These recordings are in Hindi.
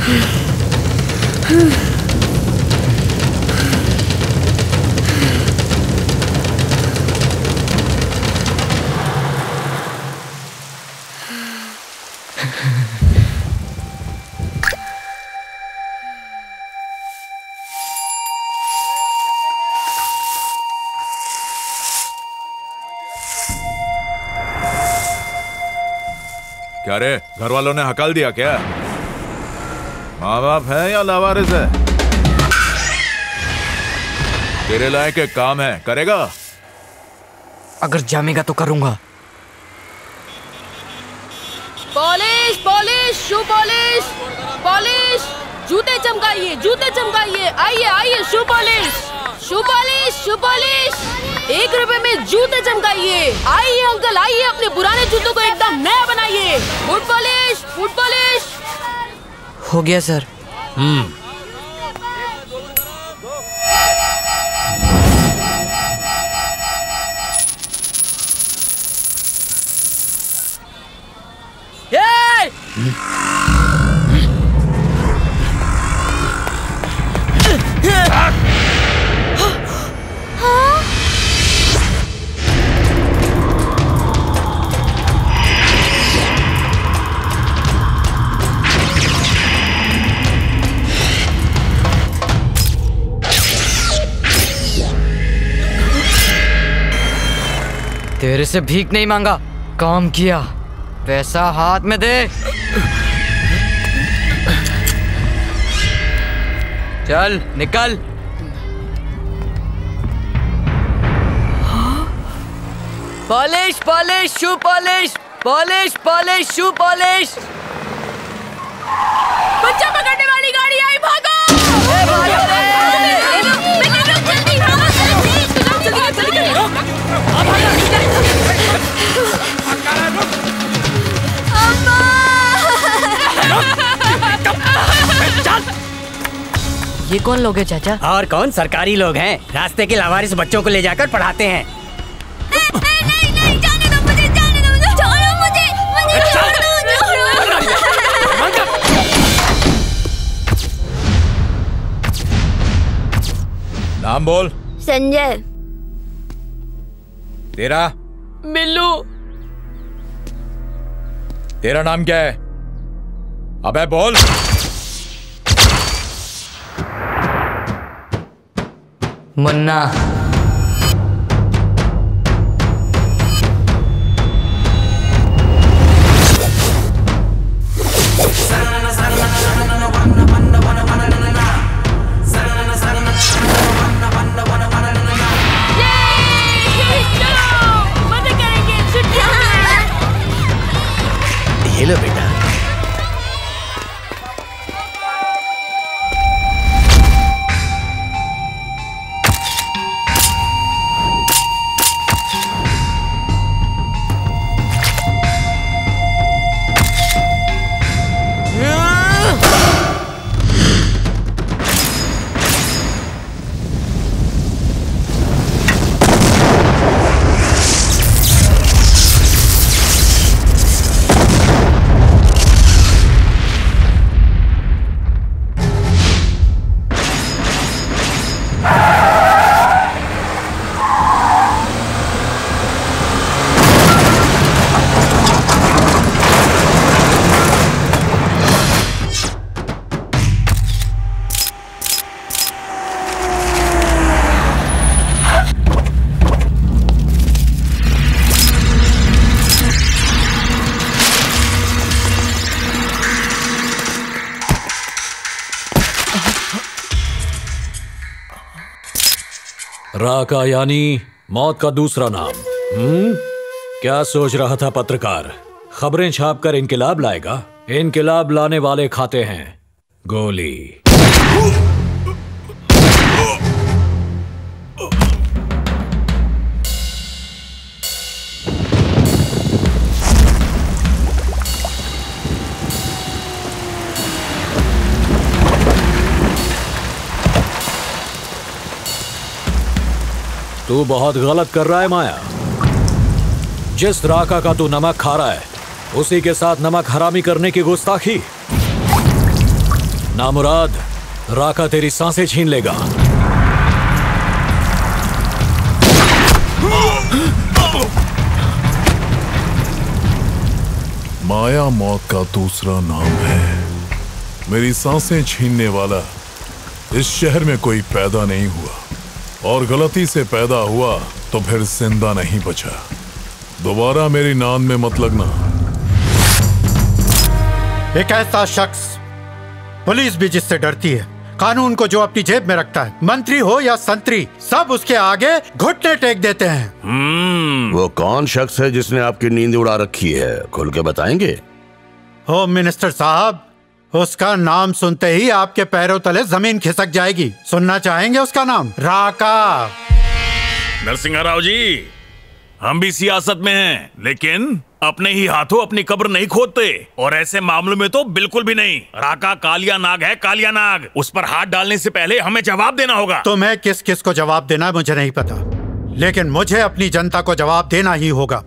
क्या रे, घर वालों ने हकाल दिया क्या? माँ बाप है या लावारिस है? तेरे लायक एक काम है, करेगा? अगर जमेगा तो करूंगा। Polish polish, shoe polish, polish, जूते चमकाइए, जूते चमकाइए, आइए आइए, shoe polish, shoe polish, shoe polish, 1 रुपए में जूते चमकाइए। आइए अंकल, आइए, अपने पुराने जूतों को एकदम नया बनाइए। Foot polish, foot polish. हो गया सर। तेरे से भीख नहीं मांगा, काम किया, पैसा हाथ में दे। चल निकल। Polish polish, shoe polish, polish polish, shoe polish. बच्चा पकड़ने वाली गाड़ी आई, भागो! ये कौन लोग हैं चाचा? और कौन, सरकारी लोग हैं। रास्ते के लावारिस बच्चों को ले जाकर पढ़ाते हैं। नहीं नहीं, जाने दो मुझे, जाने दो, छोड़ो मुझे, मुझे छोड़ो, छोड़ो। नाम बोल। संजय। तेरा? बिल्लू। तेरा नाम क्या है? अबे बोल। मुन्ना। ये लो बेटा। राका यानी मौत का दूसरा नाम। क्या सोच रहा था पत्रकार? खबरें छापकर इनकिलाब लाएगा? इनकिलाब लाने वाले खाते हैं गोली। तू बहुत गलत कर रहा है माया। जिस राका का तू नमक खा रहा है उसी के साथ नमक हरामी करने की गुस्ताखी। नामुराद, राका तेरी सांसें छीन लेगा। माया मौत का दूसरा नाम है। मेरी सांसें छीनने वाला इस शहर में कोई पैदा नहीं हुआ, और गलती से पैदा हुआ तो फिर जिंदा नहीं बचा। दोबारा मेरी नाम में मत लगना। एक ऐसा शख्स, पुलिस भी जिससे डरती है, कानून को जो अपनी जेब में रखता है, मंत्री हो या संतरी, सब उसके आगे घुटने टेक देते हैं। वो कौन शख्स है जिसने आपकी नींद उड़ा रखी है? खुल के बताएंगे? होम मिनिस्टर साहब, उसका नाम सुनते ही आपके पैरों तले जमीन खिसक जाएगी। सुनना चाहेंगे उसका नाम? राका। नरसिंह राव जी, हम भी सियासत में हैं, लेकिन अपने ही हाथों अपनी कब्र नहीं खोदते, और ऐसे मामलों में तो बिल्कुल भी नहीं। राका कालिया नाग है, कालिया नाग। उस पर हाथ डालने से पहले हमें जवाब देना होगा। तुम्हें किस किस को जवाब देना है मुझे नहीं पता, लेकिन मुझे अपनी जनता को जवाब देना ही होगा।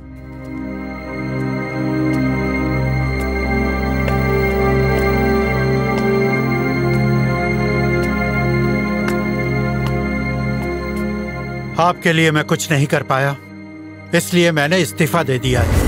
आपके लिए मैं कुछ नहीं कर पाया, इसलिए मैंने इस्तीफा दे दिया है।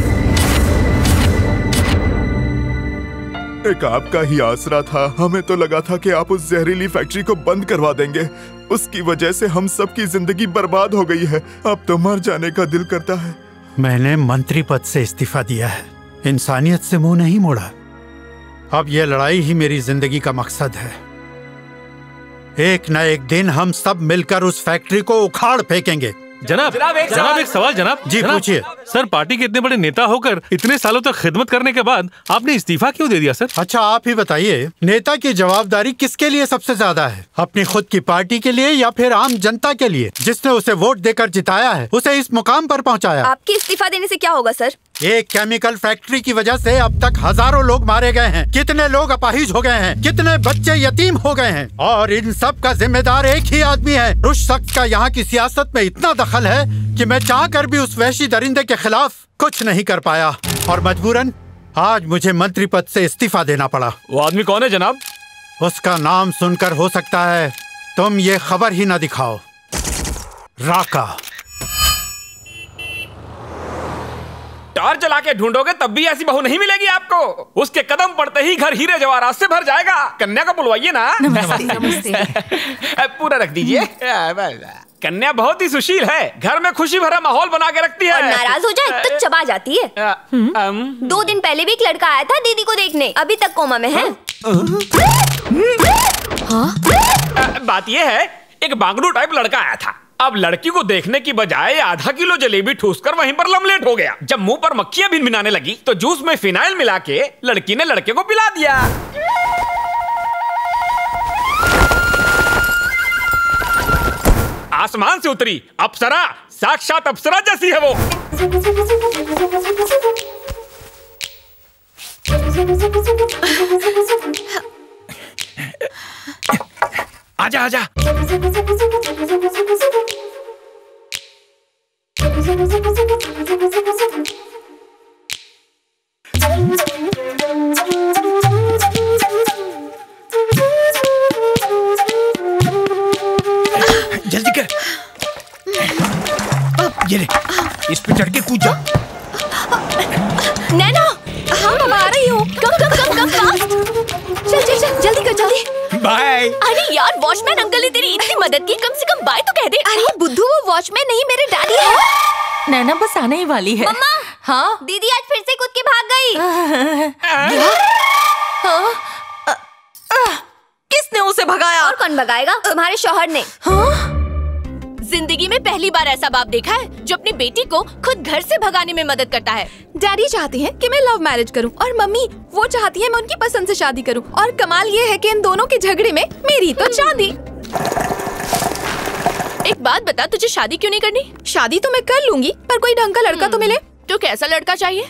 एक आपका ही आसरा था। हमें तो लगा था कि आप उस जहरीली फैक्ट्री को बंद करवा देंगे। उसकी वजह से हम सबकी जिंदगी बर्बाद हो गई है। अब तो मर जाने का दिल करता है। मैंने मंत्री पद से इस्तीफा दिया है, इंसानियत से मुंह नहीं मोड़ा। अब यह लड़ाई ही मेरी जिंदगी का मकसद है। एक न एक दिन हम सब मिलकर उस फैक्ट्री को उखाड़ फेंकेंगे। जनाब एक सवाल जनाब। जी पूछिए। सर, पार्टी के इतने बड़े नेता होकर इतने सालों तक खिदमत करने के बाद आपने इस्तीफा क्यों दे दिया सर? अच्छा, आप ही बताइए, नेता की जवाबदारी किसके लिए सबसे ज्यादा है? अपनी खुद की पार्टी के लिए या फिर आम जनता के लिए, जिसने उसे वोट देकर जिताया है, उसे इस मुकाम पर पहुंचाया? आपके इस्तीफा देने से क्या होगा सर? एक केमिकल फैक्ट्री की वजह से अब तक हजारों लोग मारे गए हैं, कितने लोग अपाहिज हो गए हैं, कितने बच्चे यतीम हो गए हैं, और इन सब का जिम्मेदार एक ही आदमी है। उस शख्स का यहाँ की सियासत में इतना दखल है कि मैं चाहकर भी उस वहशी दरिंदे के खिलाफ कुछ नहीं कर पाया, और मजबूरन आज मुझे मंत्री पद से इस्तीफा देना पड़ा। वो आदमी कौन है जनाब? उसका नाम सुनकर हो सकता है तुम ये खबर ही ना दिखाओ। राका। टॉर्च जला के ढूंढोगे तब भी ऐसी बहू नहीं मिलेगी आपको। उसके कदम पड़ते ही घर हीरे जवाहरात से भर जाएगा। कन्या को बुलवाइए ना। नमस्ते। पूरा रख दीजिए। कन्या बहुत ही सुशील है, घर में खुशी भरा माहौल बना के रखती है। और नाराज हो जाए तो चबा जाती है। 2 दिन पहले भी एक लड़का आया था दीदी को देखने, अभी तक कोमा में है। बात ये है, एक बांगड़ू टाइप लड़का आया था। अब लड़की को देखने की बजाय आधा किलो जलेबी ठूसकर वहीं पर लमलेट हो गया। जब मुंह पर मक्खियां भिनभिनाने लगी तो जूस में फिनाइल मिला के लड़की ने लड़के को पिला दिया। आसमान से उतरी अप्सरा, साक्षात अप्सरा जैसी है वो। आजा आजा। जल्दी कर। ये ले, इस पे चढ़ के कूद जा। नैना, हाँ मैं आ रही हूँ। Come fast. चल चल चल, जल्दी कर जल्दी। बाय। अरे यार, वॉचमैन अंकल ने तेरी इतनी मदद की, कम से कम बाय तो कह दे। अरे बुद्धू, वो वॉचमैन नहीं मेरे डैडी है। नैना बस आने ही वाली है। मम्मा, हाँ दीदी आज फिर से कूद के भाग गई। किसने उसे भगाया? और कौन भगाएगा? तुम्हारे शौहर ने। जिंदगी में पहली बार ऐसा बाप देखा है जो अपनी बेटी को खुद घर से भगाने में मदद करता है। डैडी चाहते हैं कि मैं लव मैरिज करूं और मम्मी वो चाहती है मैं उनकी पसंद से शादी करूं। और कमाल ये है कि इन दोनों के झगड़े में मेरी तो चांदी। एक बात बता, तुझे शादी क्यों नहीं करनी? शादी तो मैं कर लूंगी, पर कोई ढंग का लड़का तो मिले। तो कैसा लड़का चाहिए?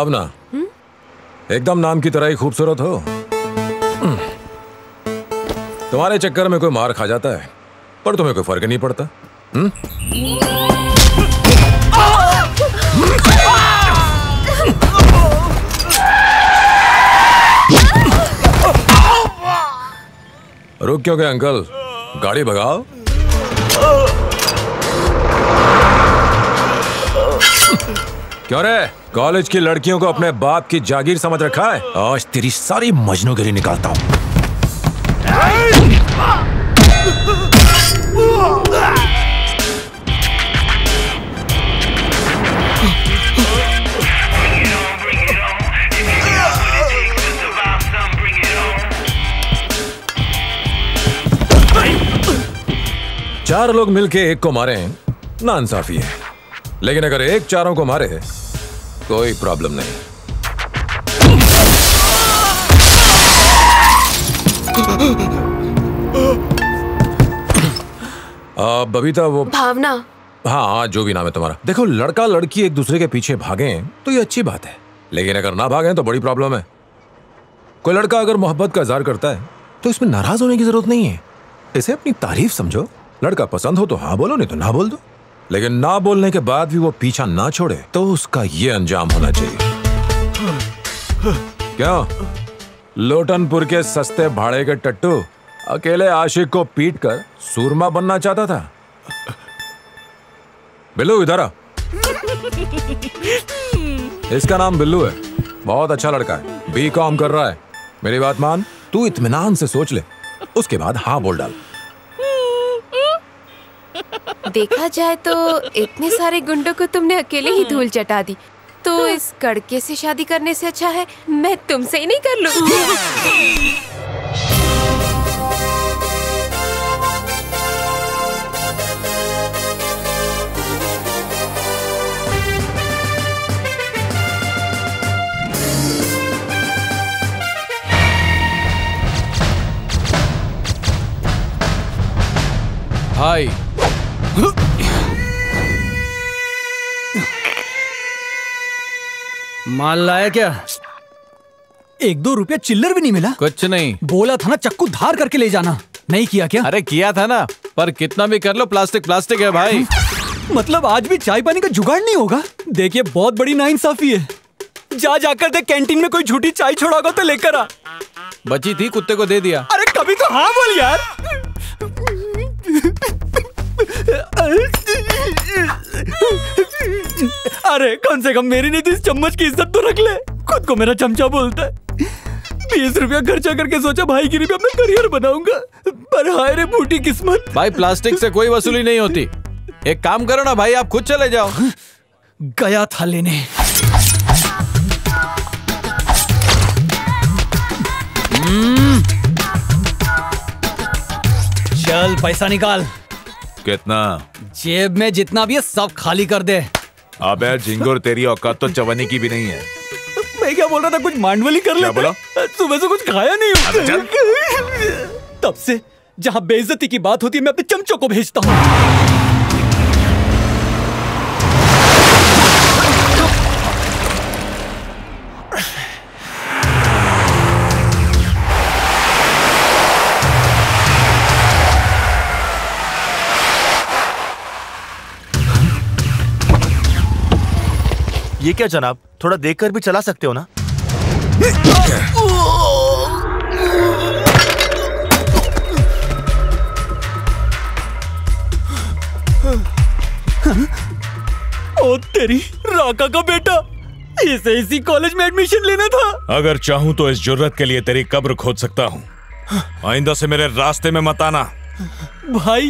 भावना, एकदम नाम की तरह ही खूबसूरत हो। तुम्हारे चक्कर में कोई मार खा जाता है पर तुम्हें कोई फर्क नहीं पड़ता। रुक क्यों गए अंकल, गाड़ी भगाओ। क्यों रे, कॉलेज की लड़कियों को अपने बाप की जागीर समझ रखा है? आज तेरी सारी मजनूगिरी निकालता हूं। चार लोग मिलके एक को मारे नाइंसाफी है, लेकिन अगर एक चारों को मारे कोई प्रॉब्लम नहीं। बबीता, वो भावना। हाँ, जो भी नाम है तुम्हारा। देखो, लड़का लड़की एक दूसरे के पीछे भागे तो ये अच्छी बात है, लेकिन अगर ना भागे तो बड़ी प्रॉब्लम है। कोई लड़का अगर मोहब्बत का इज़हार करता है तो इसमें नाराज होने की जरूरत नहीं है, इसे अपनी तारीफ समझो। लड़का पसंद हो तो हाँ बोलो, नहीं तो ना बोल दो, लेकिन ना बोलने के बाद भी वो पीछा ना छोड़े तो उसका ये अंजाम होना चाहिए। क्यों, लोटनपुर के सस्ते भाड़े के टट्टू अकेले आशिक को पीट कर सूरमा बनना चाहता था? बिल्लू, इधर आ। इसका नाम बिल्लू है, बहुत अच्छा लड़का है, B.Com कर रहा है। मेरी बात मान, तू इत्मीनान से सोच ले, उसके बाद हाँ बोल डाल। देखा जाए तो इतने सारे गुंडों को तुमने अकेले ही धूल चटा दी, तो इस कड़के से शादी करने से अच्छा है मैं तुमसे ही नहीं कर लूं। हाय, माल लाया क्या? 1-2 रुपया चिल्लर भी नहीं मिला? कुछ नहीं। बोला था ना चक्कू धार करके ले जाना, नहीं किया क्या? अरे किया था ना, पर कितना भी कर लो प्लास्टिक प्लास्टिक है भाई। मतलब आज भी चाय पानी का जुगाड़ नहीं होगा? देखिए, बहुत बड़ी नाइंसाफी है। जा जाकर देख, कैंटीन में कोई झूठी चाय छोड़ागा तो लेकर आ। बची थी, कुत्ते को दे दिया। अरे कभी तो हाँ बोल यार। अरे कम से कम मेरी नहीं तो इस चम्मच की इज्जत तो रख ले। खुद को मेरा चमचा बोलता है। 20 रुपया खर्चा करके सोचा भाईगिरी पे अपना करियर बनाऊंगा, पर हाय रे बूटी किस्मत। भाई, प्लास्टिक से कोई वसूली नहीं होती। एक काम करो ना भाई, आप खुद चले जाओ। गया था लेने। चल पैसा निकाल। कितना? जेब में जितना भी है सब खाली कर दे। अबे झिंगुर, तेरी औकात तो चवन्नी की भी नहीं है। मैं क्या बोल रहा था, कुछ मांडवली कर ले। क्या बोला? सुबह से कुछ खाया नहीं हूँ। तब से जहाँ बेइज्जती की बात होती है मैं अपने चमचों को भेजता हूँ। ये क्या जनाब, थोड़ा देखकर भी चला सकते हो ना? ओ तेरी राका का बेटा, इसे इसी कॉलेज में एडमिशन लेना था। अगर चाहूं तो इस जुर्रत के लिए तेरी कब्र खोद सकता हूं। आइंदा से मेरे रास्ते में मत आना। भाई,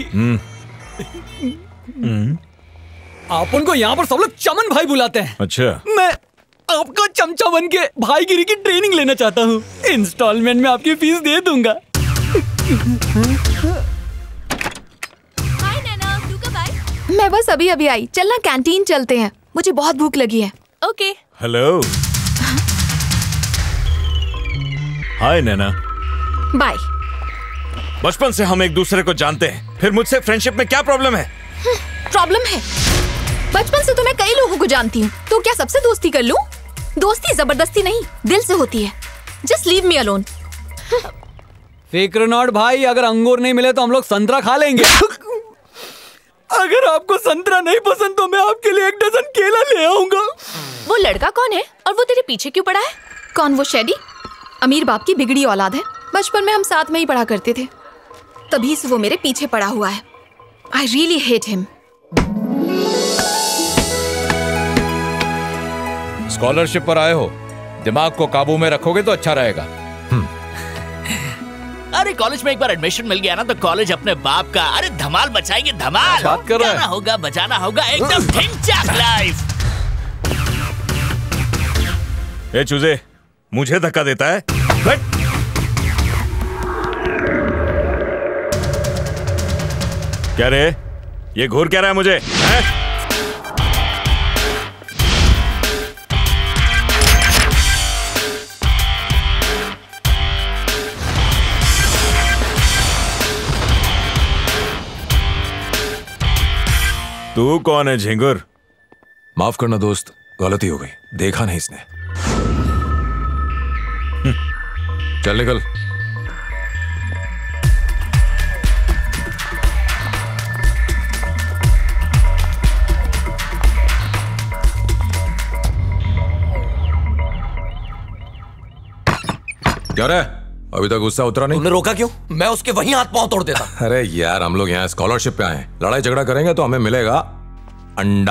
आप उनको यहाँ पर सब लोग चमन भाई बुलाते हैं। अच्छा, मैं आपका चमचा बन के भाईगिरी की ट्रेनिंग लेना चाहता हूँ। इंस्टॉलमेंट में आपकी फीस दे दूंगा। हाय नैना, तू कब आई? मैं बस अभी अभी आई। चलना कैंटीन चलते हैं, मुझे बहुत भूख लगी है। Okay. Hello. Hi Naina. Bye. बचपन से हम एक दूसरे को जानते हैं, फिर मुझसे फ्रेंडशिप में क्या प्रॉब्लम है? प्रॉब्लम है? बचपन से तो मैं कई लोगों को जानती हूँ, तो क्या सबसे दोस्ती कर लूं? दोस्ती जबरदस्ती नहीं, दिल से होती है। Just leave me alone. फिक्र नॉट भाई, अगर अंगूर नहीं मिले तो हम लोग संतरा खा लेंगे। अगर आपको संतरा नहीं पसंद तो मैं आपके लिए 1 डजन केला ले आऊंगा। वो लड़का कौन है और वो तेरे पीछे क्यों पड़ा है? कौन? वो शेडी अमीर बाप की बिगड़ी औलाद है। बचपन में हम साथ में ही पढ़ा करते थे, तभी से वो मेरे पीछे पड़ा हुआ है। I really hate him. Scholarship पर आए हो, दिमाग को काबू में रखोगे तो अच्छा रहेगा। अरे कॉलेज में एक बार एडमिशन मिल गया ना तो कॉलेज अपने बाप का। अरे धमाल मचाएंगे, धमाल। बात कर रहा है। गाना होगा, बजाना होगा, एकदम ढिंचाक लाइफ। ए चूजे, मुझे धक्का देता है? क्या रे, ये घूर क्या रहा है मुझे? है? तू कौन है झिंगुर? माफ करना दोस्त, गलती हो गई, देखा नहीं इसने। चल निकल। क्या रे, अभी तक गुस्सा उतरा नहीं? तुमने रोका क्यों? मैं उसके वहीं हाथ पांव तोड़ देता। अरे यार, हम लोग यहाँ स्कॉलरशिप पे आए हैं, लड़ाई झगड़ा करेंगे तो हमें मिलेगा अंडा।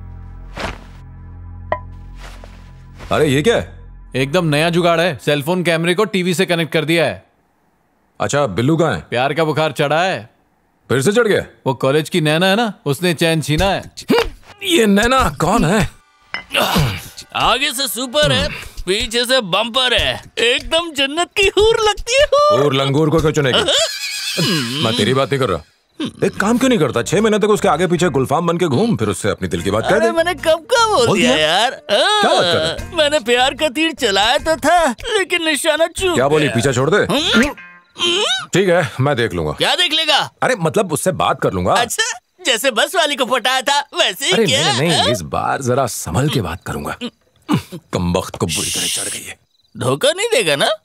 अरे ये क्या है? एकदम नया जुगाड़ है, सेलफोन कैमरे को टीवी से कनेक्ट कर दिया है। अच्छा, बिल्लू कहाँ है? प्यार का बुखार चढ़ा है। फिर से चढ़ गया? वो कॉलेज की नैना है ना, उसने चैन छीना है। ये नैना कौन है? आगे से सुपर है, पीछे से बम्पर है, एकदम जन्नत की हूर लगती है। और लंगूर को क्यों चुनेगी? मैं तेरी बात नहीं कर रहा। एक काम क्यों नहीं करता? 6 महीने तक उसके आगे पीछे गुलफाम बन के घूम, फिर उससे अपनी दिल की बात कह दे। मैंने कब का बोल दिया यार। क्या बात कर रहा है? मैंने प्यार का तीर चलाया तो था, लेकिन निशाना चूक क्या बोली? गया। पीछा छोड़ दे। ठीक है, मैं देख लूंगा। क्या देख लेगा? अरे मतलब उससे बात कर लूंगा। अच्छा, जैसे बस वाली को पटाया था वैसे ही अरे क्या? नहीं, इस बार जरा संभल के बात करूंगा। कमबख्त को बुरी तरह चढ़ गई है। धोखा नहीं देगा ना?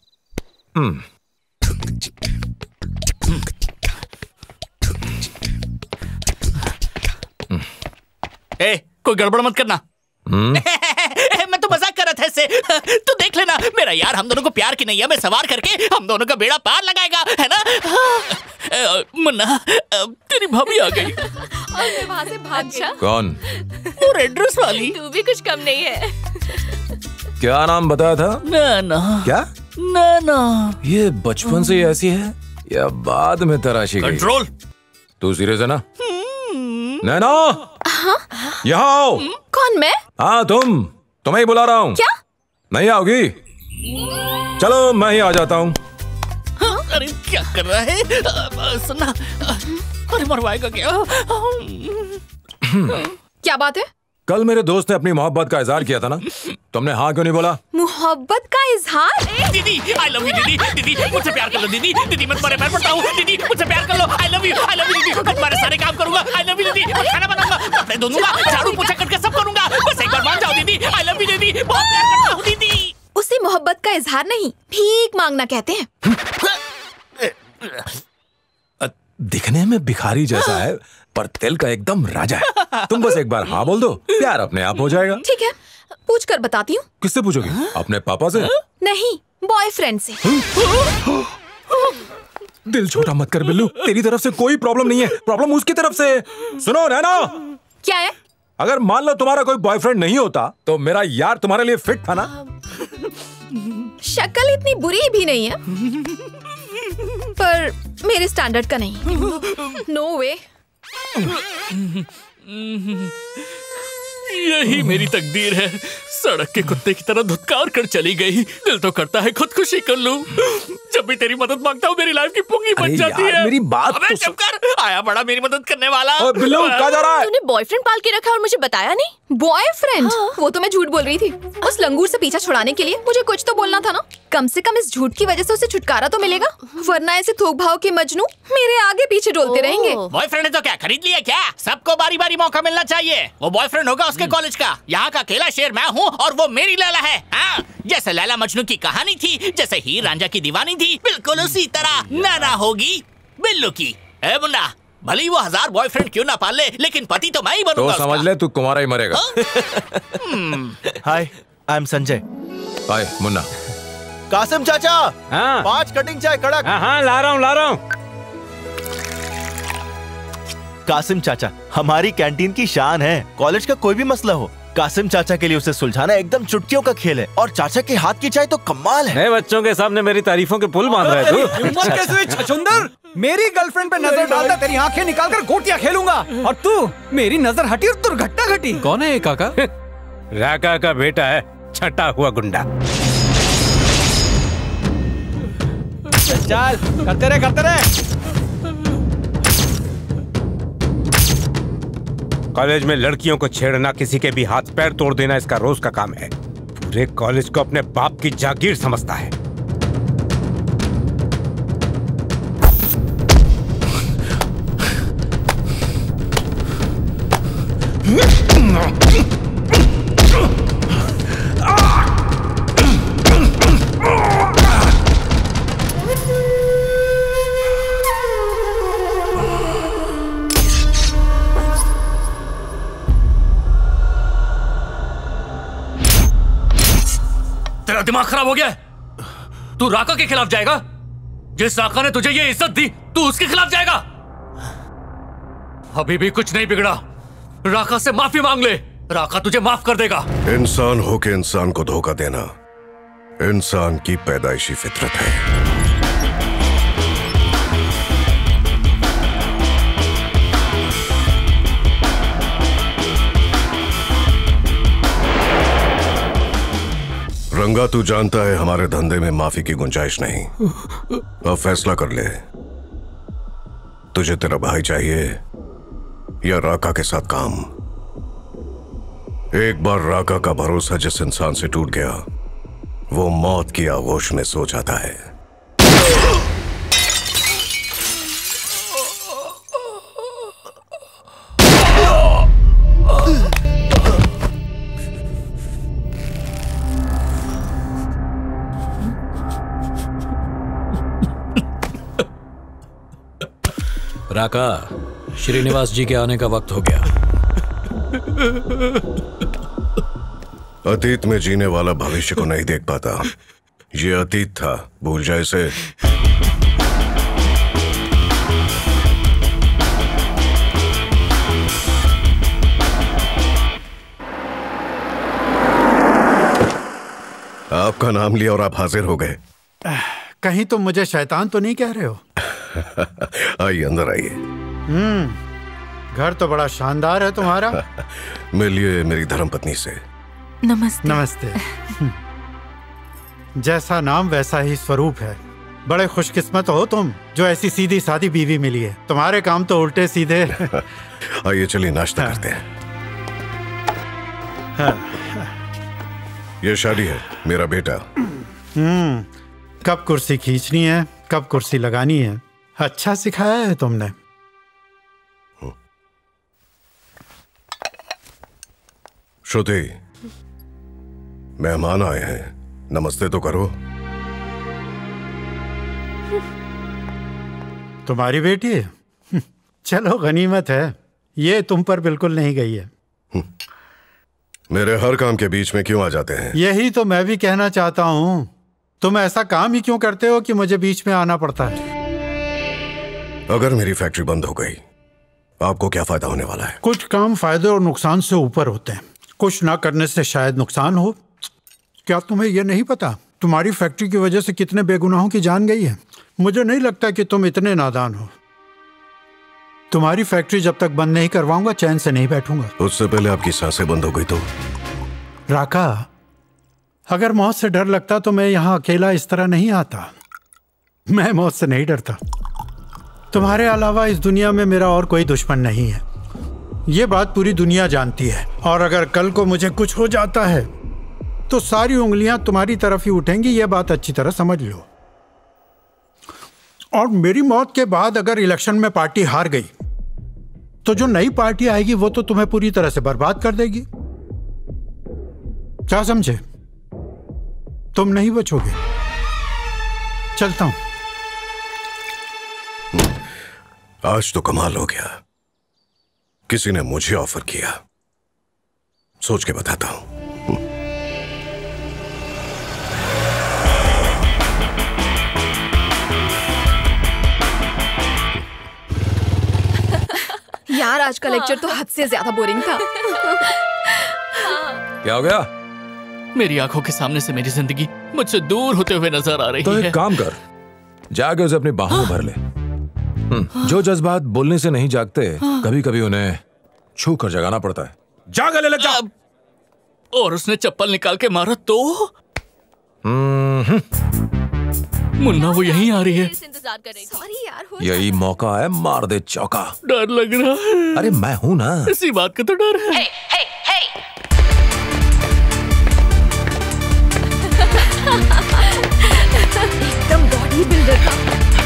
ए, कोई गड़बड़ मत करना। मैं तो मजाक कर रहा था इससे। तू देख लेना, मेरा यार हम दोनों को प्यार की नैया में सवार करके हम दोनों का बेड़ा पार लगाएगा, है ना? मुन्ना, तेरी भाभी आ गई। और मैं वहाँ से भाग गया। कौन? वो रेड ड्रेस वाली। तू भी कुछ कम नहीं है। क्या नाम बताया था? नैना। क्या? नैना। ये बचपन से ही ऐसी है या बाद में तराशी गई? कंट्रोल। तू सीरियस है ना? नैना, यहाँ आओ। कौन? मैं? हाँ तुम्हें ही बुला रहा हूँ। क्या? नहीं आओगी? चलो मैं ही आ जाता हूँ। अरे क्या कर रहा है? सुनना, अरे मरवाएगा क्या? क्या बात है? कल मेरे दोस्त ने अपनी मोहब्बत का इजहार किया था ना, तुमने हाँ क्यों नहीं बोला? मोहब्बत का इजहार? दीदी, आई लव यू दीदी। दीदी मुझसे प्यार कर लो दीदी। दीदी मैं तुम्हारे पैर पड़ता हूँ। दीदी मुझसे प्यार कर लो। आई लव यू दीदी। मैं तुम्हारे सारे काम करूंगा। आई लव यू दीदी। मैं खाना बनाऊंगा, कपड़े धोऊंगा, झाड़ू पोछा करके सब करूंगा। बस एक बार मान जाओ दीदी। आई लव यू दीदी, बहुत प्यार करता हूँ दीदी। उसे मोहब्बत का इजहार नहीं, भीख मांगना कहते हैं। दिखने में भिखारी जैसा है पर दिल का एकदम राजा है। तुम बस एक बार हाँ बोल दो, प्यार अपने आप हो जाएगा। ठीक है, पूछ कर बताती हूँ। किससे पूछोगी? अपने पापा से? नहीं, बॉयफ्रेंड से। दिल छोटा मत कर बिल्लू, तेरी तरफ से कोई प्रॉब्लम नहीं है, प्रॉब्लम उसकी तरफ से। सुनो नैना, क्या है? अगर मान लो तुम्हारा कोई बॉयफ्रेंड नहीं होता तो मेरा यार तुम्हारे लिए फिट था ना? शक्ल इतनी बुरी भी नहीं है पर मेरे स्टैंडर्ड का नहीं। No way. यही मेरी तकदीर है, सड़क के कुत्ते की तरह धुतकार कर चली गई। दिल तो करता है खुदकुशी कर लूं। जब भी तेरी मदद मांगता हूँ मेरी लाइफ की पुंगी बच जाती है। मेरी बात अबे चुप कर, आया बड़ा मेरी मदद करने वाला। बिल्लू कहाँ जा रहा है? तूने बॉयफ्रेंड पाल के रखा और मुझे बताया नहीं? बॉयफ्रेंड? वो तो मैं झूठ बोल रही थी। उस लंगूर से पीछा छुड़ाने के लिए मुझे कुछ तो बोलना था ना। कम से कम इस झूठ की वजह से उसे छुटकारा तो मिलेगा, वरना ऐसे थोक भाव के मजनू मेरे आगे पीछे डोलते रहेंगे। बॉयफ्रेंड है तो क्या खरीद लिया क्या? सबको बारी बारी मौका मिलना चाहिए। वो बॉयफ्रेंड होगा उसके कॉलेज का, यहाँ का अकेला शेर मैं हूँ। और वो मेरी लैला है। हाँ, जैसे लैला मजनू की कहानी थी, जैसे हीर रांझा की दीवानी थी, बिल्कुल उसी तरह नाना होगी बिल्लू की। ए मुन्ना, भले ही वो 1000 बॉयफ्रेंड क्यों ना पाल ले, लेकिन पति तो मैं ही बनूंगा। तो समझ ले तू कुमारा ही मरेगा। Hi, I am Sanjay. Hi Munna. Kasim चाचा, हाँ 5 कटिंग चाय कड़क। हाँ ला रहा हूँ। कासिम चाचा हमारी कैंटीन की शान है। कॉलेज का कोई भी मसला हो, कासिम चाचा के लिए उसे सुलझाना एकदम चुटकियों का खेल है। और चाचा के हाथ की चाय तो कमाल है। बच्चों के सामने मेरी तारीफों के पुल बांध रहा है तू। हिम्मत कैसे हुई छछुंदर? मेरी गर्लफ्रेंड पे नजर डालता तेरी आंखें निकालकर गोटियां खेलूंगा। और तू, मेरी नजर हटी और दुर्घटना घटी। कौन है ये काका? राका का बेटा है, छटा हुआ गुंडा। चल करते रहे। कॉलेज में लड़कियों को छेड़ना, किसी के भी हाथ पैर तोड़ देना इसका रोज का काम है। पूरे कॉलेज को अपने बाप की जागीर समझता है। तेरा दिमाग खराब हो गया? तू राका के खिलाफ जाएगा? जिस राका ने तुझे ये इज्जत दी, तू उसके खिलाफ जाएगा? अभी भी कुछ नहीं बिगड़ा। राका से माफी मांग ले, राका तुझे माफ कर देगा। इंसान होके इंसान को धोखा देना इंसान की पैदाइशी फितरत है। रंगा, तू जानता है हमारे धंधे में माफी की गुंजाइश नहीं। अब फैसला कर ले, तुझे तेरा भाई चाहिए या राका के साथ काम? एक बार राका का भरोसा जिस इंसान से टूट गया, वो मौत की आगोश में सो जाता है। राका, श्रीनिवास जी के आने का वक्त हो गया। अतीत में जीने वाला भविष्य को नहीं देख पाता। ये अतीत था, भूल जाए इसे। आपका नाम लिया और आप हाजिर हो गए। कहीं तुम मुझे शैतान तो नहीं कह रहे हो? आइए, अंदर आइए। घर तो बड़ा शानदार है तुम्हारा। मिलिए मेरी धर्मपत्नी से। नमस्ते। नमस्ते। जैसा नाम वैसा ही स्वरूप है। बड़े खुशकिस्मत हो तुम जो ऐसी सीधी सादी बीवी मिली है। तुम्हारे काम तो उल्टे सीधे। आइए चलिए नाश्ता करते हैं। ये शादी है, मेरा बेटा। कब कुर्सी खींचनी है, कब कुर्सी लगानी है, अच्छा सिखाया है तुमने। श्रुति, मेहमान आए हैं, नमस्ते तो करो। तुम्हारी बेटी है? चलो गनीमत है, ये तुम पर बिल्कुल नहीं गई है। मेरे हर काम के बीच में क्यों आ जाते हैं? यही तो मैं भी कहना चाहता हूँ। तुम ऐसा काम ही क्यों करते हो कि मुझे बीच में आना पड़ता है? अगर मेरी फैक्ट्री बंद हो गई, आपको क्या फायदा होने वाला है? कुछ काम फायदे और नुकसान से ऊपर होते हैं। कुछ ना करने से शायद नुकसान हो। क्या तुम्हें यह नहीं पता तुम्हारी फैक्ट्री की वजह से कितने बेगुनाहों की जान गई है? मुझे नहीं लगता कि तुम इतने नादान हो। तुम्हारी फैक्ट्री जब तक बंद नहीं करवाऊंगा चैन से नहीं बैठूंगा। उससे पहले आपकी सांसें बंद हो गई तो? राका, अगर मौत से डर लगता तो मैं यहाँ अकेला इस तरह नहीं आता। मैं मौत से नहीं डरता। तुम्हारे अलावा इस दुनिया में मेरा और कोई दुश्मन नहीं है। ये बात पूरी दुनिया जानती है। और अगर कल को मुझे कुछ हो जाता है तो सारी उंगलियां तुम्हारी तरफ ही उठेंगी। ये बात अच्छी तरह समझ लो। और मेरी मौत के बाद अगर इलेक्शन में पार्टी हार गई तो जो नई पार्टी आएगी वो तो तुम्हें पूरी तरह से बर्बाद कर देगी। क्या समझे? तुम नहीं बचोगे। चलता हूं। आज तो कमाल हो गया। किसी ने मुझे ऑफर किया। सोच के बताता हूं। यार आज का लेक्चर तो हद से ज्यादा बोरिंग था। क्या हो गया? मेरी आंखों के सामने से मेरी जिंदगी मुझसे दूर होते हुए नजर आ रही तो है। एक काम कर, जाके उसे अपनी बाहों में भर ले। जो जज्बात बोलने से नहीं जागते, कभी कभी उन्हें छू कर जगाना पड़ता है। जा गले लग जा। और उसने चप्पल निकाल के मारा तो? मुन्ना वो यहीं आ रही है। सॉरी यार, यही मौका है, मार दे चौका। डर लग रहा है। अरे मैं हूं ना। इसी बात का तो डर है। एकदम बॉडी बिल्डर का।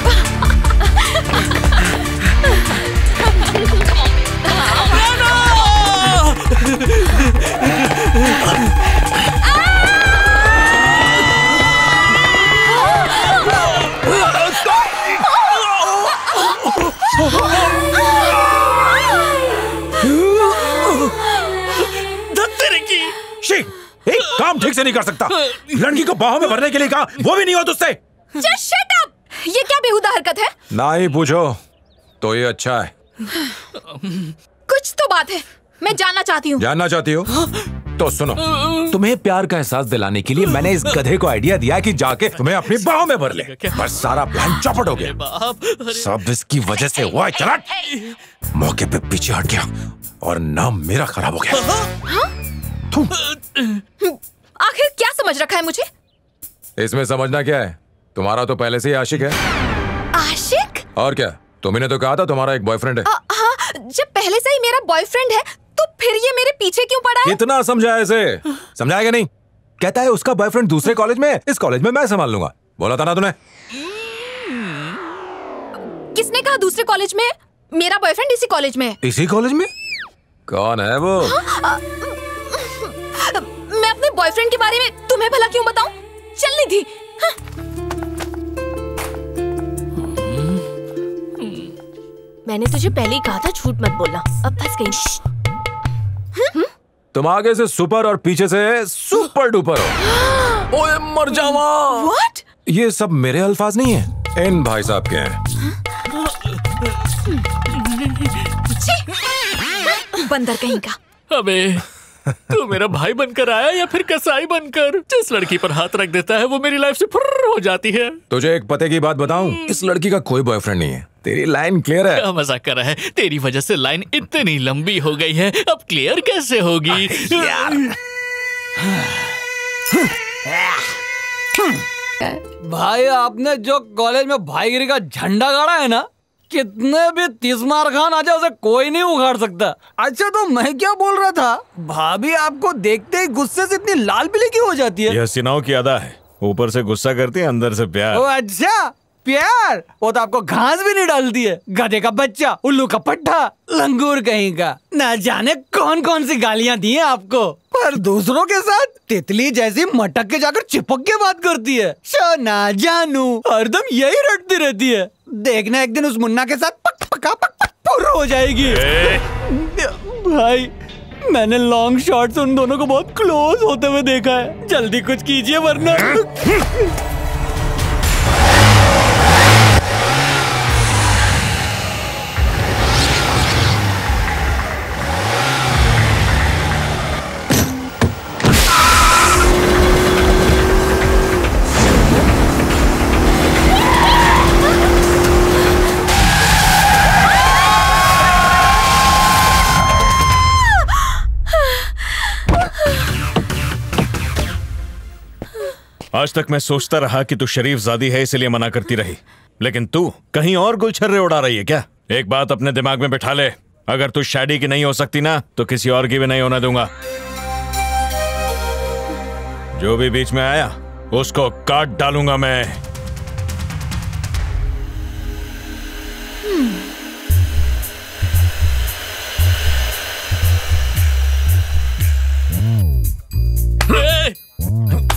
एक काम ठीक से नहीं कर सकता। लड़की को बाहों में भरने के लिए कहा, वो भी नहीं हो तुझसे। Just shut up! ये क्या बेहुदा हरकत है? ना ही पूछो तो ये अच्छा है। कुछ तो बात है, मैं जानना चाहती हूँ। जानना चाहती हो? तो सुनो, तुम्हें प्यार का एहसास दिलाने के लिए मैंने इस गधे को आइडिया दिया कि जाके तुम्हें अपनी बाहों में भर ले। बस सारा प्लान चौपट हो गया। सब इसकी वजह से हुआ है। चला, मौके पे पीछे हट गया और नाम मेरा खराब हो गया। आखिर क्या समझ रखा है मुझे? इसमें समझना क्या है? तुम्हारा तो पहले से ही आशिक है। आशिक? और क्या, तुमने तो कहा था तुम्हारा एक बॉयफ्रेंड है। हाँ, जब पहले से ही मेरा बॉयफ्रेंड है तो फिर ये मेरे पीछे क्यों पड़ा है? कितना समझाया इसे? समझाएगा नहीं? कहता है उसका बॉयफ्रेंड दूसरे कॉलेज में, इस कॉलेज में मैं संभाल लूंगा। बोला था ना तूने? किसने कहा दूसरे कॉलेज में? मेरा बॉयफ्रेंड इसी कॉलेज में है। इसी कॉलेज में? कौन है वो? मैं अपने बॉयफ्रेंड के बारे में तुम्हें भला क्यों बताऊं? चलनी थी। मैंने तुझे पहले ही कहा था झूठ मत बोलना, अब फंस गई। तुम आगे से सुपर और पीछे से सुपर डुपर हो। ओए मर जावा। What? ये सब मेरे अल्फाज नहीं है, इन भाई साहब के हैं। बंदर कहीं का। अबे तू मेरा भाई बनकर आया या फिर कसाई बनकर? जिस लड़की पर हाथ रख देता है वो मेरी लाइफ से फुर्र हो जाती है। तुझे एक पते की बात बताऊं, इस लड़की का कोई बॉयफ्रेंड नहीं है। तेरी लाइन क्लियर है। क्या मजाक कर रहा है? तेरी वजह से लाइन इतनी लंबी हो गई है, अब क्लियर कैसे होगी? भाई आपने जो कॉलेज में भाईगिरी का झंडा गाड़ा है ना, कितने भी तीसमार खान आ जाए उसे कोई नहीं उखाड़ सकता। अच्छा तो मैं क्या बोल रहा था, भाभी आपको देखते ही गुस्से से इतनी लाल पीली क्यों हो जाती है? यह हसीनाओं की अदा है, ऊपर से गुस्सा करती है, अंदर से प्यार। ओ अच्छा प्यार, वो तो आपको घास भी नहीं डालती है। गधे का बच्चा, उल्लू का पट्टा, लंगूर कहीं का। ना जाने कौन कौन सी गालियां दी हैं आपको, पर दूसरों के साथ तितली जैसी मटक के जाकर चिपक के बात करती है। सोना जानू हरदम यही रटती रहती है। देखना एक दिन उस मुन्ना के साथ पक पका पक पक पुर हो जाएगी। भाई मैंने लॉन्ग शॉट से उन दोनों को बहुत क्लोज होते हुए देखा है। जल्दी कुछ कीजिए वरना। आज तक मैं सोचता रहा कि तू शरीफ ज़ादी है इसलिए मना करती रही, लेकिन तू कहीं और गुलछर्रे उड़ा रही है क्या? एक बात अपने दिमाग में बिठा ले, अगर तू शैडी की नहीं हो सकती ना तो किसी और की भी नहीं होने दूंगा। जो भी बीच में आया उसको काट डालूंगा मैं।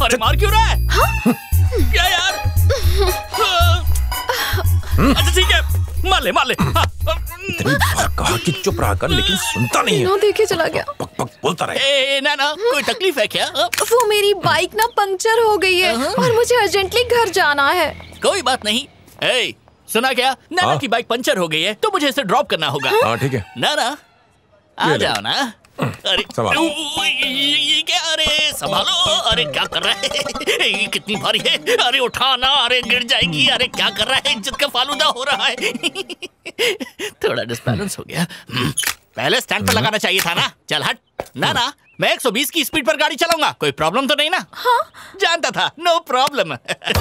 अरे मार क्यों रहा है? क्या यार? अच्छा ठीक है, मार ले मार ले। इतनी बार कहा कि चुप रहा कर, लेकिन सुनता नहीं है। देखे चला गया। पक पक बोलता रहे। ना ना, कोई तकलीफ है क्या? वो मेरी बाइक ना पंक्चर हो गई है और मुझे अर्जेंटली घर जाना है। कोई बात नहीं। ए, सुना क्या? नाना की बाइक पंचर हो गई है तो मुझे इसे ड्रॉप करना होगा। हाँ ठीक है। नाना आ जाओ ना। अरे ये क्या? अरे संभालो। अरे क्या कर रहा है? ये कितनी भारी है? अरे उठाना। अरे गिर जाएगी। अरे क्या कर रहा है? इज्जत का फालूदा हो रहा है। थोड़ा डिस्बैलेंस हो गया। पहले स्टैंड पर लगाना चाहिए था ना। चल हट। ना ना, मैं 120 की स्पीड पर गाड़ी चलाऊंगा। कोई प्रॉब्लम तो नहीं ना? हाँ जानता था, नो प्रॉब्लम।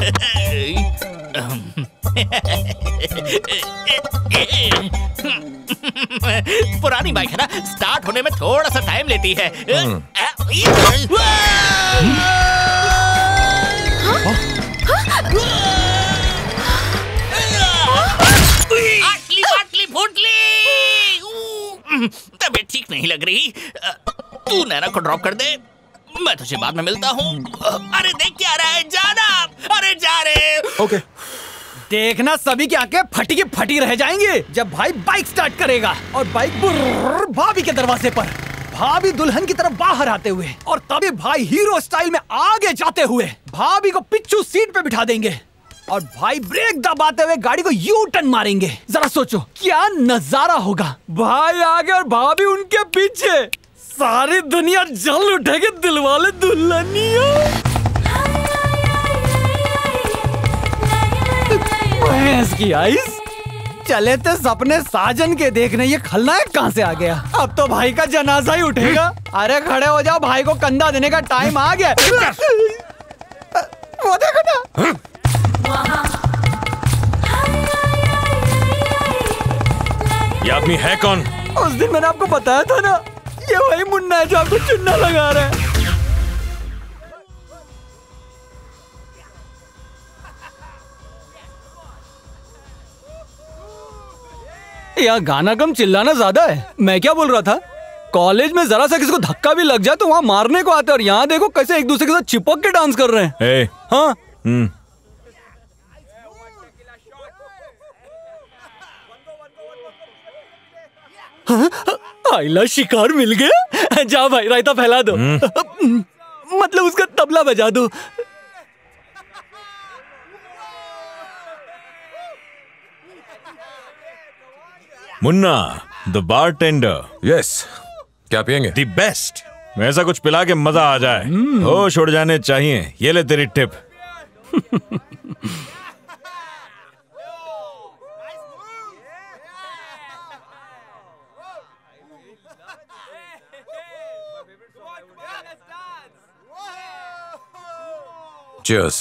पुरानी बाइक है ना, स्टार्ट होने में थोड़ा सा टाइम लेती है। आटली फुटली। तबीयत ठीक नहीं लग रही। तू नैना को ड्रॉप कर दे, मैं तुझे बाद में मिलता हूँ। अरे देख क्या रहा है? जाना। अरे जा रे। ओके। देखना सभी की आंखें फटी की फटी रह जाएंगी जब भाई बाइक स्टार्ट करेगा और बाइक भाभी के दरवाजे पर, भाभी दुल्हन की तरफ बाहर आते हुए और तभी भाई हीरो स्टाइल में आगे जाते हुए भाभी को पिच्छू सीट पे बिठा देंगे और भाई ब्रेक दबाते हुए गाड़ी को यू टर्न मारेंगे। जरा सोचो क्या नजारा होगा। भाई आगे और भाभी उनके पीछे, सारी दुनिया जल उठेगी दिलवाले दुल्हनिया। भैंस की आइस, चले थे सपने साजन के देखने, ये खलनायक कहाँ से आ गया? अब तो भाई का जनाजा ही उठेगा। अरे खड़े हो जाओ, भाई को कंधा देने का टाइम आ गया। वो देखो ना। ये आदमी है कौन? उस दिन मैंने आपको बताया था ना, ये वही मुन्ना है जो आपको चुन्ना लगा रहा है। यहाँ गाना कम चिल्लाना ज्यादा है। मैं क्या बोल रहा था, कॉलेज में जरा सा किसी को धक्का भी लग जाए तो वहाँ मारने को आते हैं और यहाँ देखो कैसे एक दूसरे के साथ चिपक के डांस कर रहे हैं। ए, हाँ आइला शिकार मिल गया। जा भाई रायता फैला दो। मतलब उसका तबला बजा दो। Munna the bartender. यस, क्या पियेंगे? The best. ऐसा कुछ पिला के मजा आ जाए, होश उड़ जाने चाहिए। ये ले तेरी टिप। Cheers.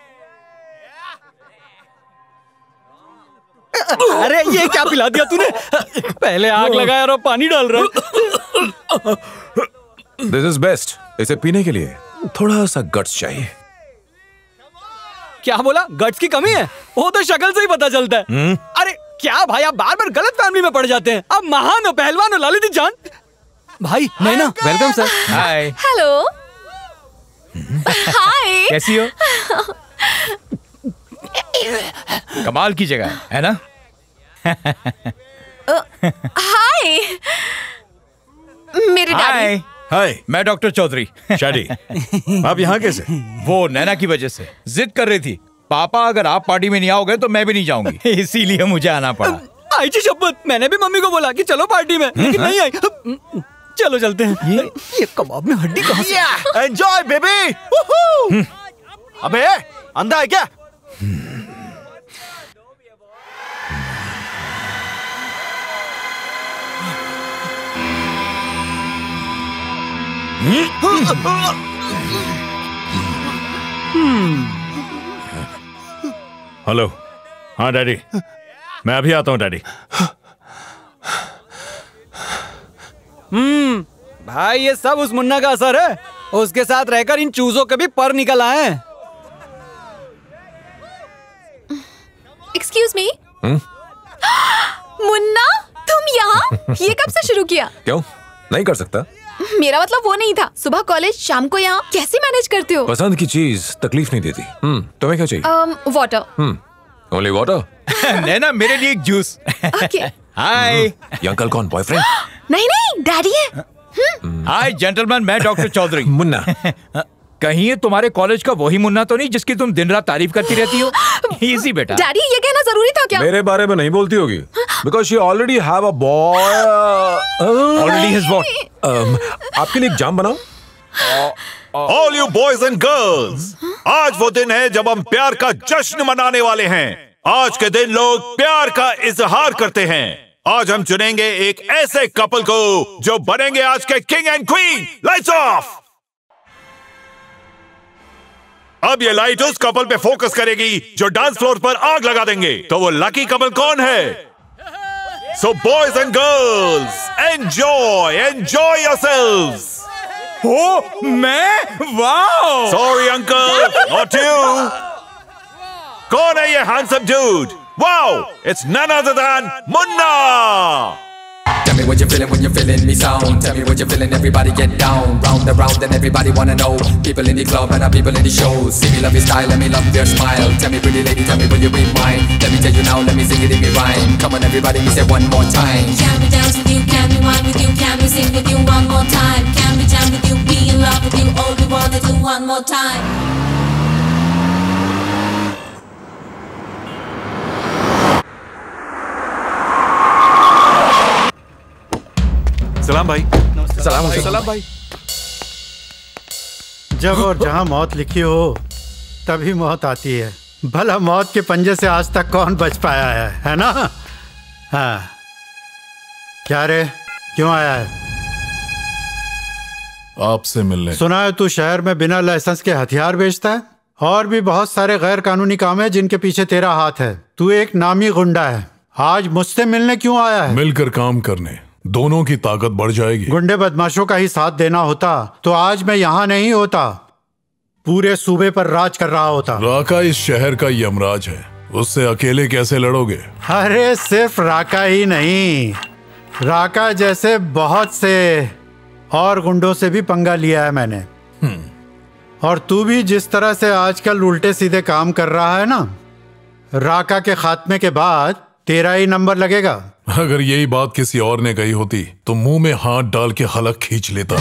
अरे ये क्या पिला दिया तूने? पहले आग लगाया और पानी डाल रहा है। This is best. इसे पीने के लिए थोड़ा सा गट्स चाहिए। क्या बोला? गट्स की कमी है? वो तो शक्ल से ही पता चलता है। अरे क्या भाई, आप बार बार गलत फैमिली में पड़ जाते हैं। अब महान हो, पहलवान हो, ललित जान। भाई Naina, welcome sir. Hi. Hello. Hi. कैसी हो? कमाल की जगह है ना? हाय। मेरे डैडी। हाय, मैं डॉक्टर चौधरी। शादी। आप यहाँ कैसे? वो नैना की वजह से जिद कर रही थी, पापा अगर आप पार्टी में नहीं आओगे तो मैं भी नहीं जाऊंगी। इसीलिए मुझे आना पड़ा। आई जी शपथ, मैंने भी मम्मी को बोला कि चलो पार्टी में, लेकिन नहीं आई। चलो चलते हैं। ये कबाब में हड्डी कहाँ से? Enjoy baby. अबे अंधा है क्या? हेलो। हाँ डैडी, मैं अभी आता हूँ डैडी। भाई ये सब उस मुन्ना का असर है। उसके साथ रहकर इन चूजों के भी पर निकल आए हैं। Excuse me. मुन्ना तुम यहाँ? ये कब से शुरू किया? क्यों नहीं कर सकता? मेरा मतलब वो नहीं था। सुबह कॉलेज, शाम को यहाँ, कैसे मैनेज करते हो? पसंद की चीज तकलीफ नहीं देती। तुम्हें क्या चाहिए? वाटर। Only water? नैना मेरे लिए एक जूस। ओके। हाय। ये अंकल कौन, बॉयफ्रेंड? नहीं नहीं, डैडी है। हाय जेंटलमैन, मैं डॉक्टर चौधरी। मुन्ना। कहीं ये तुम्हारे कॉलेज का वही मुन्ना तो नहीं जिसकी तुम दिन रात तारीफ करती रहती हो? इजी बेटा। डैडी ये कहना जरूरी था क्या? मेरे बारे में नहीं बोलती होगी। Because she already have a boy. Already has what? आपके लिए एक जाम बनाओ। All you boys and girls, आज वो दिन है जब हम प्यार का जश्न मनाने वाले हैं। आज के दिन लोग प्यार का इजहार करते हैं। आज हम चुनेंगे एक ऐसे कपल को जो बनेंगे आज के king and queen. Lights off. अब ये लाइट उस कपल पे फोकस करेगी जो डांस फ्लोर पर आग लगा देंगे। तो वो लकी कपल कौन है? So boys and girls, enjoy yourselves. ओ मैं? Wow. Sorry uncle, not you. कौन है ये handsome dude? Wow, it's none other than Munna. Tell me what you're feeling me sound. Tell me what you're feeling, everybody get down. Round and round and everybody wanna know. People in the club and people in the shows. See me love your style, let me love your smile. Tell me pretty lady, tell me will you be mine? Let me tell you now, let me sing it in me rhyme. Come on everybody, me say one more time. Can we dance with you, can we wine with you, can we sing with you one more time? Can we jam with you, be in love with you, all we wanna do one more time? सलाम भाई। सलाम भाई। जब और जहां मौत लिखी हो तभी मौत आती है। भला मौत के पंजे से आज तक कौन बच पाया है ना? हाँ, क्या रे, क्यों आया है? आपसे मिलने। सुना है तू शहर में बिना लाइसेंस के हथियार बेचता है और भी बहुत सारे गैर कानूनी काम है जिनके पीछे तेरा हाथ है। तू एक नामी गुंडा है। आज मुझसे मिलने क्यों आया है? मिलकर काम करने, दोनों की ताकत बढ़ जाएगी। गुंडे बदमाशों का ही साथ देना होता तो आज मैं यहाँ नहीं होता, पूरे सूबे पर राज कर रहा होता। राका इस शहर का यमराज है, उससे अकेले कैसे लड़ोगे? अरे सिर्फ राका ही नहीं, राका जैसे बहुत से और गुंडों से भी पंगा लिया है मैंने। और तू भी जिस तरह से आजकल उल्टे सीधे काम कर रहा है ना, राका के खात्मे के बाद तेरा ही नंबर लगेगा। अगर यही बात किसी और ने कही होती तो मुंह में हाथ डाल के हलक खींच लेता।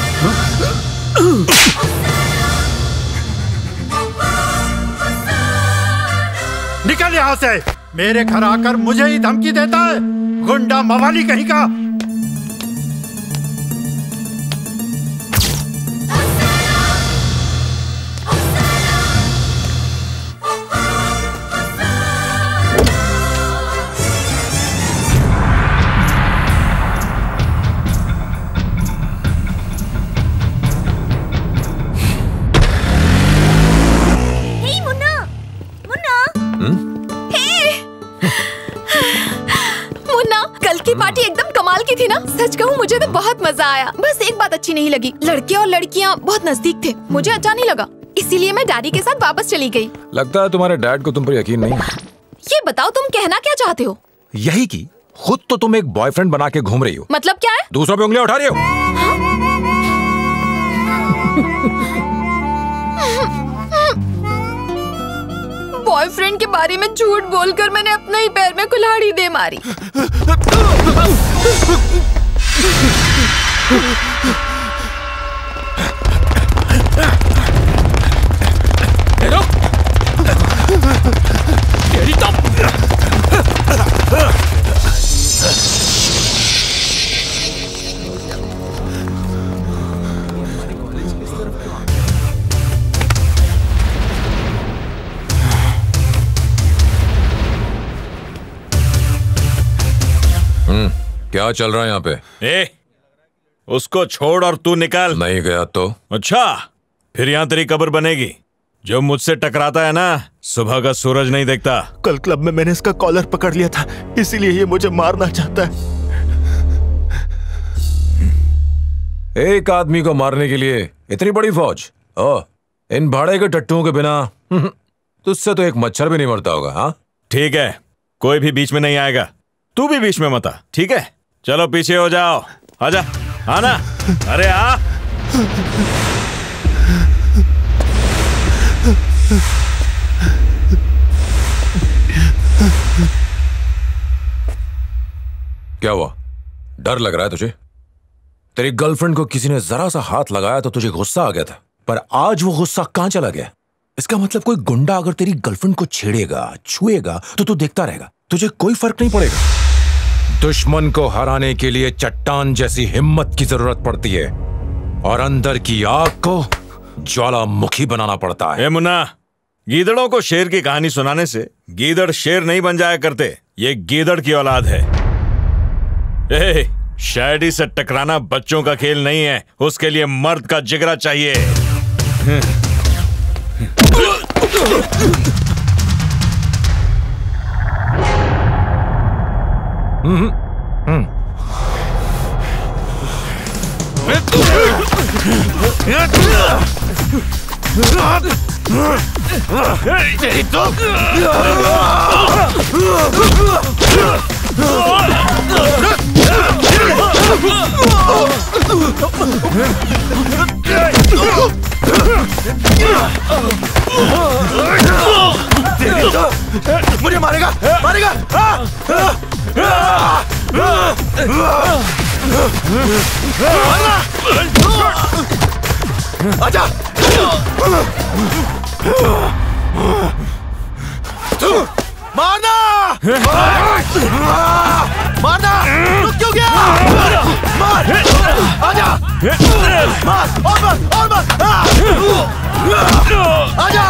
निकल यहाँ से। मेरे घर आकर मुझे ही धमकी देता है, गुंडा मवाली कहीं का। पार्टी एकदम कमाल की थी ना। सच कहूँ मुझे तो बहुत मजा आया। बस एक बात अच्छी नहीं लगी, लड़के और लड़कियाँ बहुत नजदीक थे, मुझे अच्छा नहीं लगा, इसीलिए मैं डैडी के साथ वापस चली गई। लगता है तुम्हारे डैड को तुम पर यकीन नहीं है। ये बताओ तुम कहना क्या चाहते हो? यही कि खुद तो तुम एक बॉयफ्रेंड बना के घूम रही हो। मतलब क्या है? दूसरों पे उंगलियां उठा रही हो। बॉयफ्रेंड के बारे में झूठ बोलकर मैंने अपने ही पैर में कुल्हाड़ी दे मारी। क्या चल रहा है यहाँ पे? उसको छोड़ और तू निकल। नहीं गया तो? अच्छा, फिर यहाँ तेरी कब्र बनेगी। जो मुझसे टकराता है ना, सुबह का सूरज नहीं देखता। कल क्लब में मैंने इसका कॉलर पकड़ लिया था, इसीलिए ये मुझे मारना चाहता है। एक आदमी को मारने के लिए इतनी बड़ी फौज? इन भाड़े के टट्टुओं के बिना तुझसे तो एक मच्छर भी नहीं मरता होगा। हाँ ठीक है, कोई भी बीच में नहीं आएगा। तू भी बीच में मत आ, ठीक है? चलो पीछे हो जाओ, आजा। आना, अरे आ। क्या हुआ? डर लग रहा है तुझे? तेरी गर्लफ्रेंड को किसी ने जरा सा हाथ लगाया तो तुझे गुस्सा आ गया था, पर आज वो गुस्सा कहां चला गया? इसका मतलब कोई गुंडा अगर तेरी गर्लफ्रेंड को छेड़ेगा, छुएगा तो तू देखता रहेगा, तुझे कोई फर्क नहीं पड़ेगा। दुश्मन को हराने के लिए चट्टान जैसी हिम्मत की जरूरत पड़ती है और अंदर की आग को ज्वालामुखी बनाना पड़ता है। ए मुन्ना, गीदड़ों को शेर की कहानी सुनाने से गीदड़ शेर नहीं बन जाया करते। ये गीदड़ की औलाद है। ए, शायरी से टकराना बच्चों का खेल नहीं है, उसके लिए मर्द का जिगरा चाहिए। तेरी तो मुझे मारेगा, मारेगा। आजा, मारना, मारना, रुक क्यों गया? मार, आजा, मार, और मार, आजा।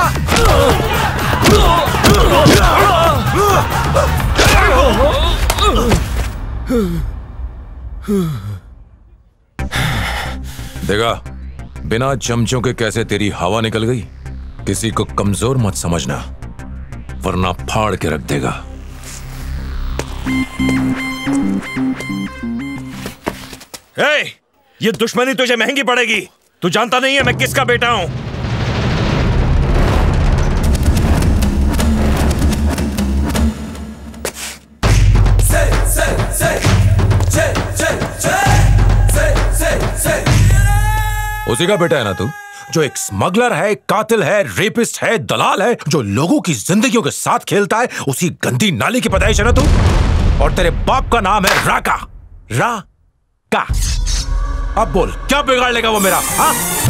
देखा, बिना चमचों के कैसे तेरी हवा निकल गई। किसी को कमजोर मत समझना, वरना फाड़ के रख देगा। ए, ये दुश्मनी तुझे महंगी पड़ेगी। तू जानता नहीं है मैं किसका बेटा हूं। उसी का बेटा है ना तू, जो एक स्मगलर है, कातिल है, रेपिस्ट है, दलाल है, जो लोगों की जिंदगियों के साथ खेलता है। उसी गंदी नाली की पैदाइश है ना तू। और तेरे बाप का नाम है राका। राका। अब बोल, क्या बिगाड़ लेगा वो मेरा? हाँ?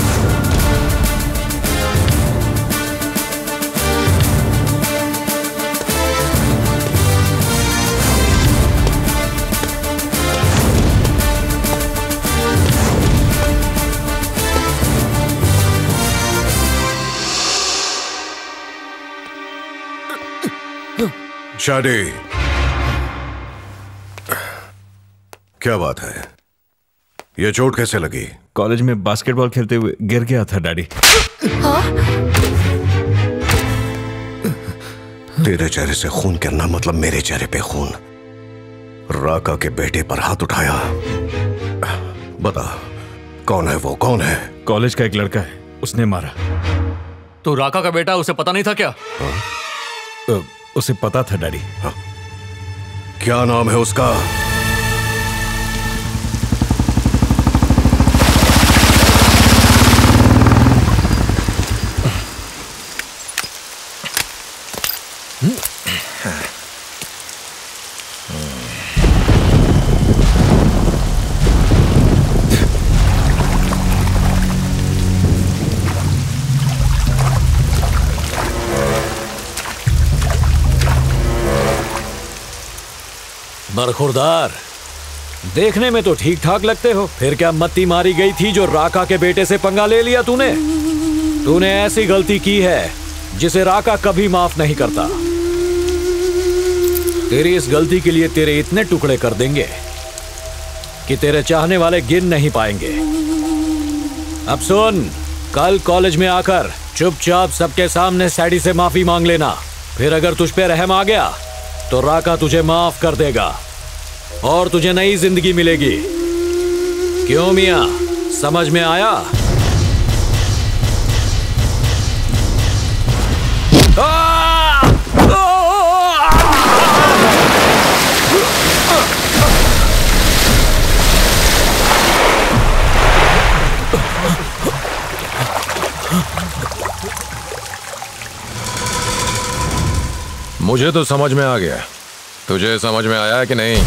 शादी, क्या बात है? ये चोट कैसे लगी? कॉलेज में बास्केटबॉल खेलते हुए गिर गया था डैडी। तेरे चेहरे से खून गिरना मतलब मेरे चेहरे पे खून। राका के बेटे पर हाथ उठाया। बता, कौन है वो? कौन है? कॉलेज का एक लड़का है, उसने मारा। तो राका का बेटा, उसे पता नहीं था क्या? उसे पता था डैडी। क्या नाम है उसका? बरखुरदार, देखने में तो ठीक ठाक लगते हो, फिर क्या मत्ती मारी गई थी जो राका के बेटे से पंगा ले लिया तूने? तूने ऐसी गलती की है जिसे राका कभी माफ नहीं करता। तेरी इस गलती के लिए तेरे इतने टुकड़े कर देंगे कि तेरे चाहने वाले गिन नहीं पाएंगे। अब सुन, कल कॉलेज में आकर चुपचाप सबके सामने सैडी से माफी मांग लेना। फिर अगर तुझ पे रहम आ गया तो राका तुझे माफ कर देगा और तुझे नई जिंदगी मिलेगी। क्यों मियां, समझ में आया? मुझे तो समझ में आ गया, तुझे समझ में आया कि नहीं?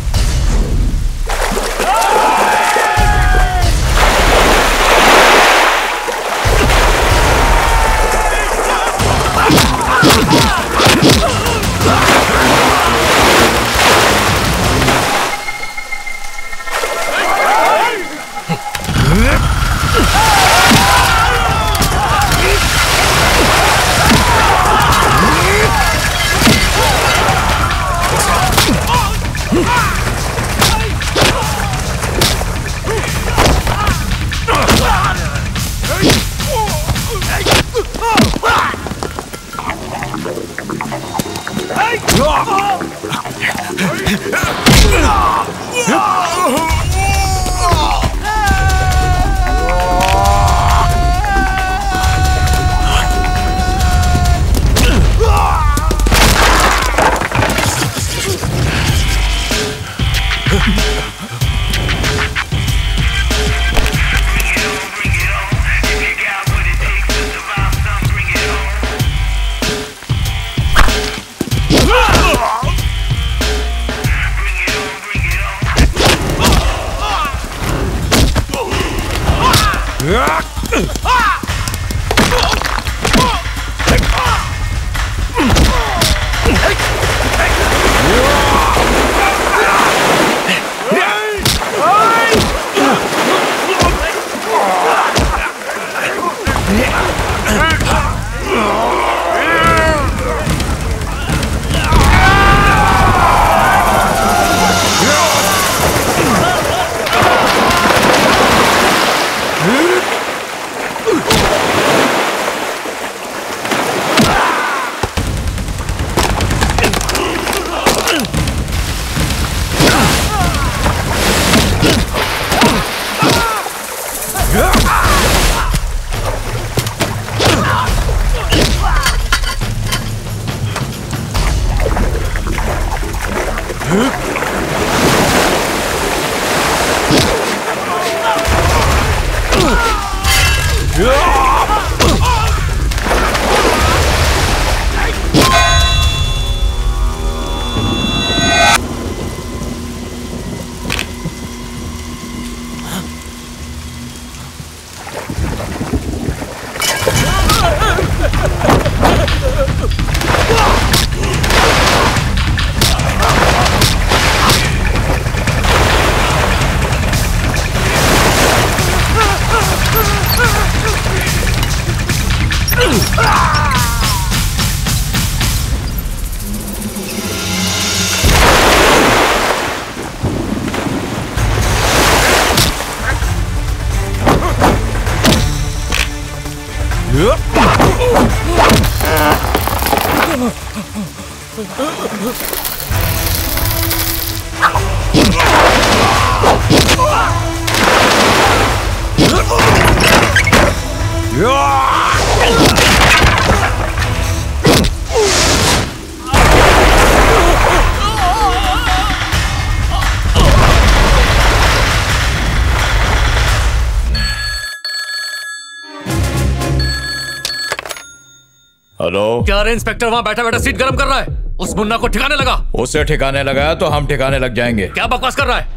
हेलो, क्या रे इंस्पेक्टर वहाँ बैठा बैठा सीट गरम कर रहा है? उस मुन्ना को ठिकाने लगा। उसे ठिकाने लगाया तो हम ठिकाने लग जाएंगे। क्या बकवास कर रहा है?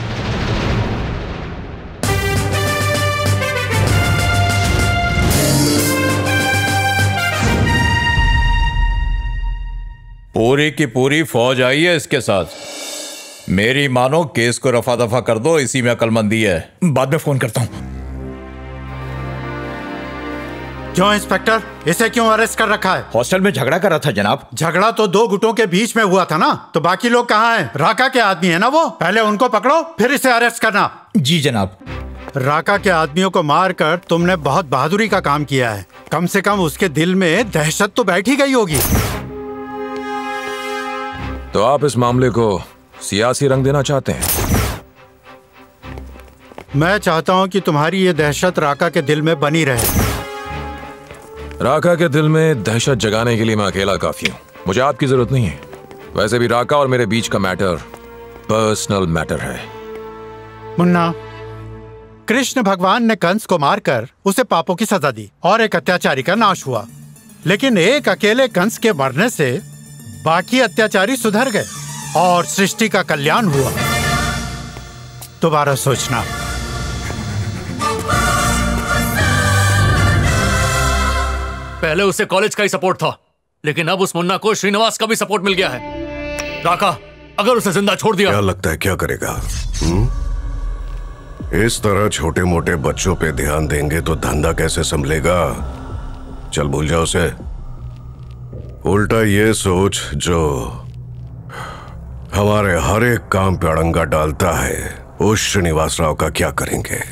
पूरी की पूरी फौज आई है इसके साथ। मेरी मानो केस को रफा दफा कर दो, इसी में अकलमंदी है। बाद में फोन करता हूं। क्यों इंस्पेक्टर, इसे क्यों अरेस्ट कर रखा है? हॉस्टल में झगड़ा कर रहा था जनाब। झगड़ा तो दो गुटों के बीच में हुआ था ना, तो बाकी लोग कहाँ हैं? राका के आदमी है ना वो, पहले उनको पकड़ो फिर इसे अरेस्ट करना। जी जनाब। राका के आदमियों को मारकर तुमने बहुत बहादुरी का काम किया है। कम से कम उसके दिल में दहशत तो बैठ ही गई होगी। तो आप इस मामले को सियासी रंग देना चाहते हैं? मैं चाहता हूं कि तुम्हारी ये दहशत राका के दिल में बनी रहे। राका के दिल में दहशत जगाने के लिए मैं अकेला काफी हूं, मुझे आपकी जरूरत नहीं है। वैसे भी राका और मेरे बीच का मैटर पर्सनल मैटर है। मुन्ना, कृष्ण भगवान ने कंस को मारकर उसे पापों की सजा दी और एक अत्याचारी का नाश हुआ, लेकिन एक अकेले कंस के मरने से बाकी अत्याचारी सुधर गए और सृष्टि का कल्याण हुआ। दोबारा सोचना। पहले उसे कॉलेज का ही सपोर्ट था, लेकिन अब उस मुन्ना को श्रीनिवास का भी सपोर्ट मिल गया है। राका, अगर उसे जिंदा छोड़ दिया, क्या लगता है क्या करेगा? इस तरह छोटे मोटे बच्चों पे ध्यान देंगे तो धंधा कैसे संभलेगा? चल भूल जाओ उसे। उल्टा ये सोच जो हमारे हर एक काम पे अड़ंगा डालता है, उस श्रीनिवास राव का क्या करेंगे?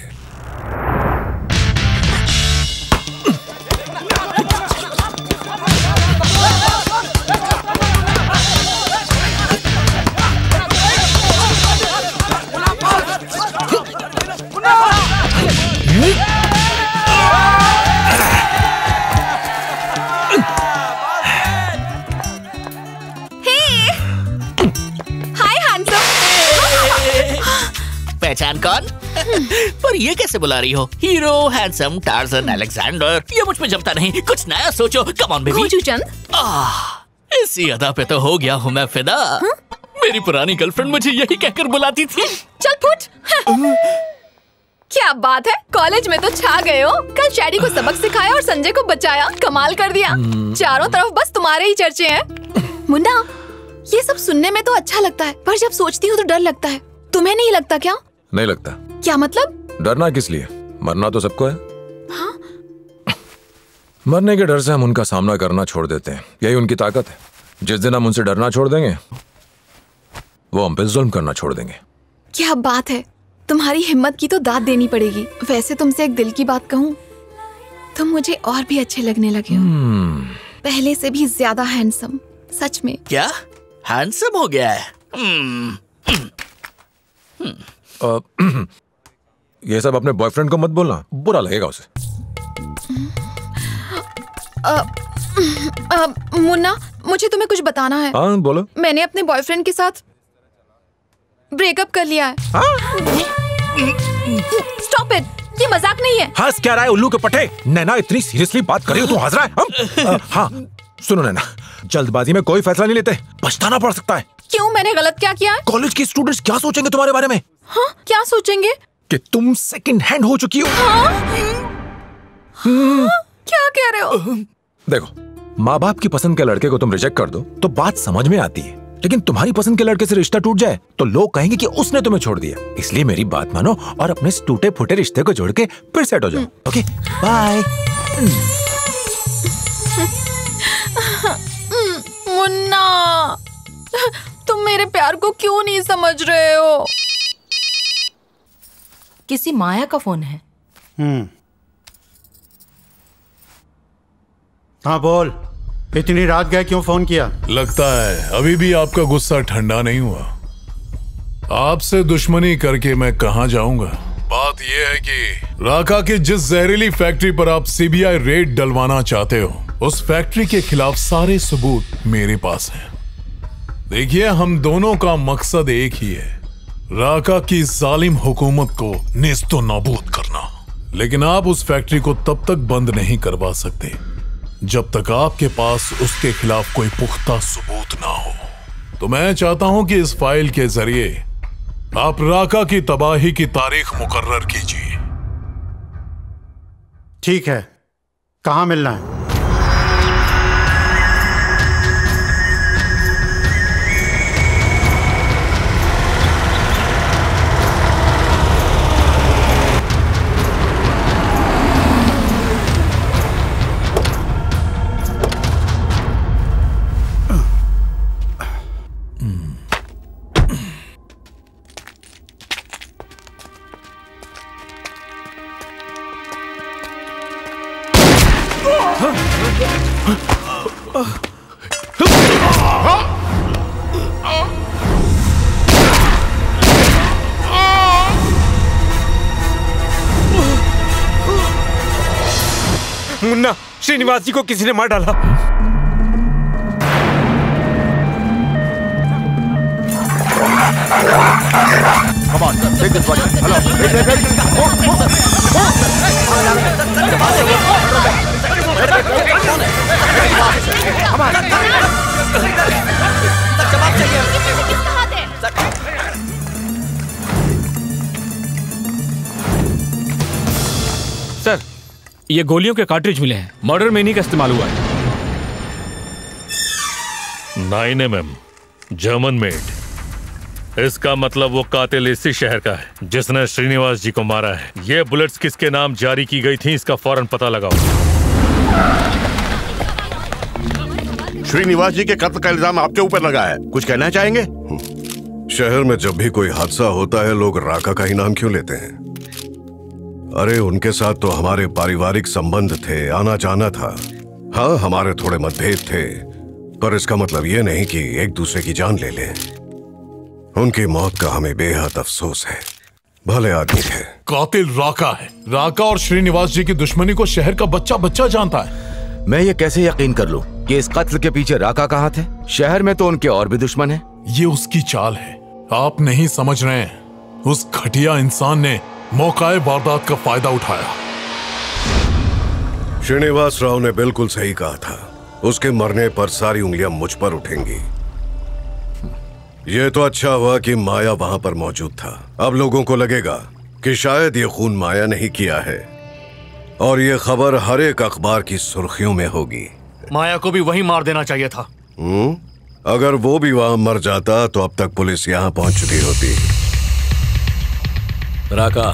पहचान कौन? पर ये कैसे बुला रही हो? हीरो, हैंडसम, टार्जन, अलेक्जेंडर, ये मुझ में जमता नहीं। कुछ नया सोचो। Come on baby. इसी अदा पे तो हो गया हूँ मैं फिदा। मेरी पुरानी गर्लफ्रेंड मुझे यही कहकर बुलाती थी। चल फुट। क्या बात है, कॉलेज में तो छा गए हो। कल शैडी को सबक सिखाया और संजय को बचाया। कमाल कर दिया। चारों तरफ बस तुम्हारे ही चर्चे हैं। मुन्ना, ये सब सुनने में तो अच्छा लगता है, पर जब सोचती हूँ तो डर लगता है। तुम्हें नहीं लगता क्या? नहीं लगता। क्या मतलब? डरना किस लिए? मरना तो सबको है। हाँ? मरने के डर से हम उनका सामना करना छोड़ देते हैं, यही उनकी ताकत है। जिस दिन हम उनसे डरना छोड़ देंगे, वो हम पे जुल्म करना छोड़ देंगे। क्या बात है, तुम्हारी हिम्मत की तो दाद देनी पड़ेगी। वैसे तुमसे एक दिल की बात कहूँ, तुम मुझे और भी अच्छे लगने लगे हो। पहले से भी ज्यादा हैंडसम। सच में। क्या हैंडसम हो गया है? ये सब अपने बॉयफ्रेंड को मत बोलना, बुरा लगेगा उसे। मुन्ना, मुझे तुम्हें कुछ बताना है। हाँ बोलो। मैंने अपने बॉयफ्रेंड के साथ ब्रेकअप कर लिया है। स्टॉप इट, ये मजाक नहीं है। हंस क्या रहा है उल्लू के पट्टे? नैना इतनी सीरियसली बात कर रही हो तो हंस रहा है? हाँ सुनो नैना, जल्दबाजी में कोई फैसला नहीं लेते, पछताना पड़ सकता है। क्यों, मैंने गलत क्या किया है? कॉलेज के स्टूडेंट्स क्या सोचेंगे तुम्हारे बारे में? हाँ, क्या सोचेंगे? कि तुम सेकंड हैंड हो चुकी हो। क्या कह रहे हो? देखो, माँ बाप की पसंद के लड़के को तुम रिजेक्ट कर दो तो बात समझ में आती है, लेकिन तुम्हारी पसंद के लड़के से रिश्ता टूट जाए तो लोग कहेंगे कि उसने तुम्हें छोड़ दिया। इसलिए मेरी बात मानो और अपने टूटे फूटे रिश्ते को जोड़ के फिर सेट हो जाओ। Okay bye. मुन्ना, तुम मेरे प्यार को क्यों नहीं समझ रहे हो? किसी माया का फोन है। हाँ बोल, इतनी रात गए क्यों फोन किया? लगता है अभी भी आपका गुस्सा ठंडा नहीं हुआ। आपसे दुश्मनी करके मैं कहां जाऊंगा? बात यह है कि राका की जिस जहरीली फैक्ट्री पर आप सीबीआई रेड डलवाना चाहते हो, उस फैक्ट्री के खिलाफ सारे सबूत मेरे पास हैं। देखिए, हम दोनों का मकसद एक ही है, राका की जालिम हुकूमत को नेस्तो नाबूद करना। लेकिन आप उस फैक्ट्री को तब तक बंद नहीं करवा सकते जब तक आपके पास उसके खिलाफ कोई पुख्ता सबूत ना हो। तो मैं चाहता हूं कि इस फाइल के जरिए आप राका की तबाही की तारीख मुकर्रर कीजिए। ठीक है, कहां मिलना है? मुन्ना, श्रीनिवास जी को किसी ने मार डाला। Come on, take this one. Hello. Come on. जवाब चाहिए। किसका हाथ है? सर, ये गोलियों के कार्ट्रिज मिले हैं। मर्डर में इन्हीं का इस्तेमाल हुआ है। 9mm German made. इसका मतलब वो कातिल इसी शहर का है जिसने श्रीनिवास जी को मारा है। ये बुलेट्स किसके नाम जारी की गई थी, इसका फौरन पता लगाओ। श्रीनिवास जी के कत्ल का इल्जाम आपके ऊपर लगा है, कुछ कहना चाहेंगे? शहर में जब भी कोई हादसा होता है लोग राका का ही नाम क्यों लेते हैं? अरे उनके साथ तो हमारे पारिवारिक संबंध थे, आना जाना था। हाँ, हमारे थोड़े मतभेद थे, पर इसका मतलब ये नहीं कि एक दूसरे की जान ले लें। उनकी मौत का हमें बेहद अफसोस है। भले आदमी थे। कातिल राका है। राका और श्रीनिवास जी की दुश्मनी को शहर का बच्चा बच्चा जानता है। मैं ये कैसे यकीन कर लूं कि इस कत्ल के पीछे राका का हाथ है? शहर में तो उनके और भी दुश्मन हैं। ये उसकी चाल है, आप नहीं समझ रहे हैं। उस घटिया इंसान ने मौकाए वारदात का फायदा उठाया। श्रीनिवास राव ने बिल्कुल सही कहा था, उसके मरने पर सारी उंगलियां मुझ पर उठेंगी। ये तो अच्छा हुआ कि माया वहां पर मौजूद था। अब लोगों को लगेगा कि शायद ये खून माया नहीं किया है और ये खबर हर एक अखबार की सुर्खियों में होगी। माया को भी वहीं मार देना चाहिए था। अगर वो भी वहां मर जाता तो अब तक पुलिस यहां पहुंच चुकी होती। राका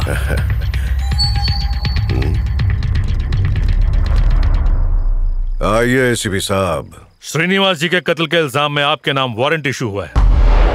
आइए एसीपी साहब। श्रीनिवास जी के कत्ल के इल्जाम में आपके नाम वारंट इशू हुआ है।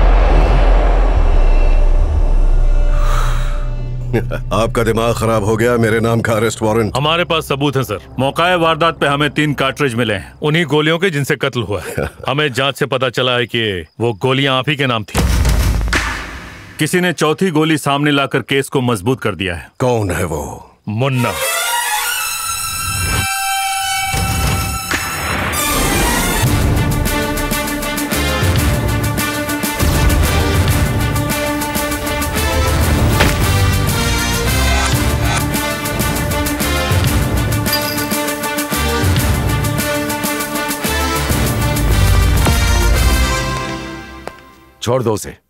आपका दिमाग खराब हो गया, मेरे नाम का अरेस्ट वारंट? हमारे पास सबूत है सर। मौकाए वारदात पे हमें 3 कार्ट्रिज मिले हैं, उन्हीं गोलियों के जिनसे कत्ल हुआ है। हमें जांच से पता चला है कि वो गोलियां आप ही के नाम थी। किसी ने चौथी गोली सामने लाकर केस को मजबूत कर दिया है। कौन है वो? मुन्ना। छोड़ दो उसे।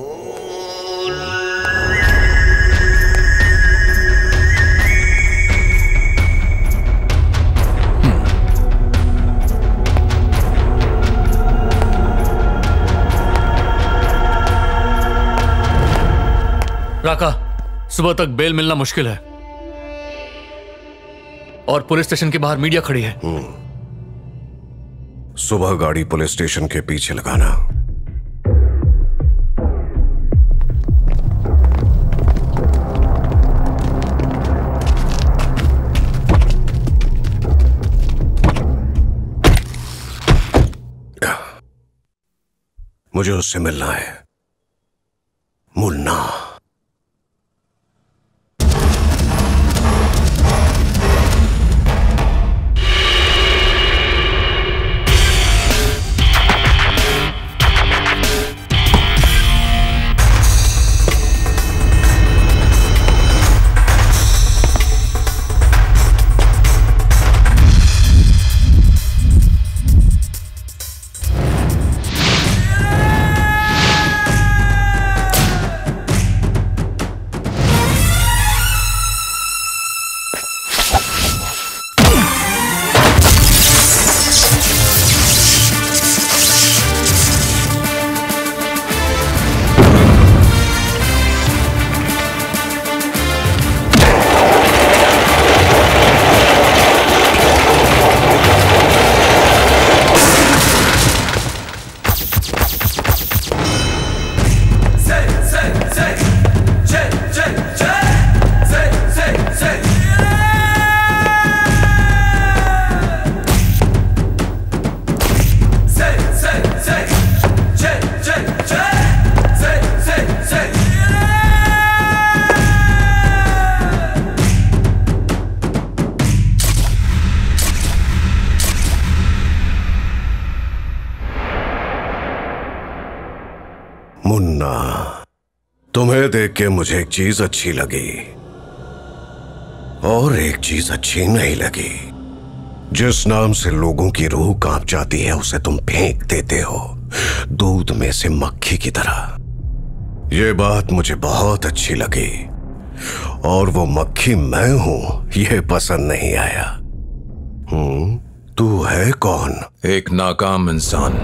राका, सुबह तक बेल मिलना मुश्किल है और पुलिस स्टेशन के बाहर मीडिया खड़ी है। सुबह गाड़ी पुलिस स्टेशन के पीछे लगाना। मुझे उससे मिलना है, मुन्ना। मुन्ना, तुम्हें देख के मुझे एक चीज अच्छी लगी और एक चीज अच्छी नहीं लगी। जिस नाम से लोगों की रूह कांप जाती है उसे तुम फेंक देते हो, दूध में से मक्खी की तरह। ये बात मुझे बहुत अच्छी लगी, और वो मक्खी मैं हूं ये पसंद नहीं आया। तू है कौन? एक नाकाम इंसान।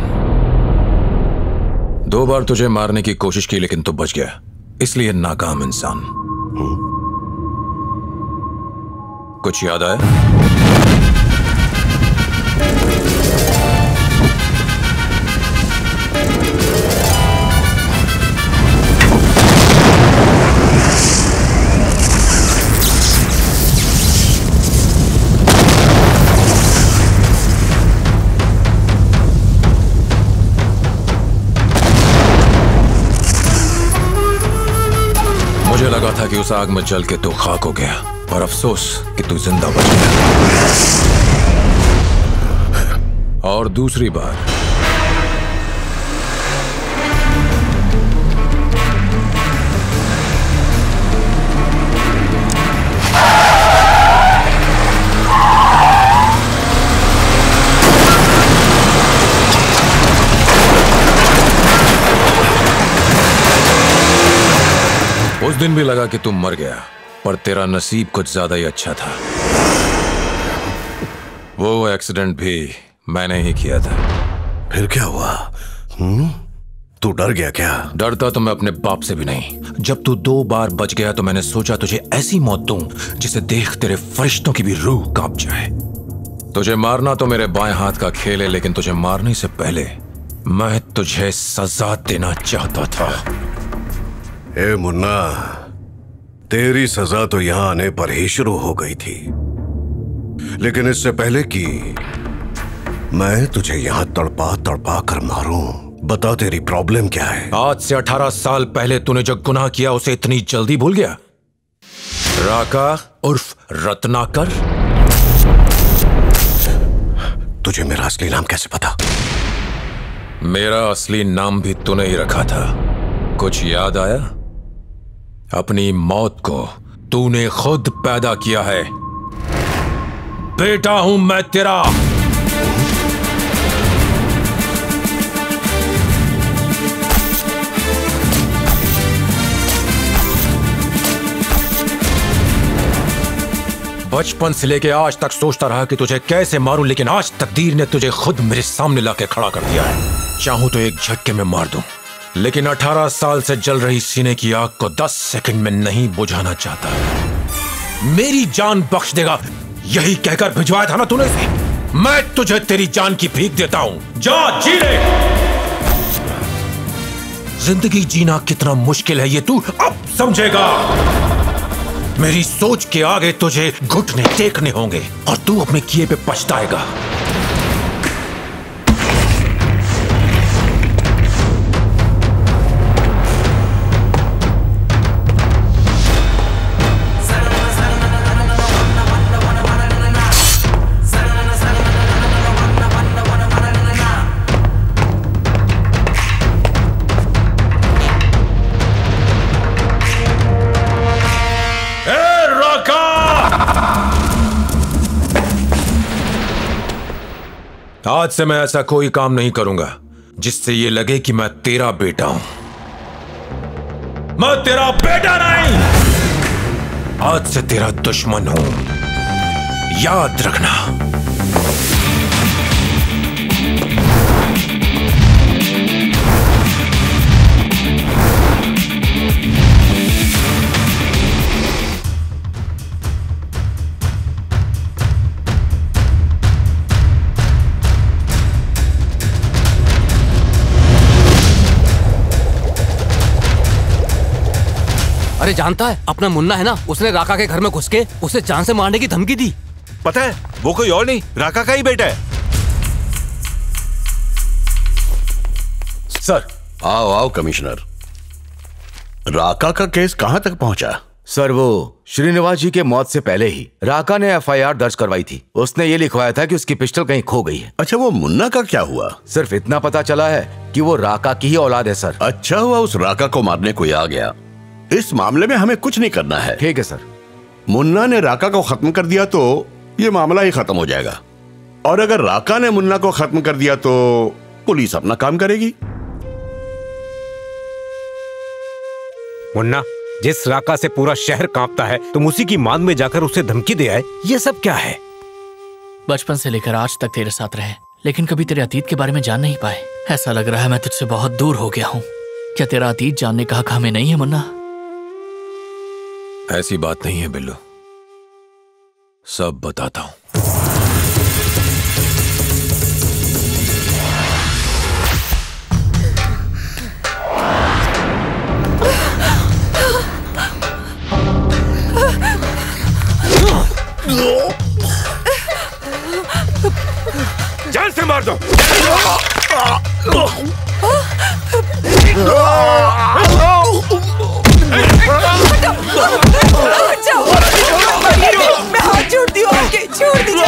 2 बार तुझे मारने की कोशिश की लेकिन तू बच गया, इसलिए नाकाम इंसान। कुछ याद आया? मुझे लगा था कि उस आग में जल के तू खाक हो गया, और अफसोस कि तू जिंदा बच गया। और दूसरी बार उस दिन भी लगा कि तू मर गया, पर तेरा नसीब कुछ ज्यादा ही अच्छा था। वो एक्सीडेंट भी मैंने ही किया था। फिर क्या हुआ? तू डर गया क्या? डरता तो मैं अपने बाप से भी नहीं। जब तू 2 बार बच गया तो मैंने सोचा तुझे ऐसी मौत दूं जिसे देख तेरे फरिश्तों की भी रूह कांप जाए। तुझे मारना तो मेरे बाएं हाथ का खेल है, लेकिन तुझे मारने से पहले मैं तुझे सजा देना चाहता था। ए मुन्ना, तेरी सजा तो यहां आने पर ही शुरू हो गई थी, लेकिन इससे पहले कि मैं तुझे यहां तड़पा तड़पा कर मारूं, बता तेरी प्रॉब्लम क्या है? आज से 18 साल पहले तूने जो गुनाह किया उसे इतनी जल्दी भूल गया? राका उर्फ रत्नाकर? तुझे मेरा असली नाम कैसे पता? मेरा असली नाम भी तूने ही रखा था। कुछ याद आया? अपनी मौत को तूने खुद पैदा किया है। बेटा हूं मैं तेरा। बचपन से लेके आज तक सोचता रहा कि तुझे कैसे मारूं, लेकिन आज तकदीर ने तुझे खुद मेरे सामने लाके खड़ा कर दिया है। चाहूं तो एक झटके में मार दूं, लेकिन 18 साल से जल रही सीने की आग को 10 सेकंड में नहीं बुझाना चाहता। मेरी जान बख्श देगा यही कहकर भिजवाया था ना तूने इसे। मैं तुझे तेरी जान की भीख देता हूं, जा जी ले। जिंदगी जीना कितना मुश्किल है ये तू अब समझेगा। मेरी सोच के आगे तुझे घुटने टेकने होंगे और तू अपने किए पे पछताएगा। आज से मैं ऐसा कोई काम नहीं करूंगा जिससे ये लगे कि मैं तेरा बेटा हूं। मैं तेरा बेटा नहीं, आज से तेरा दुश्मन हूं, याद रखना। अरे जानता है, अपना मुन्ना है ना, उसने राका के घर में घुस के उसे जान से मारने की धमकी दी। पता है वो कोई और नहीं, राका का ही बेटा है। सर आओ आओ कमिश्नर। राका का केस कहां तक पहुंचा? सर वो श्रीनिवास जी के मौत से पहले ही राका ने FIR दर्ज करवाई थी। उसने ये लिखवाया था कि उसकी पिस्टल कहीं खो गई है। अच्छा वो मुन्ना का क्या हुआ? सिर्फ इतना पता चला है कि वो राका की ही औलाद है सर। अच्छा हुआ उस राका को मारने कोई आ गया। इस मामले में हमें कुछ नहीं करना है। ठीक है सर। मुन्ना ने राका को खत्म कर दिया तो ये मामला ही खत्म हो जाएगा। और अगर राका ने मुन्ना को खत्म कर दिया तो पुलिस अपना काम करेगी। मुन्ना, जिस राका से पूरा शहर कांपता है तुम उसी की मान में जाकर उसे धमकी दे आए, ये सब क्या है? बचपन से लेकर आज तक तेरे साथ रहे, लेकिन कभी तेरे अतीत के बारे में जान नहीं पाए। ऐसा लग रहा है मैं तुझसे बहुत दूर हो गया हूँ। क्या तेरा अतीत जानने का हक हमें नहीं है मुन्ना? ऐसी बात नहीं है बिल्लू, सब बताता हूं। जान से मार दो। मैं हाथ जोड़ती हूँ आपके, छोड़ दीजिए,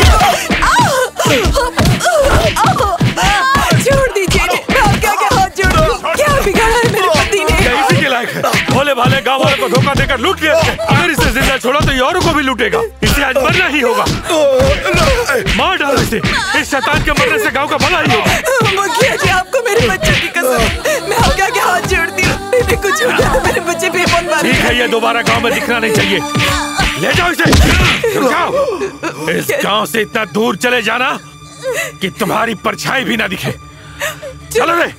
छोड़ दीजिए, मैं आपके आगे हाथ जोड़ती हूँ। क्या बिगाड़ा है मेरे पति ने? इसी के लायक है। भोले भाले गाँव वालों को धोखा देकर लूट लिया। अगर इसे जिंदा छोड़ा तो ये औरों को भी लूटेगा। इसे आज मरना ही होगा। मार डालो इसे। इस शैतान के मरने से गांव का भला ही होगा। मुखिया जी, आपको मेरे बच्चे की कसम, मैं आपके आगे हाथ जोड़ती हूँ। मैंने कुछ हो गया तो मेरे बच्चे बेमौत मारे। ठीक है, ये दोबारा गांव में दिखना नहीं चाहिए। ले जाओ इसे, जाओ। इस गांव से इतना दूर चले जाना कि तुम्हारी परछाई भी ना दिखे। चलो रे।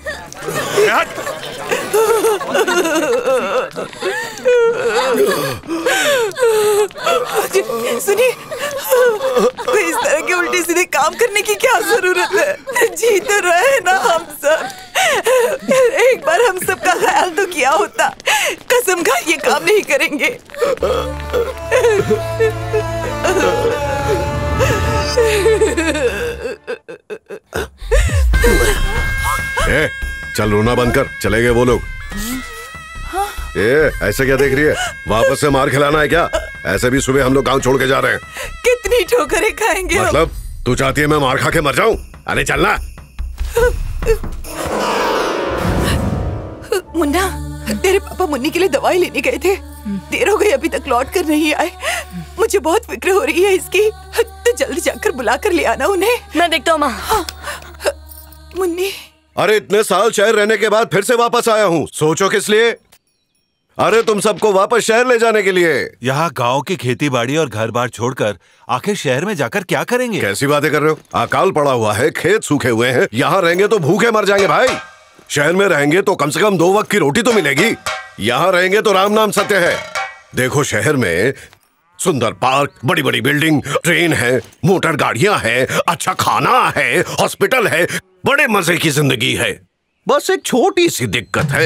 सुनिए, कोई इस तरह के उल्टे सीधे काम करने की क्या जरूरत है? जी तो रहे ना हम सब। एक बार हम सब का ख्याल तो किया होता। कसम खा ये काम नहीं करेंगे। ए, चल रोना बंद कर, चले गए वो लोग। ऐसे क्या देख रही है? वापस से मार खिलाना है क्या? ऐसे भी सुबह हम लोग गांव छोड़ के जा रहे हैं। कितनी ठोकरें खाएंगे मतलब तू चाहती है मैं मार खा के मर जाऊं? अरे चलना। मुन्ना, तेरे पापा मुन्नी के लिए दवाई लेने गए थे, देर हो गई, अभी तक लौट कर नहीं आए। मुझे बहुत फिक्र हो रही है इसकी, तो जल्दी जाकर बुला कर ले आना उन्हें। मैं देखता हूँ माँ। मुन्नी, अरे इतने साल शहर रहने के बाद फिर से वापस आया हूँ, सोचो किस लिए? अरे तुम सबको वापस शहर ले जाने के लिए। यहाँ गांव की खेती बाड़ी और घर बार छोड़कर आखिर शहर में जाकर क्या करेंगे? कैसी बातें कर रहे हो? अकाल पड़ा हुआ है, खेत सूखे हुए हैं, यहाँ रहेंगे तो भूखे मर जाएंगे भाई। शहर में रहेंगे तो कम से कम 2 वक्त की रोटी तो मिलेगी। यहाँ रहेंगे तो राम नाम सत्य है। देखो शहर में सुंदर पार्क, बड़ी बड़ी बिल्डिंग, ट्रेन है, मोटर गाड़ियां हैं, अच्छा खाना है, हॉस्पिटल है, बड़े मजे की जिंदगी है। बस एक छोटी सी दिक्कत है,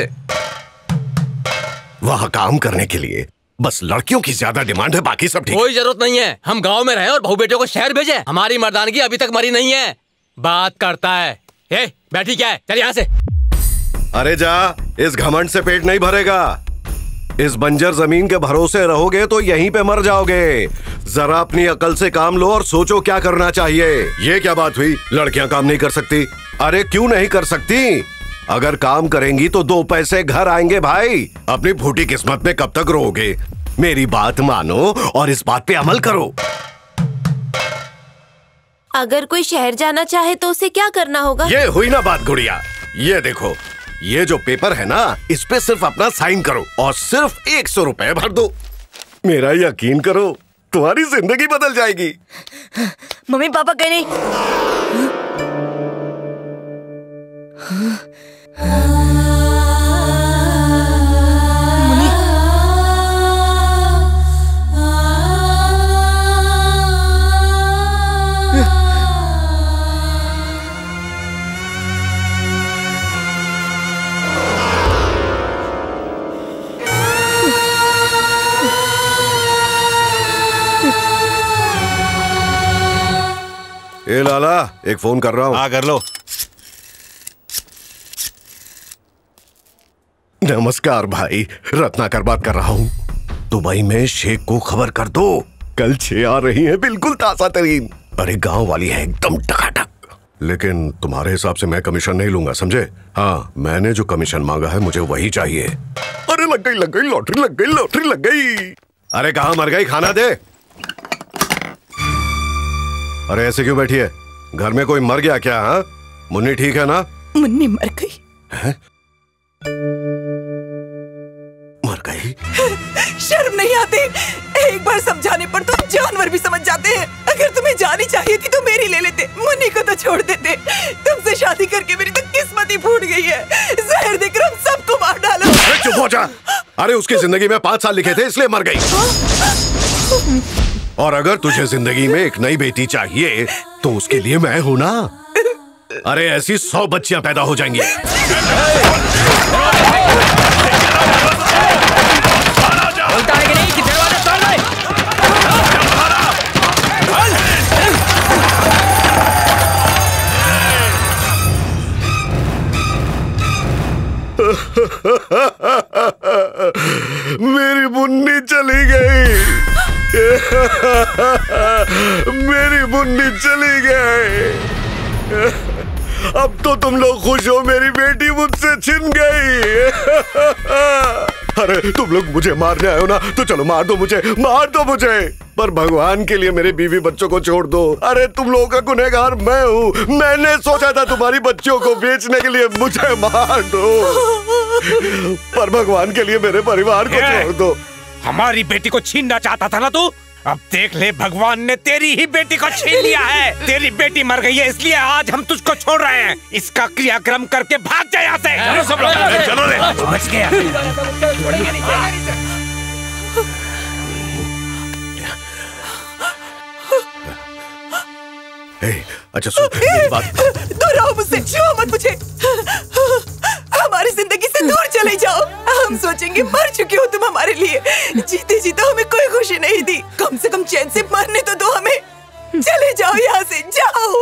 वहाँ काम करने के लिए बस लड़कियों की ज्यादा डिमांड है, बाकी सब ठीक। कोई जरूरत नहीं है, हम गांव में रहे और बहू बेटियों को शहर भेजे। हमारी मर्दानगी अभी तक मरी नहीं है। बात करता है। ए, बैठी क्या है? चल यहाँ से। अरे जा, इस घमंड से पेट नहीं भरेगा। इस बंजर जमीन के भरोसे रहोगे तो यहीं पे मर जाओगे। जरा अपनी अकल से काम लो और सोचो क्या करना चाहिए। ये क्या बात हुई? लड़कियां काम नहीं कर सकती? अरे क्यों नहीं कर सकती? अगर काम करेंगी तो 2 पैसे घर आएंगे भाई। अपनी फूटी किस्मत में कब तक रहोगे? मेरी बात मानो और इस बात पे अमल करो। अगर कोई शहर जाना चाहे तो उसे क्या करना होगा? ये हुई ना बात गुड़िया। ये देखो, ये जो पेपर है ना, इस पे सिर्फ अपना साइन करो और सिर्फ 100 रुपए भर दो। मेरा यकीन करो, तुम्हारी जिंदगी बदल जाएगी। मम्मी पापा कहीं नहीं। ए लाला, एक फोन कर रहा हूँ। हाँ कर लो। नमस्कार भाई, रत्नाकर बात कर रहा हूँ। दुबई में शेख को खबर कर दो, कल 6 आ रही है, बिल्कुल ताजा तरीन। अरे गांव वाली है एकदम टकाटक। लेकिन तुम्हारे हिसाब से मैं कमीशन नहीं लूंगा, समझे? हाँ, मैंने जो कमीशन मांगा है मुझे वही चाहिए। अरे लग गई लॉटरी, लग गई लॉटरी, लग गई। अरे कहाँ मर गई? खाना दे। अरे ऐसे क्यों बैठी है? घर में कोई मर गया क्या? हाँ, मुन्नी ठीक है ना? मुन्नी मर गई है? मर गई? शर्म नहीं आती? एक बार समझाने पर तो जानवर भी समझ जाते हैं। अगर तुम्हें जानी चाहिए थी तो मेरी ले लेते, मुन्नी को तो छोड़ देते। तुमसे शादी करके मेरी तो किस्मत ही फूट गई है। जहर देकर हम सबको मार डालो। अरे चुप हो जा। अरे उसकी जिंदगी में 5 साल लिखे थे इसलिए मर गई। और अगर तुझे जिंदगी में एक नई बेटी चाहिए तो उसके लिए मैं हूं ना। अरे ऐसी 100 बच्चियां पैदा हो जाएंगी। बोलता है कि नहीं कि दरवाजा तोड़ दे। मेरी मुन्नी चली गई। मेरी मुन्नी चली गई। अब तो तुम लोग खुश हो, मेरी बेटी मुझसे छिन गई। अरे तुम लोग मुझे मारने आए हो ना, तो चलो मार दो मुझे, मार दो मुझे, पर भगवान के लिए मेरे बीवी बच्चों को छोड़ दो। अरे तुम लोगों का गुनहगार मैं हूँ। मैंने सोचा था तुम्हारी बच्चियों को बेचने के लिए, मुझे मार दो, पर भगवान के लिए मेरे परिवार को छोड़ दो। हमारी बेटी को छीनना चाहता था ना तू? अब देख ले, भगवान ने तेरी ही बेटी को छीन लिया है। तेरी बेटी मर गई है इसलिए आज हम तुझको छोड़ रहे हैं। इसका क्रियाक्रम करके भाग जा यहाँ से। चलो सब लोग, चलो रे। बच गया। अच्छा सुन मेरी बात। दूर रहो मुझसे, छुओ मत मुझे। हमारी जिंदगी से दूर चले जाओ। हम सोचेंगे मर चुके हो तुम हमारे लिए। जीते जीते हमें कोई खुशी नहीं दी, कम से कम चैन से मरने तो दो हमें। चले जाओ यहाँ से, जाओ।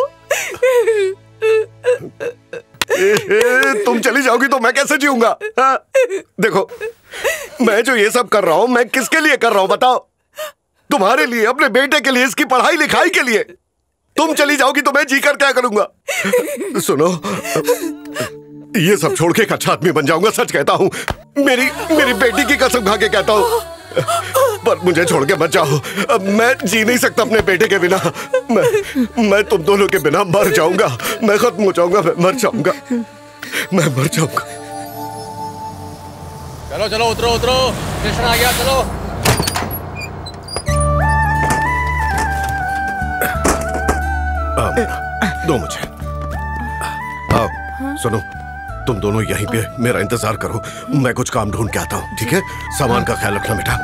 तुम चली जाओगी तो मैं कैसे जीऊंगा? देखो मैं जो ये सब कर रहा हूँ मैं किसके लिए कर रहा हूँ बताओ? तुम्हारे लिए, अपने बेटे के लिए, इसकी पढ़ाई लिखाई के लिए। तुम चली जाओगी तो मैं जी कर क्या करूंगा? सुनो, ये सब छोड़ के एक अच्छा आदमी बन जाऊंगा, सच कहता हूँ। मेरी बेटी की कसम खा के कहता हूँ। पर मुझे छोड़ के मत जाओ। अब मैं जी नहीं सकता अपने बेटे के बिना। मैं तुम दोनों के बिना मर जाऊंगा। मैं खत्म हो जाऊंगा, मैं मर जाऊंगा, मैं मर जाऊंगा। चलो चलो उतरो उतरो, स्टेशन आ गया, चलो। दो मुझे। आओ, सुनो, तुम दोनों यहीं पे मेरा इंतजार करो, मैं कुछ काम ढूंढ के आता हूँ, ठीक है? सामान का ख्याल रखना बेटा।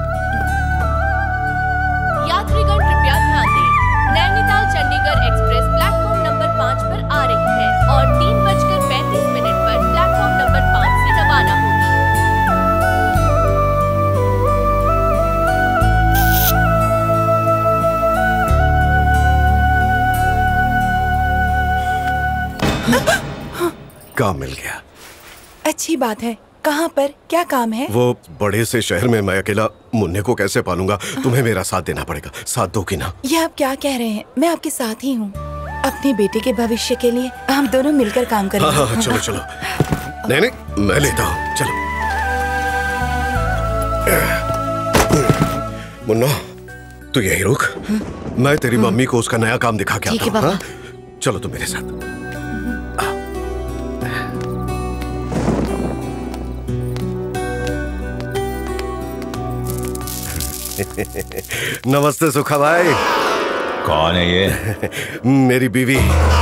यात्रीगण कृपया ध्यान दें, Nainital Chandigarh express platform number 5 पर आ रही है और 3:35 पर प्लेटफॉर्म नंबर 5 से रवाना होगी। काम मिल गया। अच्छी बात है। कहाँ पर, क्या काम है? वो बड़े से शहर में मैं अकेला मुन्ने को कैसे पालूंगा? तुम्हें मेरा साथ देना पड़ेगा। साथ दो कि ना? ये आप क्या कह रहे हैं? मैं आपके साथ ही हूँ। अपने बेटे के भविष्य के लिए हम दोनों मिलकर काम करेंगे। हाँ, चलो चलो। नहीं नहीं, मैं लेता हूँ, चलो। मुन्ना तू यही रुक, मैं तेरी मम्मी को उसका नया काम दिखा के आता हूँ। चलो तुम मेरे साथ। नमस्ते सुखा भाई। कौन है ये? मेरी बीवी।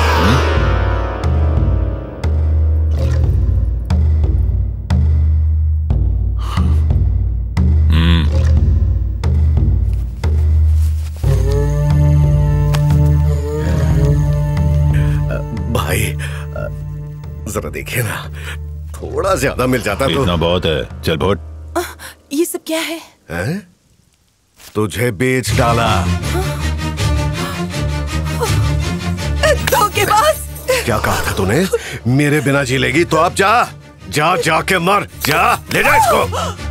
भाई जरा देखिए ना, थोड़ा ज्यादा मिल जाता तो। इतना बहुत है, चल भोट। ये सब क्या है? हैं? तुझे बेच डाला। धोखेबाज! क्या कहा था तूने? मेरे बिना जी लेगी तो अब जा, जा जाके मर, जा, ले जा इसको।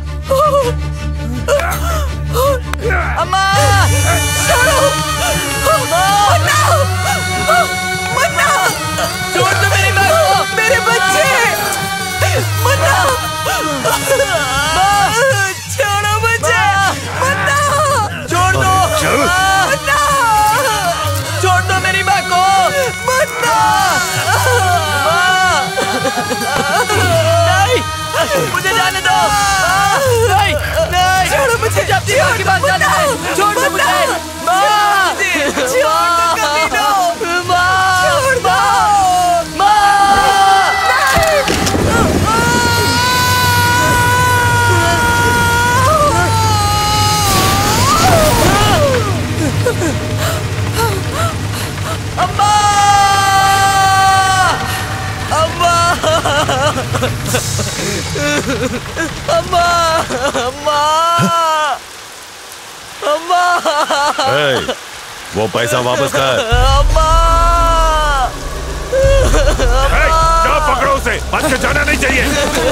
अम्मा! छोड़ो! मुन्ना! मुन्ना! छोड़ दो मेरी माँ को! मेरे बच्चे! मुन्ना! छोड़ो मुझे! मुन्ना! छोड़ दो! चल! मुन्ना! छोड़ नहीं, मुझे जाने दो। नहीं, नहीं, छोड़ो मुझे, जाती हो की बात जाने दो। छोड़ दो मुझे। माँ, छोड़ दो कमीनो। माँ, छोड़ दो। अम्मा! अम्मा! अम्मा! अम्मा! अम्मा! वो पैसा वापस कर। अम्मा! जा पकड़ो उसे, बच के जाना नहीं चाहिए।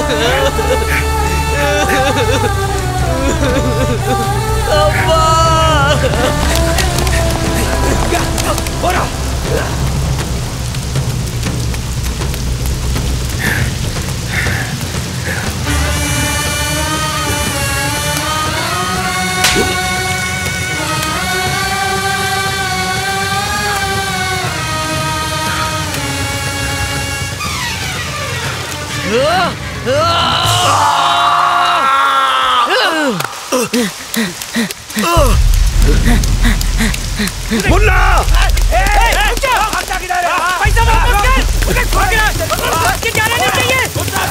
अम्मा! मुन्ना! पैसा वापस कर! उसे छोड़ के जाना नहीं चाहिए!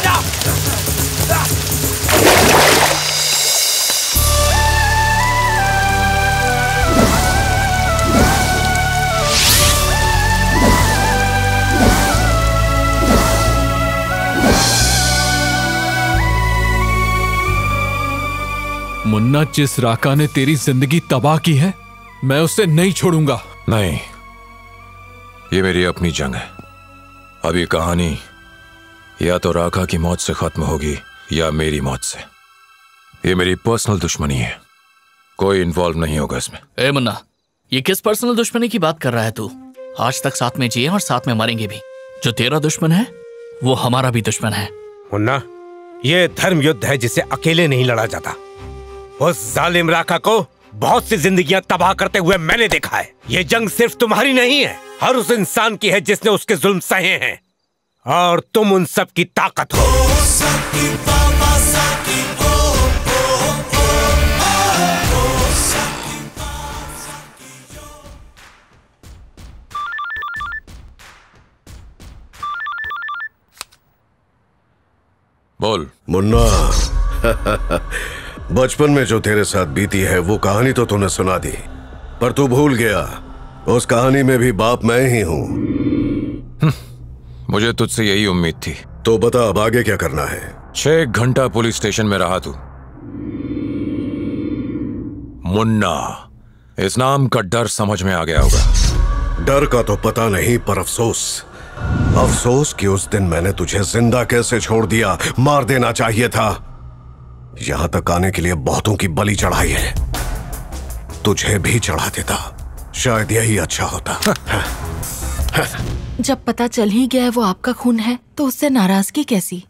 मुन्ना, जिस राका ने तेरी जिंदगी तबाह की है, मैं उसे नहीं छोड़ूंगा। नहीं, ये मेरी अपनी जंग है। अभी कहानी या तो राका की मौत से खत्म होगी या मेरी मौत से। ये मेरी पर्सनल दुश्मनी है, कोई इन्वॉल्व नहीं होगा इसमें। ए मुन्ना, ये किस पर्सनल दुश्मनी की बात कर रहा है तू? आज तक साथ में जिए और साथ में मरेंगे भी। जो तेरा दुश्मन है वो हमारा भी दुश्मन है। मुन्ना, ये धर्म युद्ध है जिसे अकेले नहीं लड़ा जाता। उस जालिम राका को बहुत सी जिंदगियां तबाह करते हुए मैंने देखा है। ये जंग सिर्फ तुम्हारी नहीं है, हर उस इंसान की है जिसने उसके जुल्म सहे हैं, और तुम उन सब की ताकत हो। बोल मुन्ना। बचपन में जो तेरे साथ बीती है वो कहानी तो तूने सुना दी, पर तू भूल गया उस कहानी में भी बाप मैं ही हूं। मुझे तुझसे यही उम्मीद थी। तो बता अब आगे क्या करना है? 6 घंटा पुलिस स्टेशन में रहा तू। मुन्ना, इस नाम का डर समझ में आ गया होगा। डर का तो पता नहीं, पर अफसोस कि उस दिन मैंने तुझे जिंदा कैसे छोड़ दिया। मार देना चाहिए था। यहां तक आने के लिए बहुतों की बलि चढ़ाई है, तुझे भी चढ़ा देता, शायद यही अच्छा होता। जब पता चल ही गया है वो आपका खून है, तो उससे नाराजगी कैसी?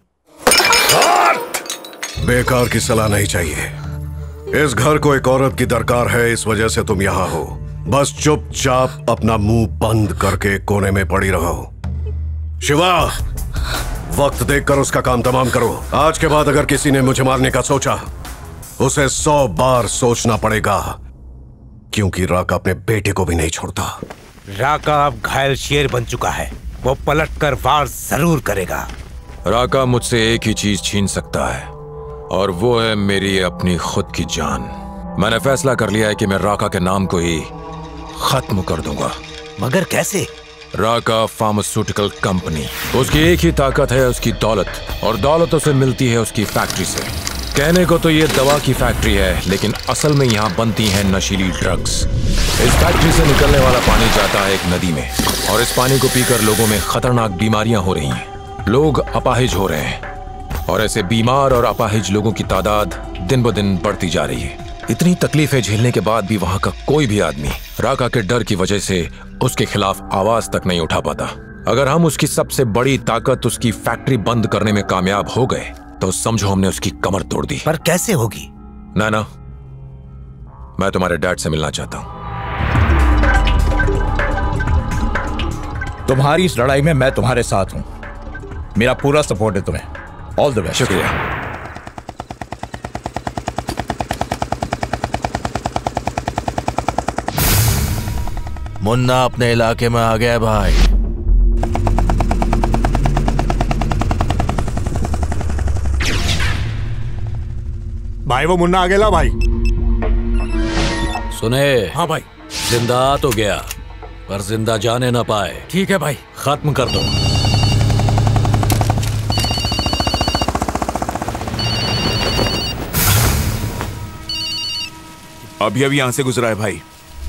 बेकार की सलाह नहीं चाहिए। इस घर को एक औरत की दरकार है, इस वजह से तुम यहाँ हो। बस चुपचाप अपना मुंह बंद करके कोने में पड़ी रहो। शिवा, वक्त देखकर उसका काम तमाम करो। आज के बाद अगर किसी ने मुझे मारने का सोचा, उसे 100 बार सोचना पड़ेगा, क्योंकि राका अपने बेटे को भी नहीं छोड़ता। राका अब घायल शेर बन चुका है, वो पलटकर वार जरूर करेगा। राका मुझसे एक ही चीज छीन सकता है, और वो है मेरी अपनी खुद की जान। मैंने फैसला कर लिया है कि मैं राका के नाम को ही खत्म कर दूंगा। मगर कैसे? राका फार्मास्यूटिकल कंपनी, उसकी एक ही ताकत है, उसकी दौलत, और दौलत उसे मिलती है उसकी फैक्ट्री से। कहने को तो ये दवा की फैक्ट्री है, लेकिन असल में यहाँ बनती हैं नशीली ड्रग्स। इस फैक्ट्री से निकलने वाला पानी जाता है एक नदी में, और इस पानी को पीकर लोगों में खतरनाक बीमारियां हो रही हैं। लोग अपाहिज हो रहे हैं, और ऐसे बीमार और अपाहिज लोगों की तादाद दिन ब दिन बढ़ती जा रही है। इतनी तकलीफें झेलने के बाद भी वहां का कोई भी आदमी राका के डर की वजह से उसके खिलाफ आवाज तक नहीं उठा पाता। अगर हम उसकी सबसे बड़ी ताकत, उसकी फैक्ट्री बंद करने में कामयाब हो गए, तो समझो हमने उसकी कमर तोड़ दी। पर कैसे होगी? ना, मैं तुम्हारे डैड से मिलना चाहता हूं। तुम्हारी इस लड़ाई में मैं तुम्हारे साथ हूं, मेरा पूरा सपोर्ट है तुम्हें। All the best. शुक्रिया। मुन्ना अपने इलाके में आ गया है भाई। भाई वो मुन्ना आ गया भाई। सुने। हाँ भाई। जिंदा आ तो गया पर जिंदा जाने ना पाए। ठीक है भाई। खत्म कर दो। अभी अभी यहां से गुजरा है भाई।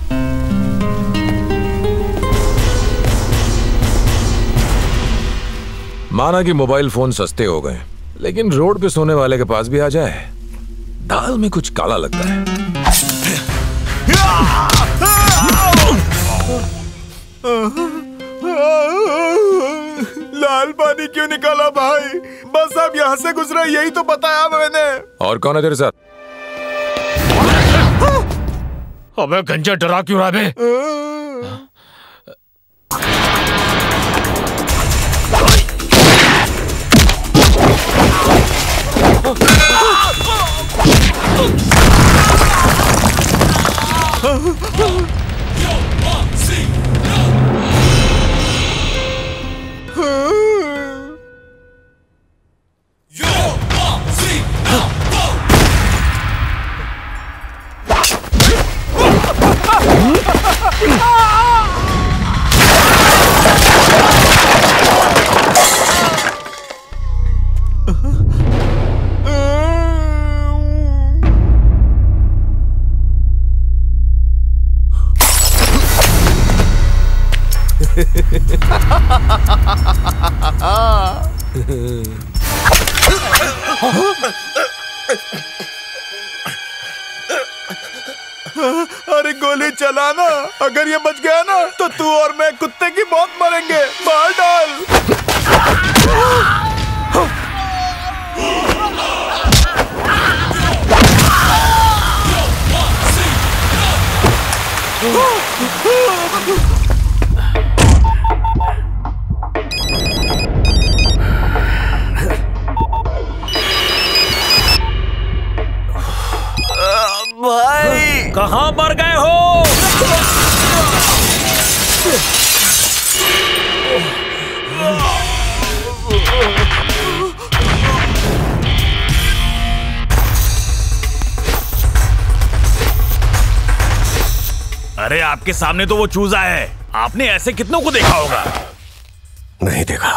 माना कि मोबाइल फोन सस्ते हो गए, लेकिन रोड पे सोने वाले के पास भी आ जाए, दाल में कुछ काला लगता है। लाल पानी क्यों निकाला भाई? बस अब यहाँ से गुजरा यही तो बताया मैंने। और कौन है तेरे साथ? अबे गंजा डरा क्यों रहा बे? अरे गोली चलाना, अगर ये बच गया ना तो तू और मैं कुत्ते की मौत मरेंगे। मार डाल। भाई कहाँ मर गए हो? अरे आपके सामने तो वो चूजा है। आपने ऐसे कितनों को देखा होगा? नहीं देखा,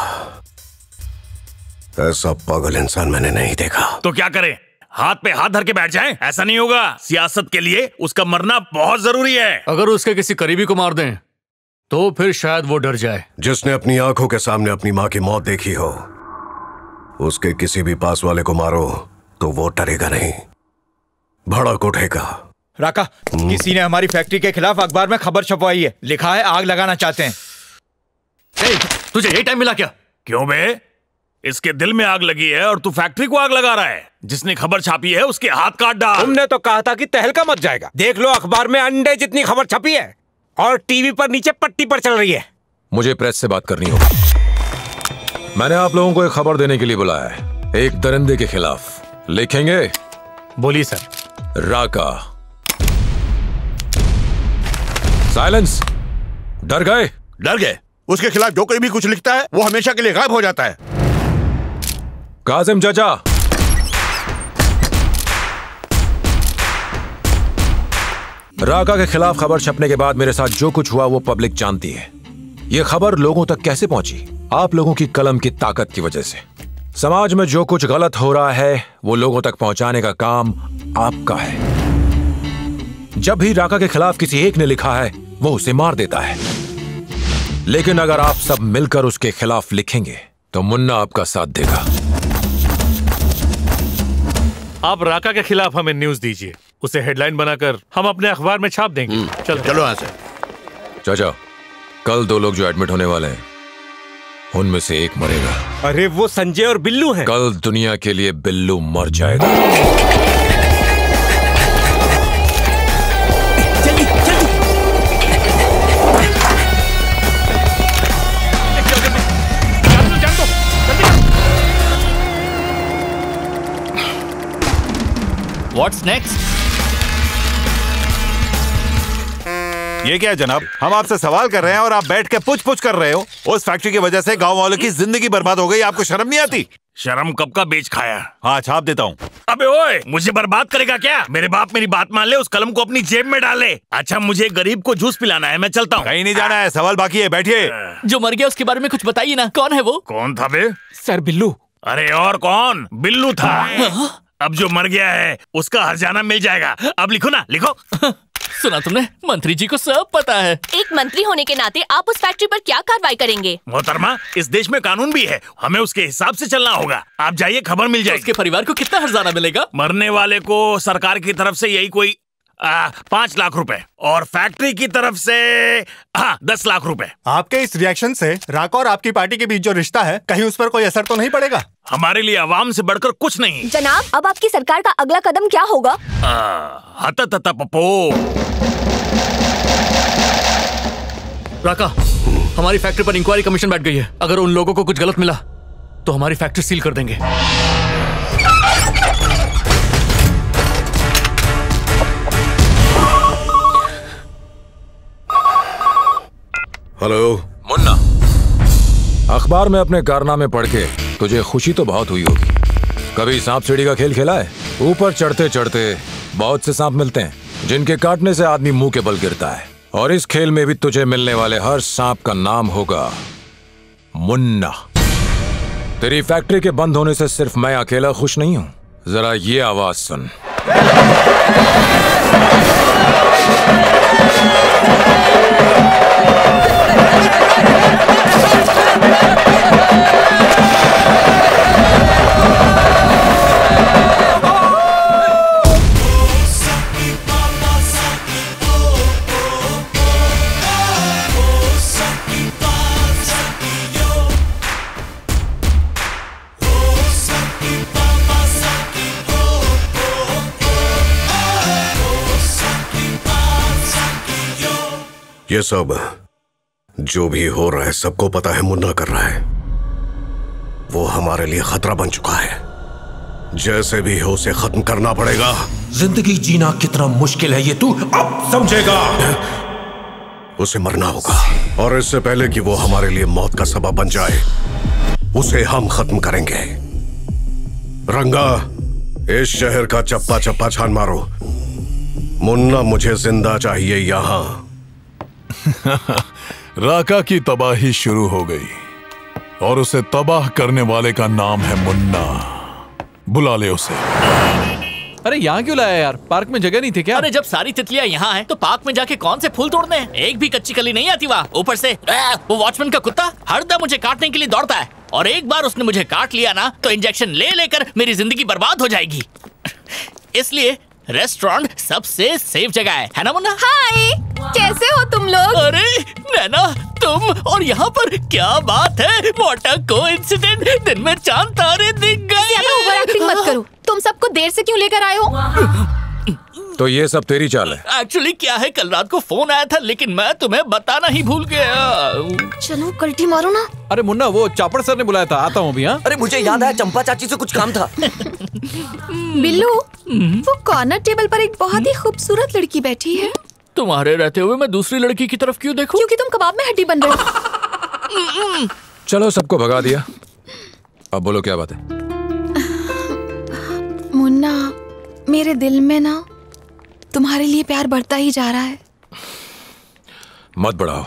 ऐसा पागल इंसान मैंने नहीं देखा। तो क्या करें? हाथ पे हाथ धर के बैठ जाएं? ऐसा नहीं होगा। सियासत के लिए उसका मरना बहुत जरूरी है। अगर उसके किसी करीबी को मार दें तो फिर शायद वो डर जाए। जिसने अपनी आंखों के सामने अपनी माँ की मौत देखी हो, उसके किसी भी पास वाले को मारो तो वो डरेगा नहीं, भड़क उठेगा। राका, किसी ने हमारी फैक्ट्री के खिलाफ अखबार में खबर छपवाई है। लिखा है आग लगाना चाहते हैं। तुझे यही टाइम मिला क्या? क्यों बे? इसके दिल में आग लगी है और तू फैक्ट्री को आग लगा रहा है। जिसने खबर छापी है उसके हाथ काट डाल। तुमने तो कहा था कि तहलका मच जाएगा। देख लो अखबार में अंडे जितनी खबर छपी है और टीवी पर नीचे पट्टी पर चल रही है। मुझे प्रेस से बात करनी होगी। मैंने आप लोगों को एक खबर देने के लिए बुलाया है, एक दरिंदे के खिलाफ। लिखेंगे? बोलिए सर। राका। साइलेंस। डर गए? डर गए? उसके खिलाफ जो कोई भी कुछ लिखता है वो हमेशा के लिए गायब हो जाता है। कासिम चाचा, राका के खिलाफ खबर छपने के बाद मेरे साथ जो कुछ हुआ वो पब्लिक जानती है। ये खबर लोगों तक कैसे पहुंची? आप लोगों की कलम की ताकत की वजह से। समाज में जो कुछ गलत हो रहा है वो लोगों तक पहुंचाने का काम आपका है। जब भी राका के खिलाफ किसी एक ने लिखा है वो उसे मार देता है, लेकिन अगर आप सब मिलकर उसके खिलाफ लिखेंगे तो मुन्ना आपका साथ देगा। आप राका के खिलाफ हमें न्यूज दीजिए, उसे हेडलाइन बनाकर हम अपने अखबार में छाप देंगे। चलो यहाँ से। चाचा, कल 2 लोग जो एडमिट होने वाले हैं उनमें से एक मरेगा। अरे वो संजय और बिल्लू हैं। कल दुनिया के लिए बिल्लू मर जाएगा। जल्दी जल्दी। जान दो, जल्दी। What's next? ये क्या है जनाब, हम आपसे सवाल कर रहे हैं और आप बैठ के पूछ कर रहे हो। उस फैक्ट्री की वजह से गांव वालों की जिंदगी बर्बाद हो गई, आपको शर्म नहीं आती? शर्म कब का बेच खाया। हाँ, छाप देता हूँ। अबे ओए, मुझे बर्बाद करेगा क्या? मेरे बाप मेरी बात मान ले, उस कलम को अपनी जेब में डाले। अच्छा, मुझे गरीब को जूस पिलाना है, मैं चलता हूँ। कहीं नहीं जाना है, सवाल बाकी है, बैठिए। जो मर गया उसके बारे में कुछ बताइए ना, कौन है वो? कौन था बे? सर बिल्लू। अरे और कौन? बिल्लू था। अब जो मर गया है उसका हर्जाना मिल जाएगा। अब लिखो ना, लिखो। सुना तुमने? मंत्री जी को सब पता है। एक मंत्री होने के नाते आप उस फैक्ट्री पर क्या कार्रवाई करेंगे? मोहतरमा, इस देश में कानून भी है, हमें उसके हिसाब से चलना होगा। आप जाइए, खबर मिल जाएगी। उसके परिवार को कितना हर्जाना मिलेगा? मरने वाले को सरकार की तरफ से यही कोई 5 लाख रुपए और फैक्ट्री की तरफ से 10 लाख रुपए। आपके इस रिएक्शन से राका और आपकी पार्टी के बीच जो रिश्ता है, कहीं उस पर कोई असर तो नहीं पड़ेगा? हमारे लिए अवाम से बढ़कर कुछ नहीं। जनाब, अब आपकी सरकार का अगला कदम क्या होगा? राका, हमारी फैक्ट्री पर इंक्वायरी कमीशन बैठ गई है। अगर उन लोगों को कुछ गलत मिला तो हमारी फैक्ट्री सील कर देंगे। हेलो मुन्ना, अखबार में अपने कारनामे पढ़ के तुझे खुशी तो बहुत हुई होगी। कभी सांप सीढ़ी का खेल खेला है? ऊपर चढ़ते चढ़ते बहुत से सांप मिलते हैं जिनके काटने से आदमी मुंह के बल गिरता है, और इस खेल में भी तुझे मिलने वाले हर सांप का नाम होगा मुन्ना। तेरी फैक्ट्री के बंद होने से सिर्फ मैं अकेला खुश नहीं हूं। जरा ये आवाज सुन। ये सब जो भी हो रहा है सबको पता है मुन्ना कर रहा है। वो हमारे लिए खतरा बन चुका है। जैसे भी हो उसे खत्म करना पड़ेगा। जिंदगी जीना कितना मुश्किल है ये तू अब समझेगा। उसे मरना होगा, और इससे पहले कि वो हमारे लिए मौत का सबब बन जाए, उसे हम खत्म करेंगे। रंगा, इस शहर का चप्पा चप्पा छान मारो। मुन्ना मुझे जिंदा चाहिए यहां। राका की तबाही शुरू हो गई और उसे तबाह करने वाले का नाम है मुन्ना। बुला ले उसे। अरे यहाँ क्यों लाया यार? पार्क में जगह नहीं थी क्या? अरे जब सारी तितलियां यहाँ हैं, तो पार्क में जाके कौन से फूल तोड़ने हैं? एक भी कच्ची कली नहीं आती वहाँ। ऊपर से वो वॉचमैन का कुत्ता हरदम मुझे काटने के लिए दौड़ता है, और एक बार उसने मुझे काट लिया ना तो इंजेक्शन ले लेकर मेरी जिंदगी बर्बाद हो जाएगी। इसलिए रेस्टोरेंट सबसे सेफ जगह है ना मुन्ना? हाय, कैसे हो तुम लोग? अरे नैना, तुम और यहाँ पर क्या बात है? What a coincidence! दिन में चांद तारे दिख गए। ज्यादा ओवर एक्टिंग मत करो। तुम सबको देर से क्यों लेकर आए हो? तो ये सब तेरी चाल है? एक्चुअली क्या है, कल रात को फोन आया था लेकिन मैं तुम्हें बताना ही भूल गया। चलो कल्टी मारो ना। अरे मुन्ना, वो चापड़ सर ने बुलाया था, आता हूँ अभी। हाँ, अरे मुझे याद आया, चंपा चाची से कुछ काम था। बिल्लू, वो कॉर्नर टेबल पर एक बहुत ही खूबसूरत लड़की बैठी है। तुम्हारे रहते हुए मैं दूसरी लड़की की तरफ क्यों देखूं? क्योंकि तुम कबाब में हड्डी बन रहे हो। चलो, सबको भगा दिया, अब बोलो क्या बात है? मुन्ना, मेरे दिल में ना तुम्हारे लिए प्यार बढ़ता ही जा रहा है। मत बढ़ाओ।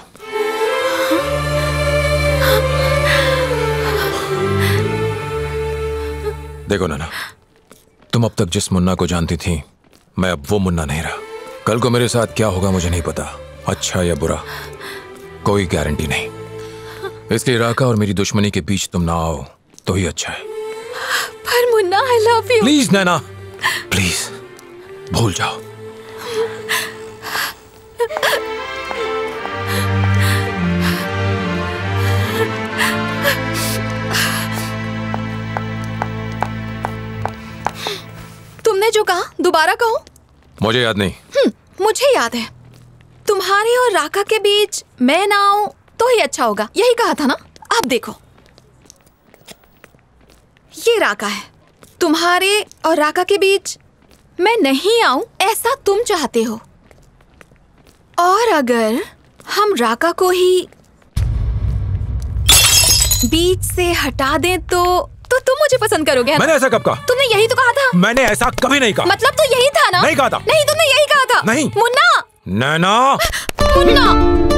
देखो नाना, तुम अब तक जिस मुन्ना को जानती थी, मैं अब वो मुन्ना नहीं रहा। कल को मेरे साथ क्या होगा मुझे नहीं पता, अच्छा या बुरा कोई गारंटी नहीं। इसलिए राका और मेरी दुश्मनी के बीच तुम ना आओ तो ही अच्छा है। पर Munna, I love you. Please Naina, please भूल जाओ। तुमने जो कहा दोबारा कहो। मुझे याद नहीं। मुझे याद है। तुम्हारे और राका के बीच मैं ना आऊं तो ही अच्छा होगा, यही कहा था ना? अब देखो, ये राका है, तुम्हारे और राका के बीच मैं नहीं आऊं ऐसा तुम चाहते हो, और अगर हम राका को ही बीच से हटा दें तो तुम मुझे पसंद करोगे? मैंने ऐसा कब कहा? तुमने यही तो कहा था। मैंने ऐसा कभी नहीं कहा। मतलब तो यही था ना? नहीं कहा था। नहीं, तुमने यही कहा था। नहीं। मुन्ना। नैना। मुन्ना।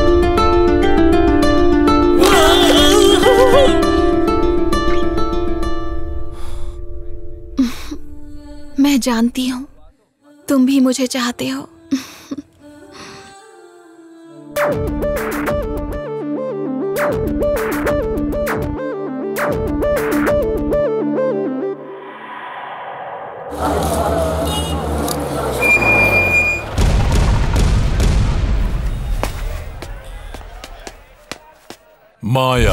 मैं जानती हूँ तुम भी मुझे चाहते हो। माया।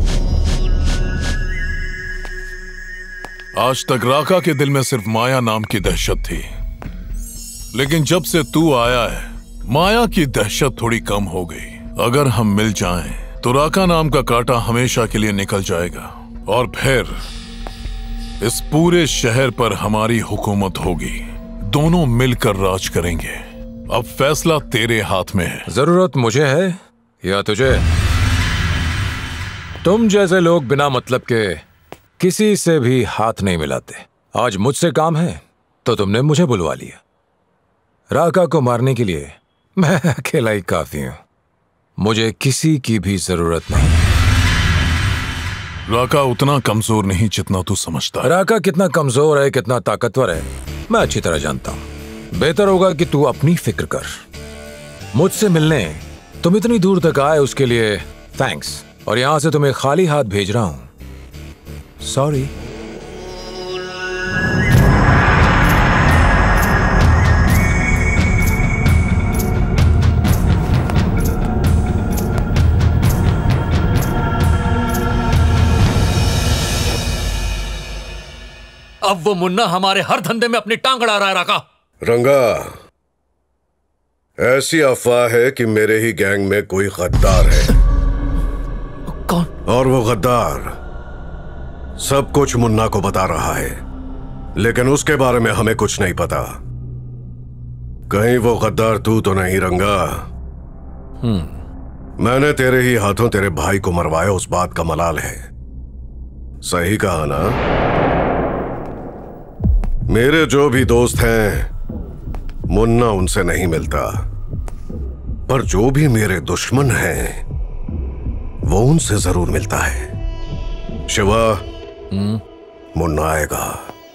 आज तक राका के दिल में सिर्फ माया नाम की दहशत थी, लेकिन जब से तू आया है माया की दहशत थोड़ी कम हो गई। अगर हम मिल जाएं तो राका नाम का कांटा हमेशा के लिए निकल जाएगा और फिर इस पूरे शहर पर हमारी हुकूमत होगी। दोनों मिलकर राज करेंगे। अब फैसला तेरे हाथ में है। जरूरत मुझे है या तुझे? तुम जैसे लोग बिना मतलब के किसी से भी हाथ नहीं मिलाते। आज मुझसे काम है तो तुमने मुझे बुलवा लिया। राका को मारने के लिए मैं अकेला ही काफी हूं। मुझे किसी की भी जरूरत नहीं। राका उतना कमजोर नहीं जितना तू समझता है। राका कितना कमजोर है, कितना ताकतवर है, मैं अच्छी तरह जानता हूं। बेहतर होगा कि तू अपनी फिक्र कर। मुझसे मिलने तुम इतनी दूर तक आए उसके लिए थैंक्स। और यहां से तुम्हें खाली हाथ भेज रहा हूं। सॉरी। अब वो मुन्ना हमारे हर धंधे में अपनी टांग अड़ा रहा है। राका। रंगा, ऐसी अफवाह है कि मेरे ही गैंग में कोई गद्दार है। कौन? और वो गद्दार सब कुछ मुन्ना को बता रहा है, लेकिन उसके बारे में हमें कुछ नहीं पता। कहीं वो गद्दार तू तो नहीं रंगा? मैंने तेरे ही हाथों तेरे भाई को मरवाया, उस बात का मलाल है। सही कहा ना? मेरे जो भी दोस्त हैं मुन्ना उनसे नहीं मिलता, पर जो भी मेरे दुश्मन हैं वो उनसे जरूर मिलता है। शिवा, मुन्ना आएगा,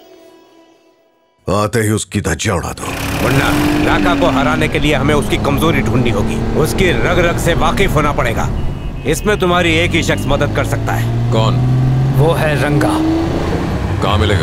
आते ही उसकी धज्जियां उड़ा दो। मुन्ना, राका को हराने के लिए हमें उसकी कमजोरी ढूंढनी होगी। उसकी रग रग से वाकिफ होना पड़ेगा। इसमें तुम्हारी एक ही शख्स मदद कर सकता है। कौन? वो है रंगा। कहाँ मिलेगा?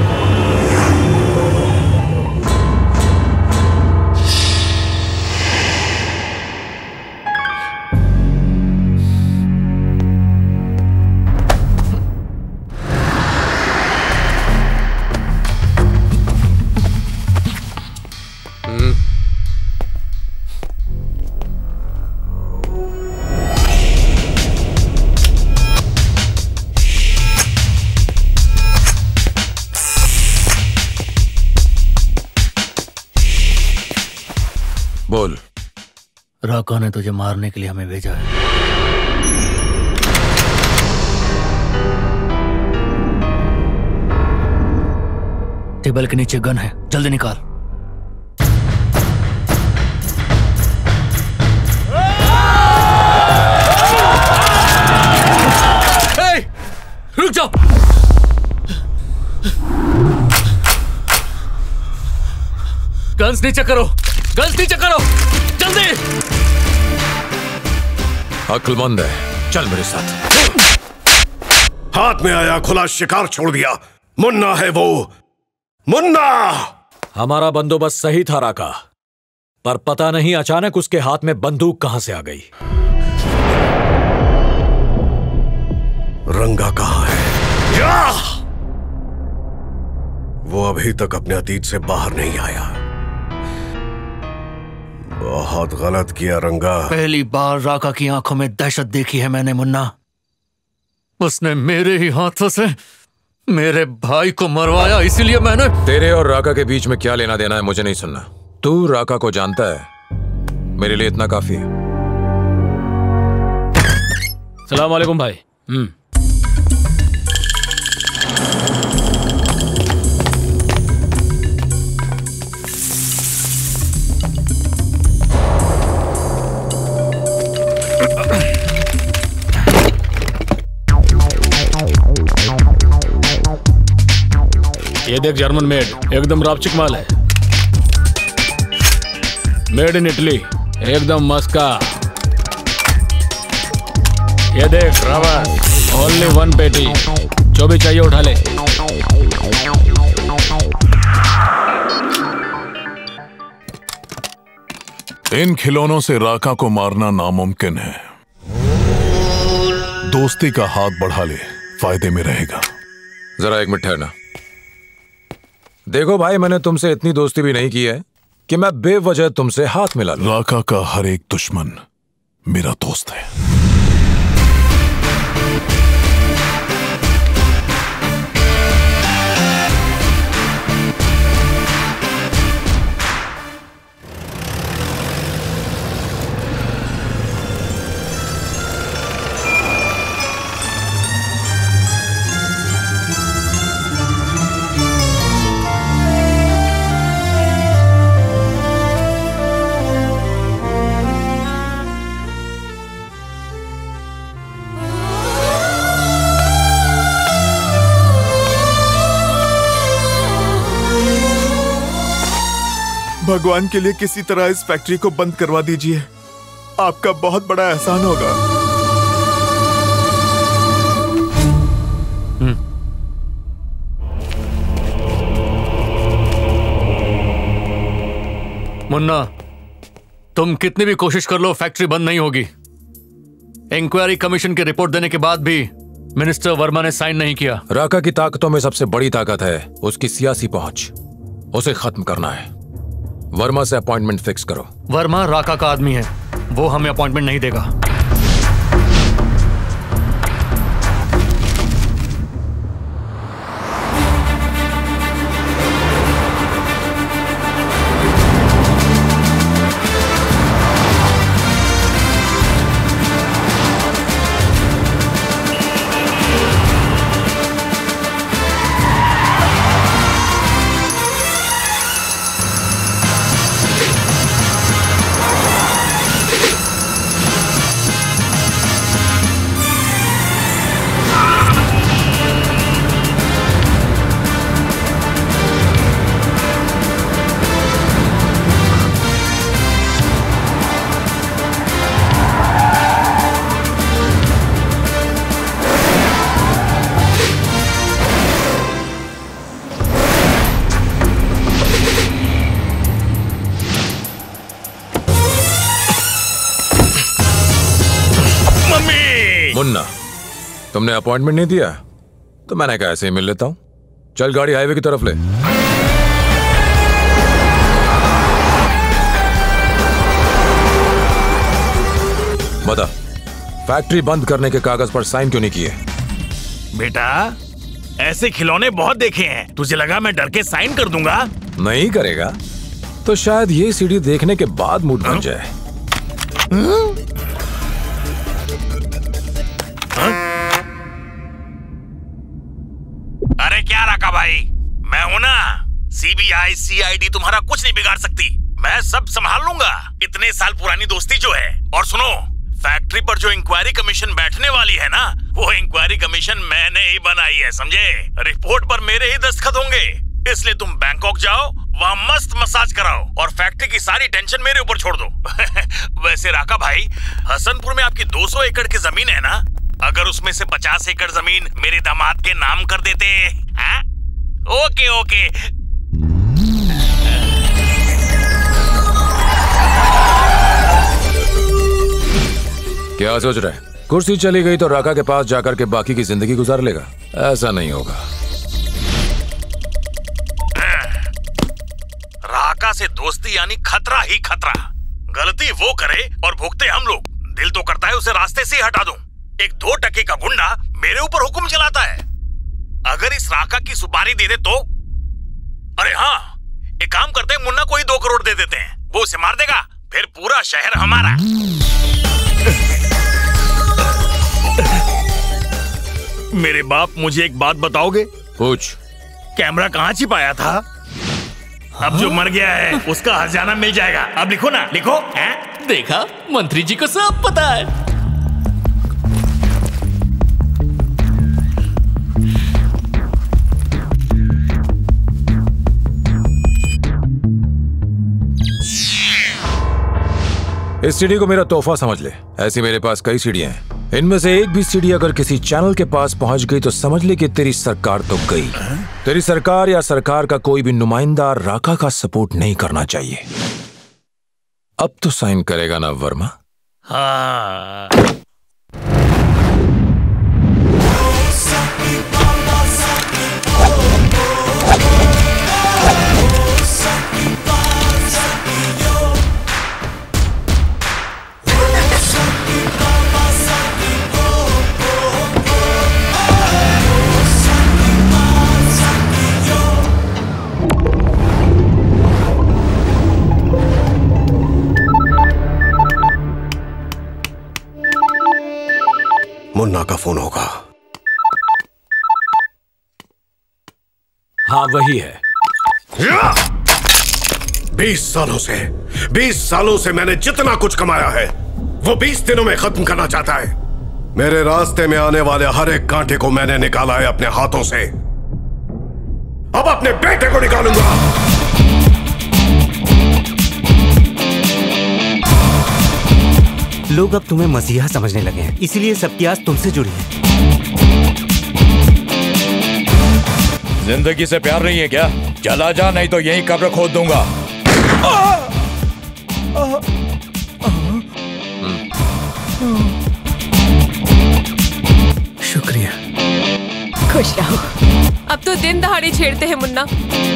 बोल। राका ने तुझे मारने के लिए हमें भेजा है। टेबल के नीचे गन है, जल्दी निकाल। रुक जाओ। गन्स नीचे करो, गन्स नीचे करो, जल्दी। अक्लमंद है, चल मेरे साथ। हाथ में आया खुला शिकार छोड़ दिया। मुन्ना है वो, मुन्ना। हमारा बंदोबस्त सही था राका, पर पता नहीं अचानक उसके हाथ में बंदूक कहां से आ गई। रंगा कहां है? वो अभी तक अपने अतीत से बाहर नहीं आया। बहुत गलत किया रंगा। पहली बार राका की आंखों में दहशत देखी है मैंने मुन्ना। उसने मेरे ही हाथों से मेरे भाई को मरवाया, इसीलिए मैंने। तेरे और राका के बीच में क्या लेना देना है मुझे नहीं सुनना। तू राका को जानता है, मेरे लिए इतना काफी है। सलाम वालेकुम भाई। ये देख, जर्मन मेड, एकदम रापचिक माल है। मेड इन इटली, एकदम मस्का। ये देख रबर, ओनली 1 पेटी, जो भी चाहिए उठा ले। इन खिलौनों से राका को मारना नामुमकिन है। दोस्ती का हाथ बढ़ा ले, फायदे में रहेगा। जरा एक मिनट ठहरना। देखो भाई, मैंने तुमसे इतनी दोस्ती भी नहीं की है कि मैं बेवजह तुमसे हाथ मिला लूं। राका का हर एक दुश्मन मेरा दोस्त है। भगवान के लिए किसी तरह इस फैक्ट्री को बंद करवा दीजिए, आपका बहुत बड़ा एहसान होगा। मुन्ना, तुम कितनी भी कोशिश कर लो, फैक्ट्री बंद नहीं होगी। इंक्वायरी कमीशन की रिपोर्ट देने के बाद भी मिनिस्टर वर्मा ने साइन नहीं किया। राका की ताकतों में सबसे बड़ी ताकत है उसकी सियासी पहुंच। उसे खत्म करना है। वर्मा से अपॉइंटमेंट फिक्स करो। वर्मा राका का आदमी है, वो हमें अपॉइंटमेंट नहीं देगा। मुन्ना, तुमने अपॉइंटमेंट नहीं दिया तो मैंने कहा ऐसे ही मिल लेता हूं। चल गाड़ी हाईवे की तरफ ले। बता, फैक्ट्री बंद करने के कागज पर साइन क्यों नहीं किए? बेटा, ऐसे खिलौने बहुत देखे हैं, तुझे लगा मैं डर के साइन कर दूंगा? नहीं करेगा तो शायद ये सीढ़ी देखने के बाद मूड बन जाए। अरे क्या रखा भाई, मैं हूं ना। सीबीआई सीआईडी तुम्हारा कुछ नहीं बिगाड़ सकती, मैं सब संभाल लूंगा। इतने साल पुरानी दोस्ती जो है। और सुनो, फैक्ट्री पर जो इंक्वायरी कमीशन बैठने वाली है ना, वो इंक्वायरी कमीशन मैंने ही बनाई है, समझे? रिपोर्ट पर मेरे ही दस्तखत होंगे। इसलिए तुम बैंकॉक जाओ, वहाँ मस्त मसाज कराओ और फैक्ट्री की सारी टेंशन मेरे ऊपर छोड़ दो। वैसे राका भाई, हसनपुर में आपकी 200 एकड़ की जमीन है ना? अगर उसमें से 50 एकड़ जमीन मेरे दामाद के नाम कर देते हैं? Okay okay. क्या सोच रहे? कुर्सी चली गई तो राका के पास जाकर के बाकी की जिंदगी गुजार लेगा? ऐसा नहीं होगा। राका से दोस्ती यानी खतरा ही खतरा। गलती वो करे और भुगते हम लोग। दिल तो करता है उसे रास्ते से ही हटा दूं। एक 2 टके का गुंडा मेरे ऊपर हुक्म चलाता है। अगर इस राका की सुपारी दे दे तो? अरे हाँ, एक काम करते हैं, मुन्ना को ही 2 करोड़ दे देते हैं, वो उसे मार देगा, फिर पूरा शहर हमारा। मेरे बाप, मुझे एक बात बताओगे? पूछ। कैमरा कहाँ छिपाया था? अब जो मर गया है उसका हर्जाना मिल जाएगा। अब लिखो ना, लिखो। देखा, मंत्री जी को सब पता है। इस सीडी को मेरा तोहफा समझ ले। ऐसी मेरे पास कई सीढ़ियां हैं, इनमें से एक भी सीढ़ी अगर किसी चैनल के पास पहुंच गई तो समझ ले कि तेरी सरकार तो गई। तेरी सरकार या सरकार का कोई भी नुमाइंदा राका का सपोर्ट नहीं करना चाहिए। अब तो साइन करेगा ना वर्मा? हाँ। मुन्ना का फोन होगा। हाँ वही है। 20 सालों से मैंने जितना कुछ कमाया है वो 20 दिनों में खत्म करना चाहता है। मेरे रास्ते में आने वाले हर एक कांटे को मैंने निकाला है अपने हाथों से। अब अपने बेटे को निकालूंगा। लोग अब तुम्हें मसीहा समझने लगे हैं, इसीलिए सबकी आस तुमसे जुड़ी है। जिंदगी से प्यार नहीं है क्या? चला जा, नहीं तो यहीं कब्र खोद दूंगा। शुक्रिया। खुश रहो। अब तो दिन दहाड़े छेड़ते हैं मुन्ना।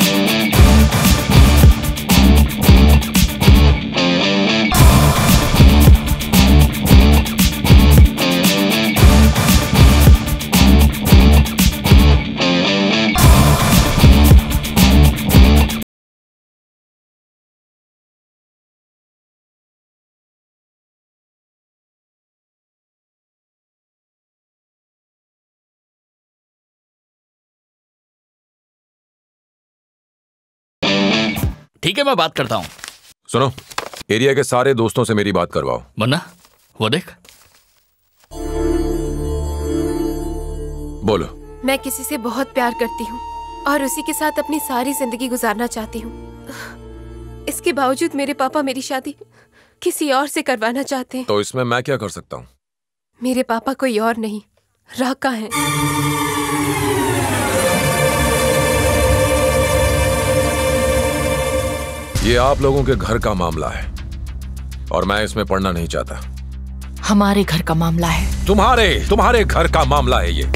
ठीक है, मैं बात करता हूँ। सुनो, एरिया के सारे दोस्तों से मेरी बात करवाओ। मुन्ना, वो देख। बोलो। मैं किसी से बहुत प्यार करती हूँ और उसी के साथ अपनी सारी जिंदगी गुजारना चाहती हूँ। इसके बावजूद मेरे पापा मेरी शादी किसी और से करवाना चाहते हैं। तो इसमें मैं क्या कर सकता हूँ? मेरे पापा कोई और नहीं, राका हैं। ये आप लोगों के घर का मामला है और मैं इसमें पढ़ना नहीं चाहता। हमारे घर का मामला है। तुम्हारे घर का मामला है ये।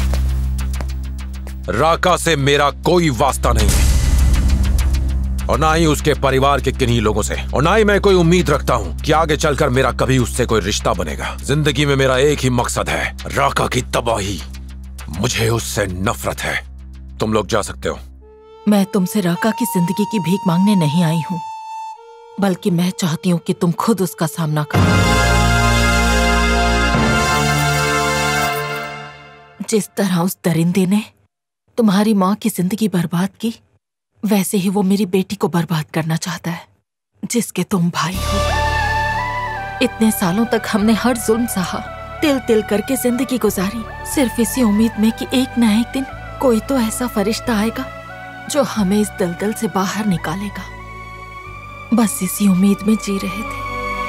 राका से मेरा कोई वास्ता नहीं है और ना ही उसके परिवार के किन्हीं लोगों से, और ना ही मैं कोई उम्मीद रखता हूं कि आगे चलकर मेरा कभी उससे कोई रिश्ता बनेगा। जिंदगी में मेरा एक ही मकसद है, राका की तबाही। मुझे उससे नफरत है। तुम लोग जा सकते हो। मैं तुमसे राका की जिंदगी की भीख मांगने नहीं आई हूँ, बल्कि मैं चाहती हूँ कि तुम खुद उसका सामना करो। जिस तरह उस दरिंदे ने तुम्हारी माँ की जिंदगी बर्बाद की, वैसे ही वो मेरी बेटी को बर्बाद करना चाहता है, जिसके तुम भाई हो। इतने सालों तक हमने हर जुल्म सहा, तिल तिल करके जिंदगी गुजारी, सिर्फ इसी उम्मीद में कि एक न एक दिन कोई तो ऐसा फरिश्ता आएगा जो हमें इस दलदल से बाहर निकालेगा। बस इसी उम्मीद में जी रहे थे।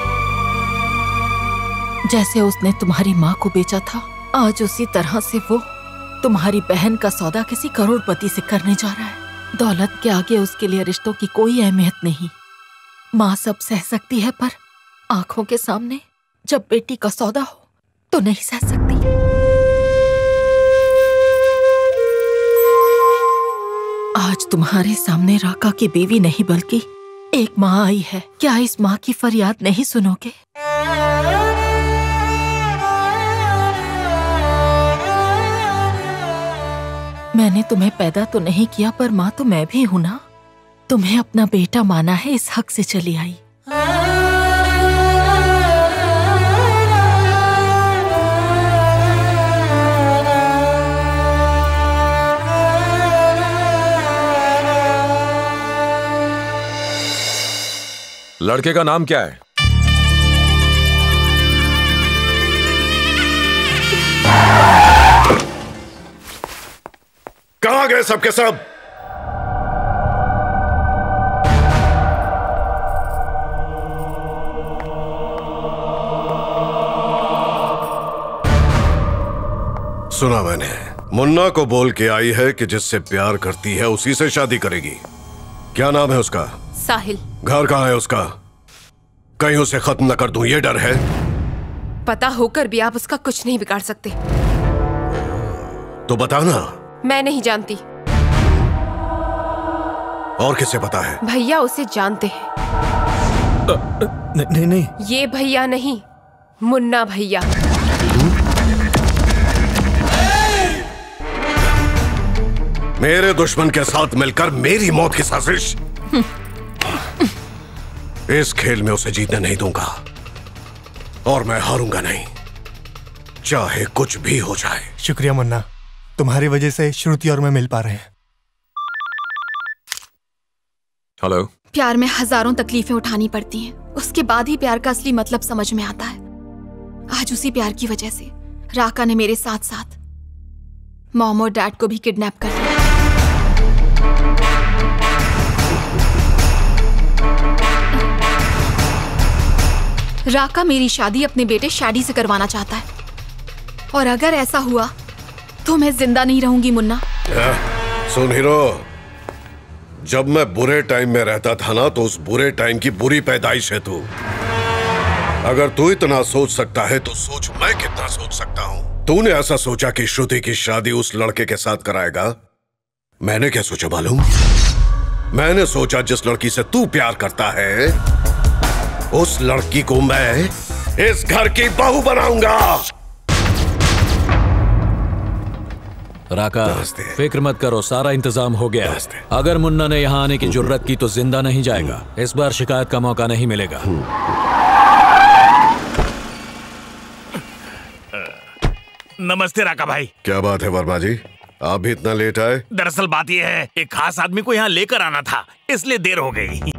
जैसे उसने तुम्हारी माँ को बेचा था, आज उसी तरह से वो तुम्हारी बहन का सौदा किसी करोड़पति से करने जा रहा है। दौलत के आगे उसके लिए रिश्तों की कोई अहमियत नहीं। माँ सब सह सकती है, पर आंखों के सामने जब बेटी का सौदा हो तो नहीं सह सकती। आज तुम्हारे सामने राका की बीवी नहीं बल्कि एक माँ आई है। क्या इस माँ की फरियाद नहीं सुनोगे? मैंने तुम्हें पैदा तो नहीं किया, पर माँ तो मैं भी हूं ना। तुम्हें अपना बेटा माना है, इस हक से चली आई। लड़के का नाम क्या है? कहां गए सबके सब? सुना मैंने, मुन्ना को बोल के आई है कि जिससे प्यार करती है उसी से शादी करेगी। क्या नाम है उसका? साहिल। घर कहाँ है उसका? कहीं उसे खत्म न कर दूं, ये डर है। पता होकर भी आप उसका कुछ नहीं बिगाड़ सकते। तो बताना। मैं नहीं जानती। और किसे पता है? भैया उसे जानते हैं। नहीं नहीं, ये भैया नहीं, मुन्ना भैया। मेरे दुश्मन के साथ मिलकर मेरी मौत की साजिश। इस खेल में उसे जीतने नहीं दूंगा और मैं हारूंगा नहीं, चाहे कुछ भी हो जाए। शुक्रिया मुन्ना, तुम्हारी वजह से श्रुति और मैं मिल पा रहे हैं। हेलो। प्यार में हजारों तकलीफें उठानी पड़ती हैं, उसके बाद ही प्यार का असली मतलब समझ में आता है। आज उसी प्यार की वजह से राका ने मेरे साथ साथ मॉम और डैड को भी किडनैप कर लिया। राका मेरी शादी अपने बेटे शैडी से करवाना चाहता है, और अगर ऐसा हुआ तो मैं जिंदा नहीं रहूंगी मुन्ना। सुन हीरो, जब मैं बुरे टाइम में रहता था ना, तो उस बुरे टाइम की बुरी पैदाइश है तू। अगर तू इतना सोच सकता है तो सोच मैं कितना सोच सकता हूँ। तूने ऐसा सोचा कि श्रुति की शादी उस लड़के के साथ कराएगा। मैंने क्या सोचा मालूम? मैंने सोचा जिस लड़की से तू प्यार करता है उस लड़की को मैं इस घर की बहू बनाऊंगा। राका, फिक्र मत करो, सारा इंतजाम हो गया। अगर मुन्ना ने यहाँ आने की जुर्रत की तो जिंदा नहीं जाएगा। इस बार शिकायत का मौका नहीं मिलेगा। नमस्ते राका भाई। क्या बात है वर्मा जी, आप भी इतना लेट आए? दरअसल बात यह है, एक खास आदमी को यहाँ लेकर आना था, इसलिए देर हो गई।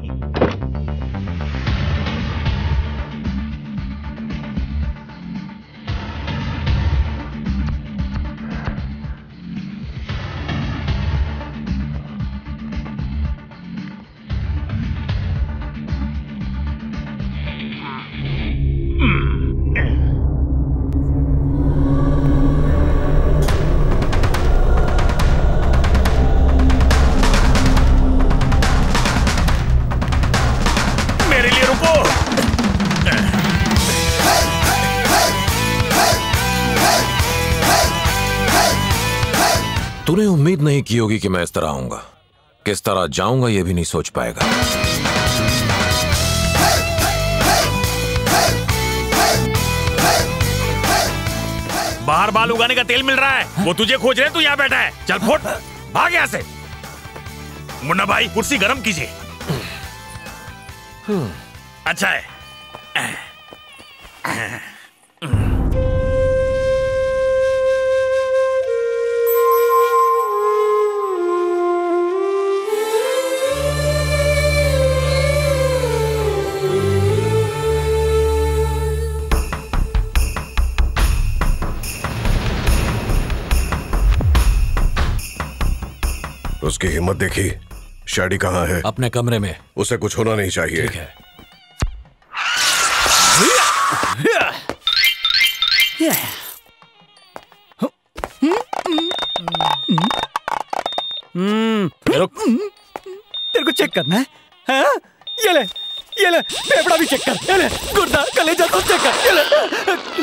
तूने उम्मीद नहीं की होगी कि मैं इस तरह आऊंगा। किस तरह जाऊंगा ये भी नहीं सोच पाएगा। बाहर बाल उगाने का तेल मिल रहा है, वो तुझे खोज रहे हैं, तू यहाँ बैठा है। चल फुट, भाग यहाँ से। मुन्ना भाई कुर्सी गर्म कीजिए। अच्छा है। उसकी हिम्मत देखी। शैडी कहाँ है? अपने कमरे में। उसे कुछ होना नहीं चाहिए। ठीक है। तेरे को चेक करना है? हाँ? ये ले फेफड़ा भी चेक कर। ये ले गुर्दा कलेजा सब चेक कर। ये ले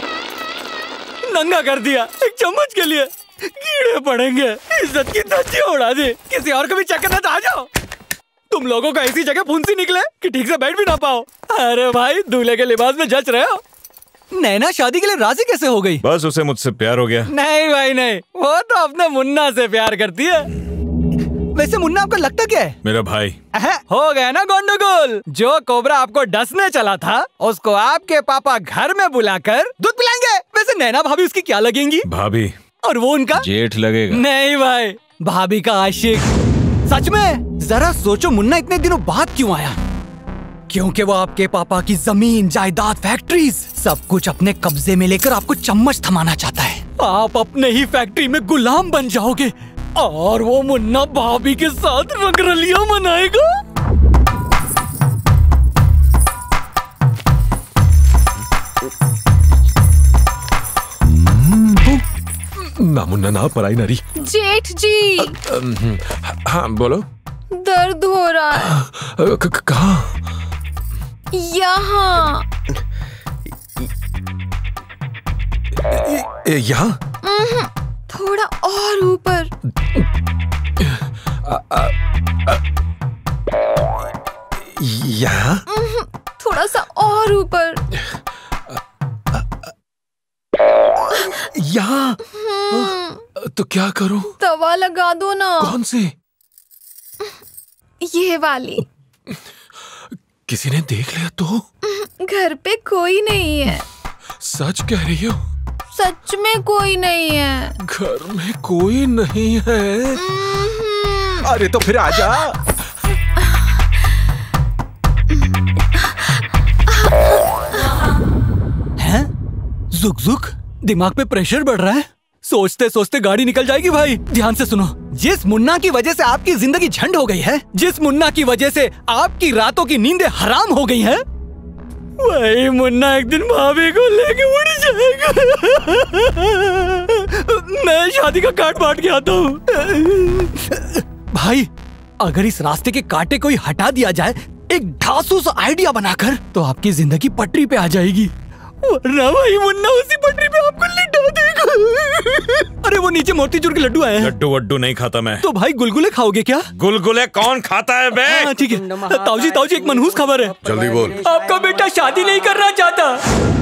नंगा कर दिया एक चम्मच के लिए। कीड़े पड़ेंगे, इज्जत की धज्जी उड़ा दी। किसी और को भी चेक करना तो आ जाओ। तुम लोगों को ऐसी जगह फुंसी निकले कि ठीक से बैठ भी ना पाओ। अरे भाई दूल्हे के लिबास में जच रहे हो। नैना शादी के लिए राजी कैसे हो गई? बस उसे मुझसे प्यार हो गया। नहीं भाई नहीं, वो तो अपने मुन्ना से प्यार करती है। वैसे मुन्ना आपका लगता क्या है? मेरा भाई। हो गया ना गंडगोल। जो कोबरा आपको डसने चला था उसको आपके पापा घर में बुलाकर दूध पिलाएंगे। वैसे नैना भाभी उसकी क्या लगेंगी? भाभी। और वो उनका जेठ लगेगा। नहीं भाई, भाभी का आशिक। सच में जरा सोचो, मुन्ना इतने दिनों बाद क्यों आया? क्योंकि वो आपके पापा की जमीन, जायदाद, फैक्ट्रीज सब कुछ अपने कब्जे में लेकर आपको चम्मच थमाना चाहता है। आप अपने ही फैक्ट्री में गुलाम बन जाओगे और वो मुन्ना भाभी के साथ रंगरलियां मनाएगा। ना मुन्ना ना पराई नारी। जेठ जी। हाँ बोलो। दर्द हो रहा है। कहाँ? यहाँ। यहाँ? थोड़ा और ऊपर। यहाँ? थोड़ा सा और ऊपर। यहाँ? तो क्या करूं? दवा लगा दो ना। कौन सी? ये वाली। किसी ने देख लिया तो? घर पे कोई नहीं है। सच कह रही हो? सच में कोई नहीं है। घर में कोई नहीं है? अरे तो फिर आजा। हैं? जुक जुक, दिमाग पे प्रेशर बढ़ रहा है। सोचते सोचते गाड़ी निकल जाएगी भाई। ध्यान से सुनो, जिस मुन्ना की वजह से आपकी जिंदगी झंड हो गई है, जिस मुन्ना की वजह से आपकी रातों की नींदें हराम हो गई हैं, वही मुन्ना एक दिन भाभी को लेके उड़ जाएगा। मैं शादी का काट बांट के आता हूँ। भाई अगर इस रास्ते के कांटे को ही हटा दिया जाए एक ढांसू सा आइडिया बनाकर, तो आपकी जिंदगी पटरी पे आ जाएगी। वरना भाई मुन्ना उसी पटरी पे आपको लिटा देगा। अरे वो नीचे मोतीचूर के लड्डू आए हैं। लड्डू वड्डू नहीं खाता मैं। तो भाई गुलगुले खाओगे क्या? गुलगुले कौन खाता है बे? हाँ ठीक है। ताऊजी ताऊजी एक मनहूस खबर है। जल्दी बोल। आपका बेटा शादी नहीं करना चाहता।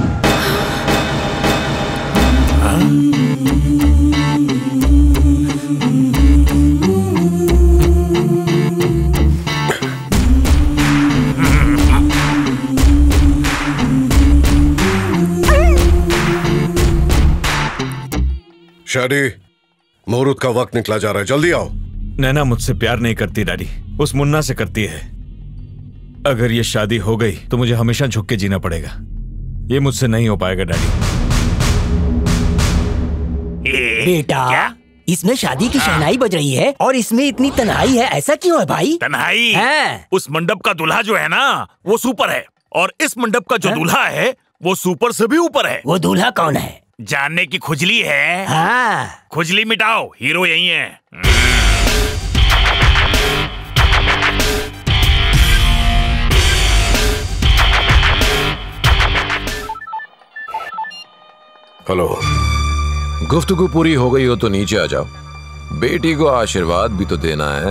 शादी मुहूर्त का वक्त निकला जा रहा है, जल्दी आओ। नैना मुझसे प्यार नहीं करती डैडी, उस मुन्ना से करती है। अगर ये शादी हो गई तो मुझे हमेशा झुक के जीना पड़ेगा। ये मुझसे नहीं हो पाएगा डैडी। बेटा, इसमें शादी की शहनाई बज रही है और इसमें इतनी तन्हाई है, ऐसा क्यों है भाई? तन्हाई? उस मंडप का दूल्हा जो है ना, वो सुपर है, और इस मंडप का जो दूल्हा है वो सुपर से भी ऊपर है। वो दूल्हा कौन है? जानने की खुजली है? हाँ। खुजली मिटाओ, हीरो यही है। हेलो। गुफ्तगू पूरी हो गई हो तो नीचे आ जाओ। बेटी को आशीर्वाद भी तो देना है।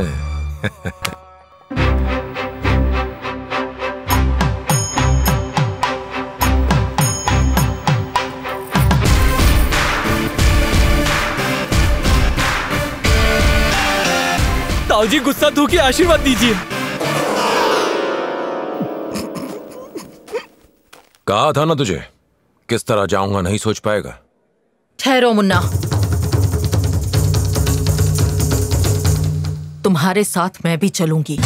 ताऊजी गुस्सा धो के आशीर्वाद दीजिए। कहा था ना तुझे, किस तरह जाऊंगा नहीं सोच पाएगा। ठहरो मुन्ना, तुम्हारे साथ मैं भी चलूंगी।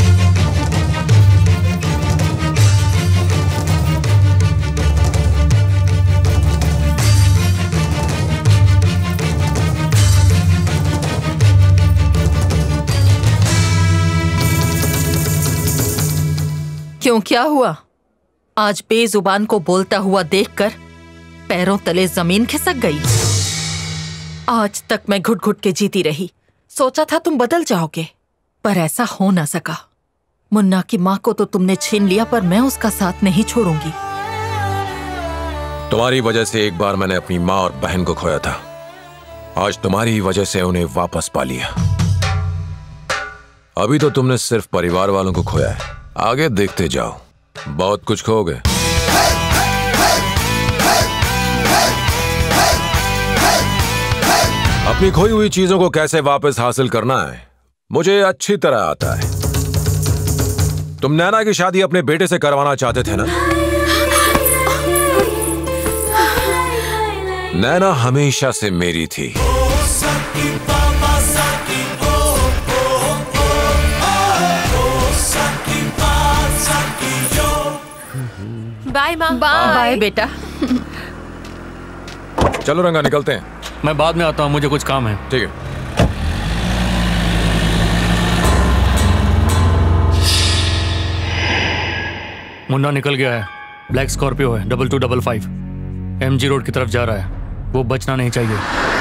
क्यों, क्या हुआ? आज बेजुबान को बोलता हुआ देखकर पैरों तले जमीन खिसक गई। आज तक मैं घुट घुट के जीती रही, सोचा था तुम बदल जाओगे, पर ऐसा हो ना सका। मुन्ना की माँ को तो तुमने छीन लिया, पर मैं उसका साथ नहीं छोड़ूंगी। तुम्हारी वजह से एक बार मैंने अपनी माँ और बहन को खोया था, आज तुम्हारी ही वजह से उन्हें वापस पा लिया। अभी तो तुमने सिर्फ परिवार वालों को खोया है, आगे देखते जाओ, बहुत कुछ खोगे। अपनी खोई हुई चीजों को कैसे वापस हासिल करना है मुझे अच्छी तरह आता है। तुम नैना की शादी अपने बेटे से करवाना चाहते थे ना? नैना हमेशा से मेरी थी। बाय माँ। बाय बेटा। चलो रंगा निकलते हैं। मैं बाद में आता हूँ, मुझे कुछ काम है। ठीक है। मुन्ना निकल गया है। ब्लैक स्कॉर्पियो है, 2255 MG रोड की तरफ जा रहा है। वो बचना नहीं चाहिए।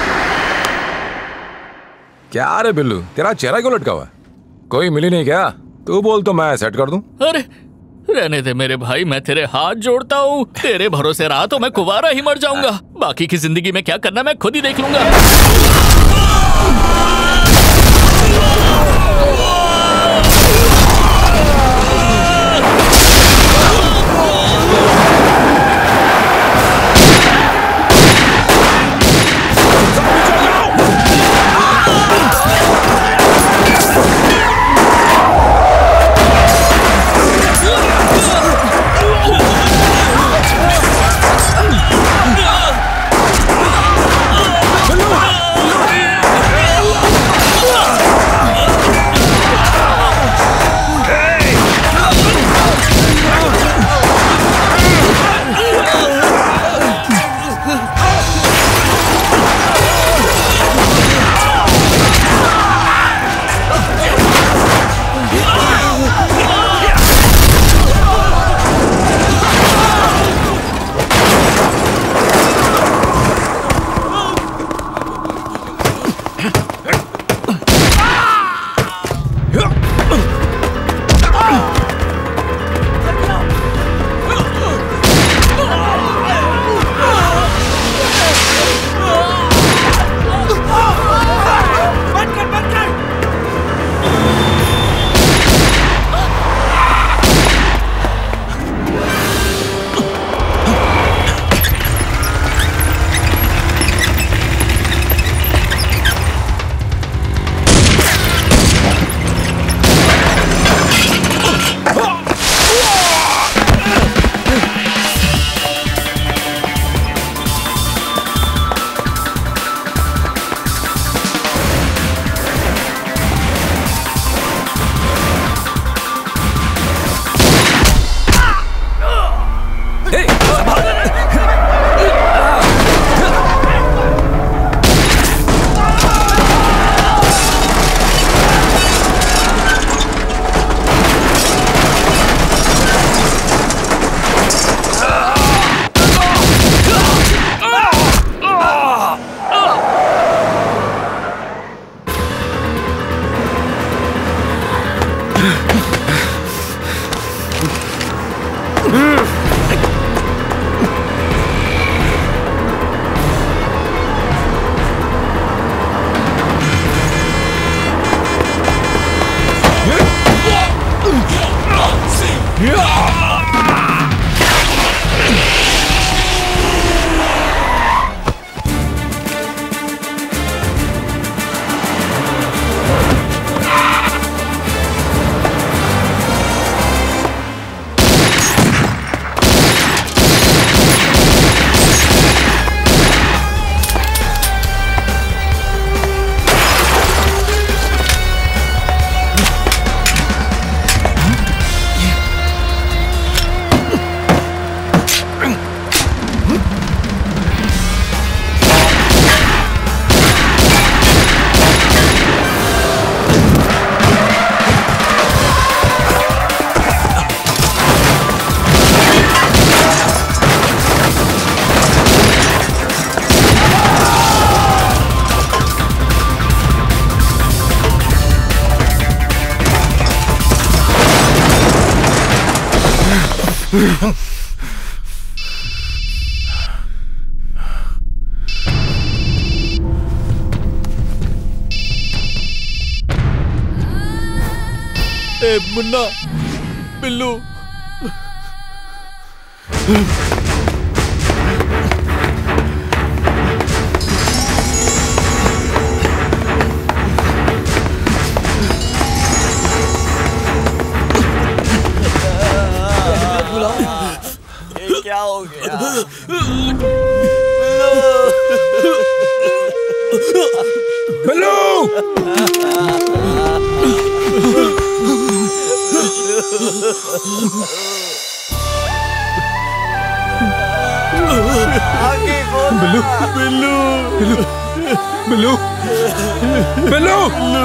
क्या रे बिल्लू, तेरा चेहरा क्यों लटका हुआ है? कोई मिली नहीं क्या? तू बोल तो मैं सेट कर दूं। अरे रहने दे मेरे भाई, मैं तेरे हाथ जोड़ता हूँ। तेरे भरोसे रहा तो मैं कुंवारा ही मर जाऊंगा। बाकी की जिंदगी में क्या करना मैं खुद ही देख लूंगा। ए मुन्ना, बिल्लू, क्या हो गया? बिल्लू! बिल्लू बिल्लू बिल्लू बिल्लू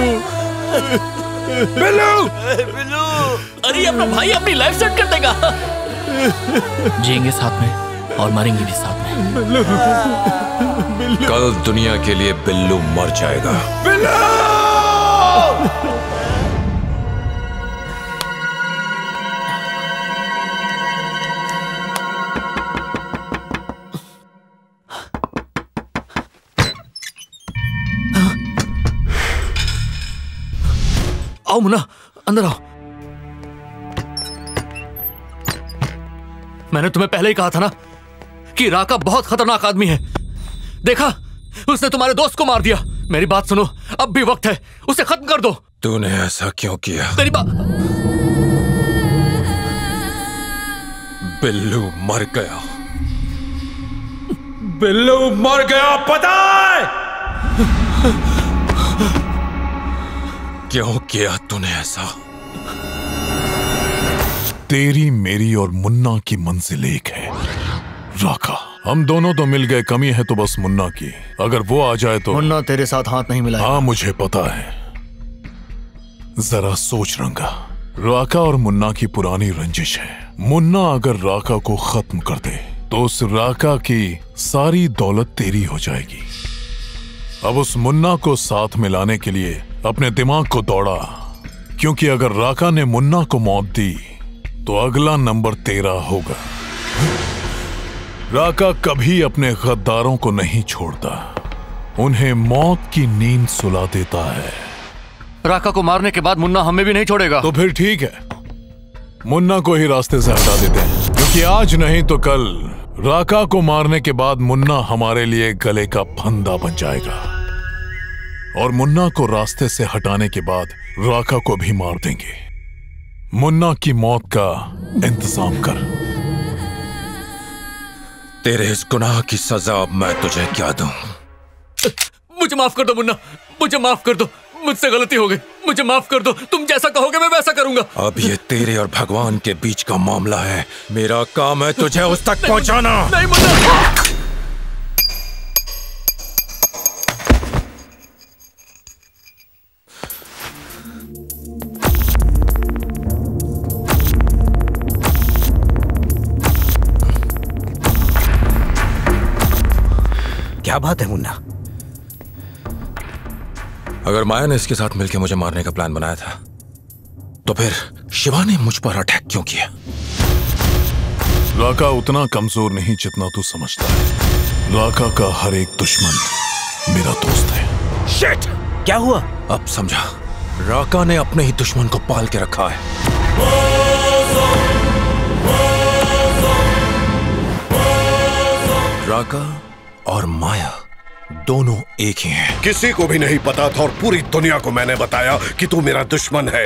बिल्लू बिल्लू! अरे अपना भाई अपनी लाइफ सेट कर देगा। जिएंगे साथ में और मरेंगे भी साथ में। कल दुनिया के लिए बिल्लू मर जाएगा। आओ मुन्ना, अंदर आओ। मैंने तुम्हें पहले ही कहा था ना कि राका बहुत खतरनाक आदमी है। देखा, उसने तुम्हारे दोस्त को मार दिया। मेरी बात सुनो, अब भी वक्त है, उसे खत्म कर दो। तूने ऐसा क्यों किया? तेरी बात। बिल्लू मर गया। बिल्लू मर गया, पता है? क्यों किया तूने ऐसा? तेरी, मेरी और मुन्ना की मंजिल एक है, राका। हम दोनों तो मिल गए, कमी है तो बस मुन्ना की। अगर वो आ जाए तो। मुन्ना तेरे साथ हाथ नहीं मिलाएगा। हाँ मुझे पता है। जरा सोच रंगा, राका और मुन्ना की पुरानी रंजिश है। मुन्ना अगर राका को खत्म कर दे तो उस राका की सारी दौलत तेरी हो जाएगी। अब उस मुन्ना को साथ मिलाने के लिए अपने दिमाग को दौड़ा, क्योंकि अगर राका ने मुन्ना को मौत दी तो अगला नंबर तेरा होगा। राका कभी अपने गद्दारों को नहीं छोड़ता, उन्हें मौत की नींद सुला देता है। राका को मारने के बाद मुन्ना हमें भी नहीं छोड़ेगा। तो फिर ठीक है, मुन्ना को ही रास्ते से हटा देते हैं, क्योंकि आज नहीं तो कल राका को मारने के बाद मुन्ना हमारे लिए गले का फंदा बन जाएगा। और मुन्ना को रास्ते से हटाने के बाद राका को भी मार देंगे। मुन्ना की मौत का इंतजाम कर। तेरे इस गुनाह की सजा मैं तुझे क्या दूं? मुझे माफ कर दो मुन्ना, मुझे माफ कर दो, मुझसे गलती हो गई, मुझे माफ कर दो। तुम जैसा कहोगे मैं वैसा करूंगा। अब ये तेरे और भगवान के बीच का मामला है, मेरा काम है तुझे उस तक पहुंचाना। नहीं मुन्ना। क्या बात है मुन्ना? अगर माया ने इसके साथ मिलकर मुझे मारने का प्लान बनाया था तो फिर शिवा ने मुझ पर अटैक क्यों किया? राका उतना कमजोर नहीं जितना तू समझता है। राका का हर एक दुश्मन मेरा दोस्त है। शिट! क्या हुआ? अब समझा, राका ने अपने ही दुश्मन को पाल के रखा है। राका और माया दोनों एक ही हैं। किसी को भी नहीं पता था और पूरी दुनिया को मैंने बताया कि तू मेरा दुश्मन है।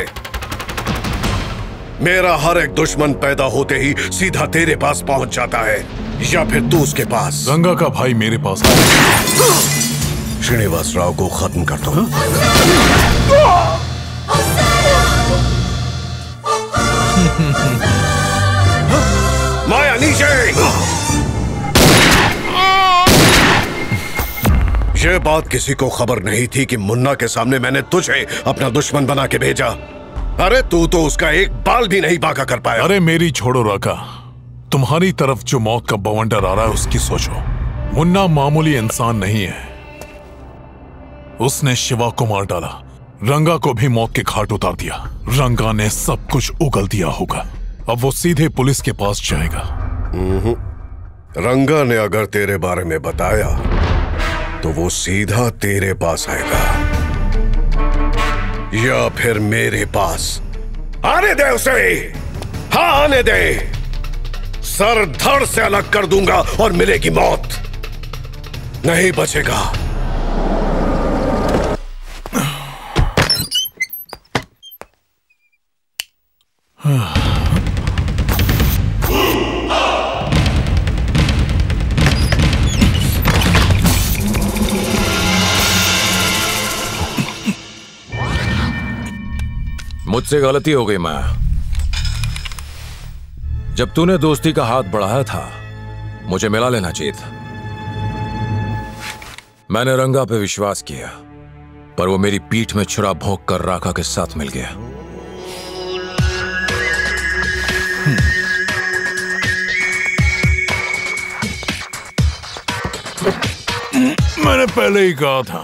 मेरा हर एक दुश्मन पैदा होते ही सीधा तेरे पास पहुंच जाता है, या फिर तू उसके पास। रंगा का भाई मेरे पास श्रीनिवास राव को खत्म कर दो। माया नीचे! ये बात किसी को खबर नहीं थी कि मुन्ना के सामने मैंने तुझे अपना दुश्मन बना के भेजा। अरे तू तो उसका एक बाल भी नहीं बांका कर पाया। अरे मेरी छोड़ो राका, तुम्हारी तरफ जो मौत का बवंडर आ रहा है उसकी सोचो। मुन्ना मामूली इंसान नहीं है, उसने शिवा को मार डाला, रंगा को भी मौत के घाट उतार दिया। रंगा ने सब कुछ उगल दिया होगा, अब वो सीधे पुलिस के पास जाएगा। रंगा ने अगर तेरे बारे में बताया तो वो सीधा तेरे पास आएगा, या फिर मेरे पास। आने दे उसे, हाँ आने दे। सर धड़ से अलग कर दूंगा और मिलेगी मौत, नहीं बचेगा। मुझसे गलती हो गई माया। जब तूने दोस्ती का हाथ बढ़ाया था मुझे मिला लेना चाहिए था। मैंने रंगा पे विश्वास किया, पर वो मेरी पीठ में छुरा भोंक कर राका के साथ मिल गया। मैंने पहले ही कहा था,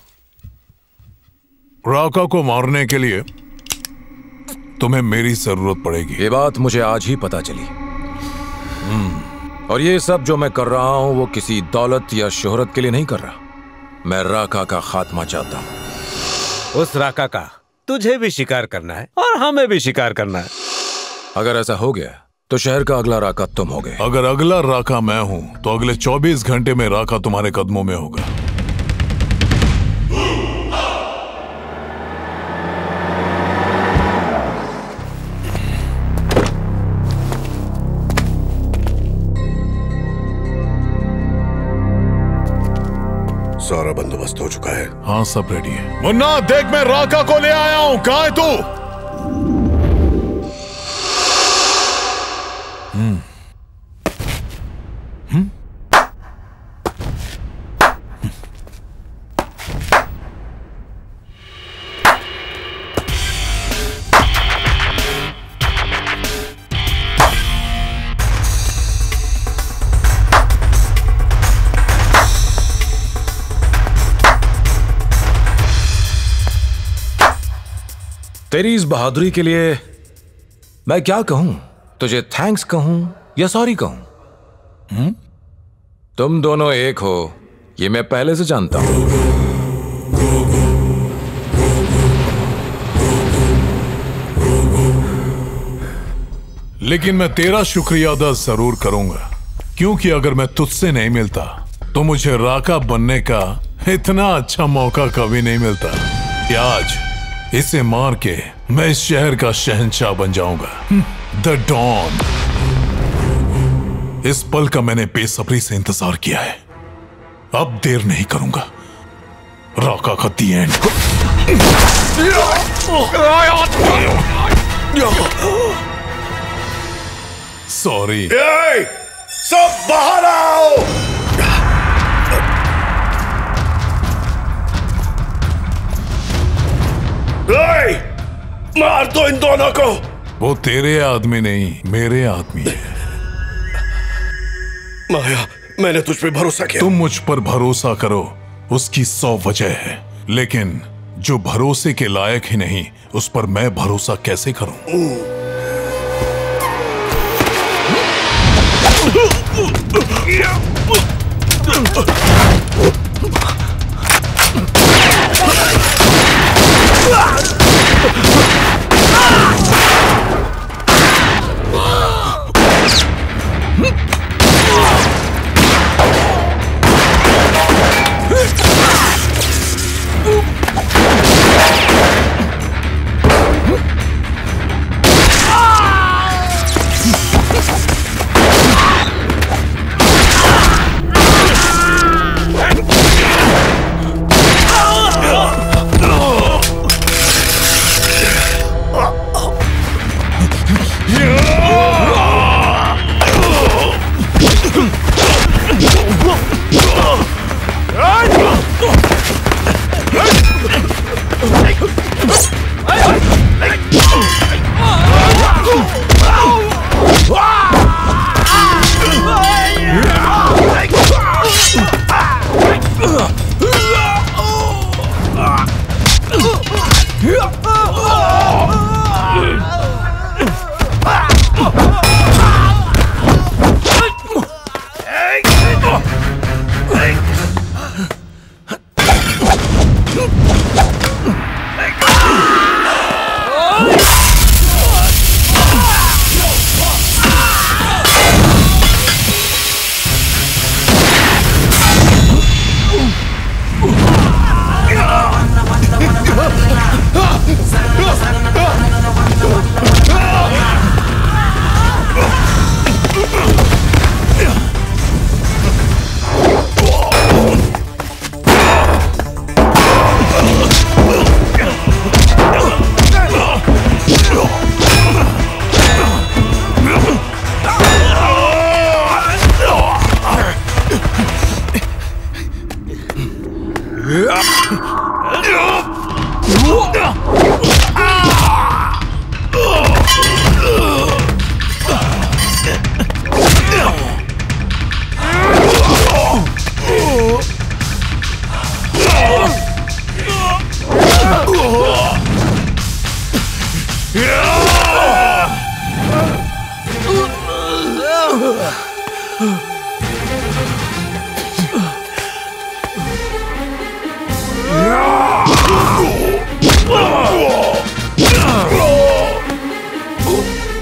राका को मारने के लिए तुम्हें मेरी जरूरत पड़ेगी। ये बात मुझे आज ही पता चली। और ये सब जो मैं कर रहा हूं वो किसी दौलत या शोहरत के लिए नहीं कर रहा। मैं राका का खात्मा चाहता हूं। उस राका का तुझे भी शिकार करना है और हमें भी शिकार करना है। अगर ऐसा हो गया तो शहर का अगला राका तुम हो गए। अगर अगला राका मैं हूं तो अगले 24 घंटे में राका तुम्हारे कदमों में होगा। सारा बंदोबस्त हो चुका है। हाँ, सब रेडी है। मुन्ना देख, मैं राका को ले आया हूं। कहाँ है तू? तेरी इस बहादुरी के लिए मैं क्या कहूं? तुझे थैंक्स कहूं या सॉरी कहूं? तुम दोनों एक हो ये मैं पहले से जानता हूं। लेकिन मैं तेरा शुक्रिया अदा जरूर करूंगा, क्योंकि अगर मैं तुझसे नहीं मिलता तो मुझे राका बनने का इतना अच्छा मौका कभी नहीं मिलता कि आज इसे मार के मैं इस शहर का शहंशाह बन जाऊंगा। The don. इस पल का मैंने बेसब्री से इंतजार किया है। अब देर नहीं करूंगा। राका का दी एंड। सॉरी। सब बाहर आओ। मार दो इन दोनों को। वो तेरे आदमी नहीं, मेरे आदमी है। माया, मैंने तुझ पे भरोसा किया। तुम मुझ पर भरोसा करो, उसकी 100 वजह है, लेकिन जो भरोसे के लायक ही नहीं उस पर मैं भरोसा कैसे करूं?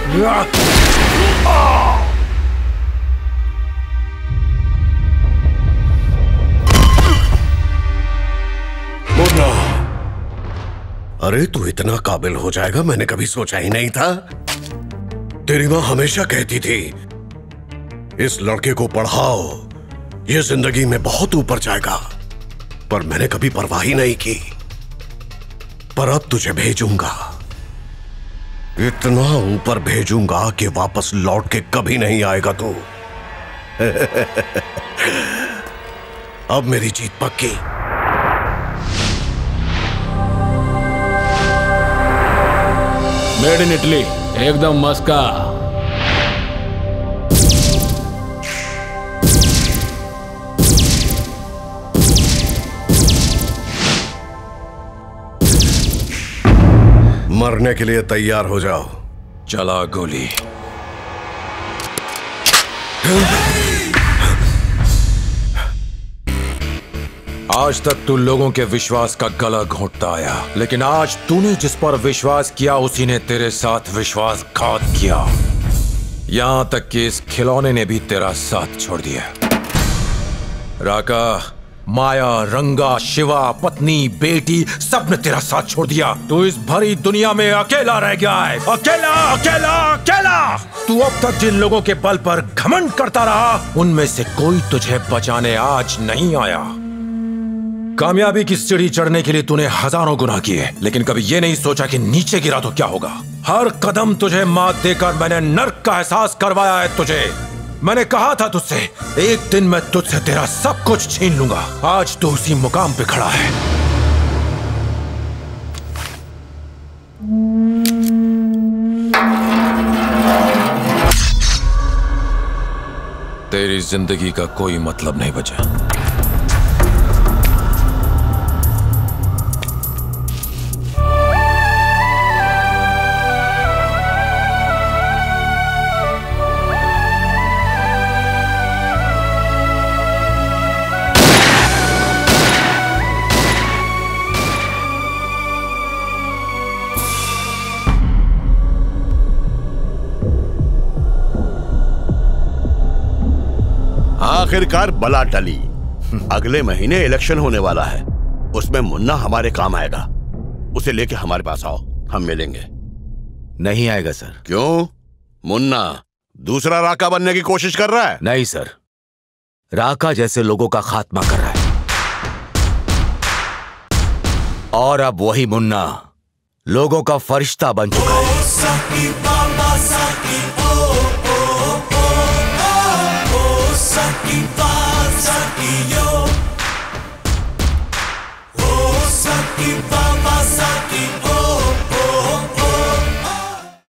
मुन्ना, अरे तू इतना काबिल हो जाएगा मैंने कभी सोचा ही नहीं था। तेरी माँ हमेशा कहती थी इस लड़के को पढ़ाओ, ये जिंदगी में बहुत ऊपर जाएगा, पर मैंने कभी परवाह ही नहीं की। पर अब तुझे भेजूंगा, इतना ऊपर भेजूंगा कि वापस लौट के कभी नहीं आएगा तू। अब मेरी जीत पक्की। मेड इन इटली, एकदम मस्का। मरने के लिए तैयार हो जाओ। चला गोली। आज तक तू लोगों के विश्वास का गला घोंटता आया, लेकिन आज तूने जिस पर विश्वास किया उसी ने तेरे साथ विश्वासघात किया। यहां तक कि इस खिलौने ने भी तेरा साथ छोड़ दिया। राका, माया, रंगा, शिवा, पत्नी, बेटी, सब ने तेरा साथ छोड़ दिया। तू इस भरी दुनिया में अकेला रह गया है। अकेला, अकेला, अकेला। तू अब तक जिन लोगों के बल पर घमंड करता रहा, उनमें से कोई तुझे बचाने आज नहीं आया। कामयाबी की सीढ़ी चढ़ने के लिए तूने हजारों गुनाह किए, लेकिन कभी ये नहीं सोचा कि नीचे गिरा तो क्या होगा। हर कदम तुझे मात देकर मैंने नर्क का एहसास करवाया है तुझे। मैंने कहा था तुझसे, एक दिन मैं तुझसे तेरा सब कुछ छीन लूंगा। आज तो उसी मुकाम पे खड़ा है। तेरी जिंदगी का कोई मतलब नहीं बचा। आखिरकार बला टली। अगले महीने इलेक्शन होने वाला है, उसमें मुन्ना हमारे काम आएगा। उसे लेके हमारे पास आओ, हम मिलेंगे। नहीं आएगा सर। क्यों? मुन्ना दूसरा राका बनने की कोशिश कर रहा है? नहीं सर, राका जैसे लोगों का खात्मा कर रहा है। और अब वही मुन्ना लोगों का फरिश्ता बन चुका है। Saki,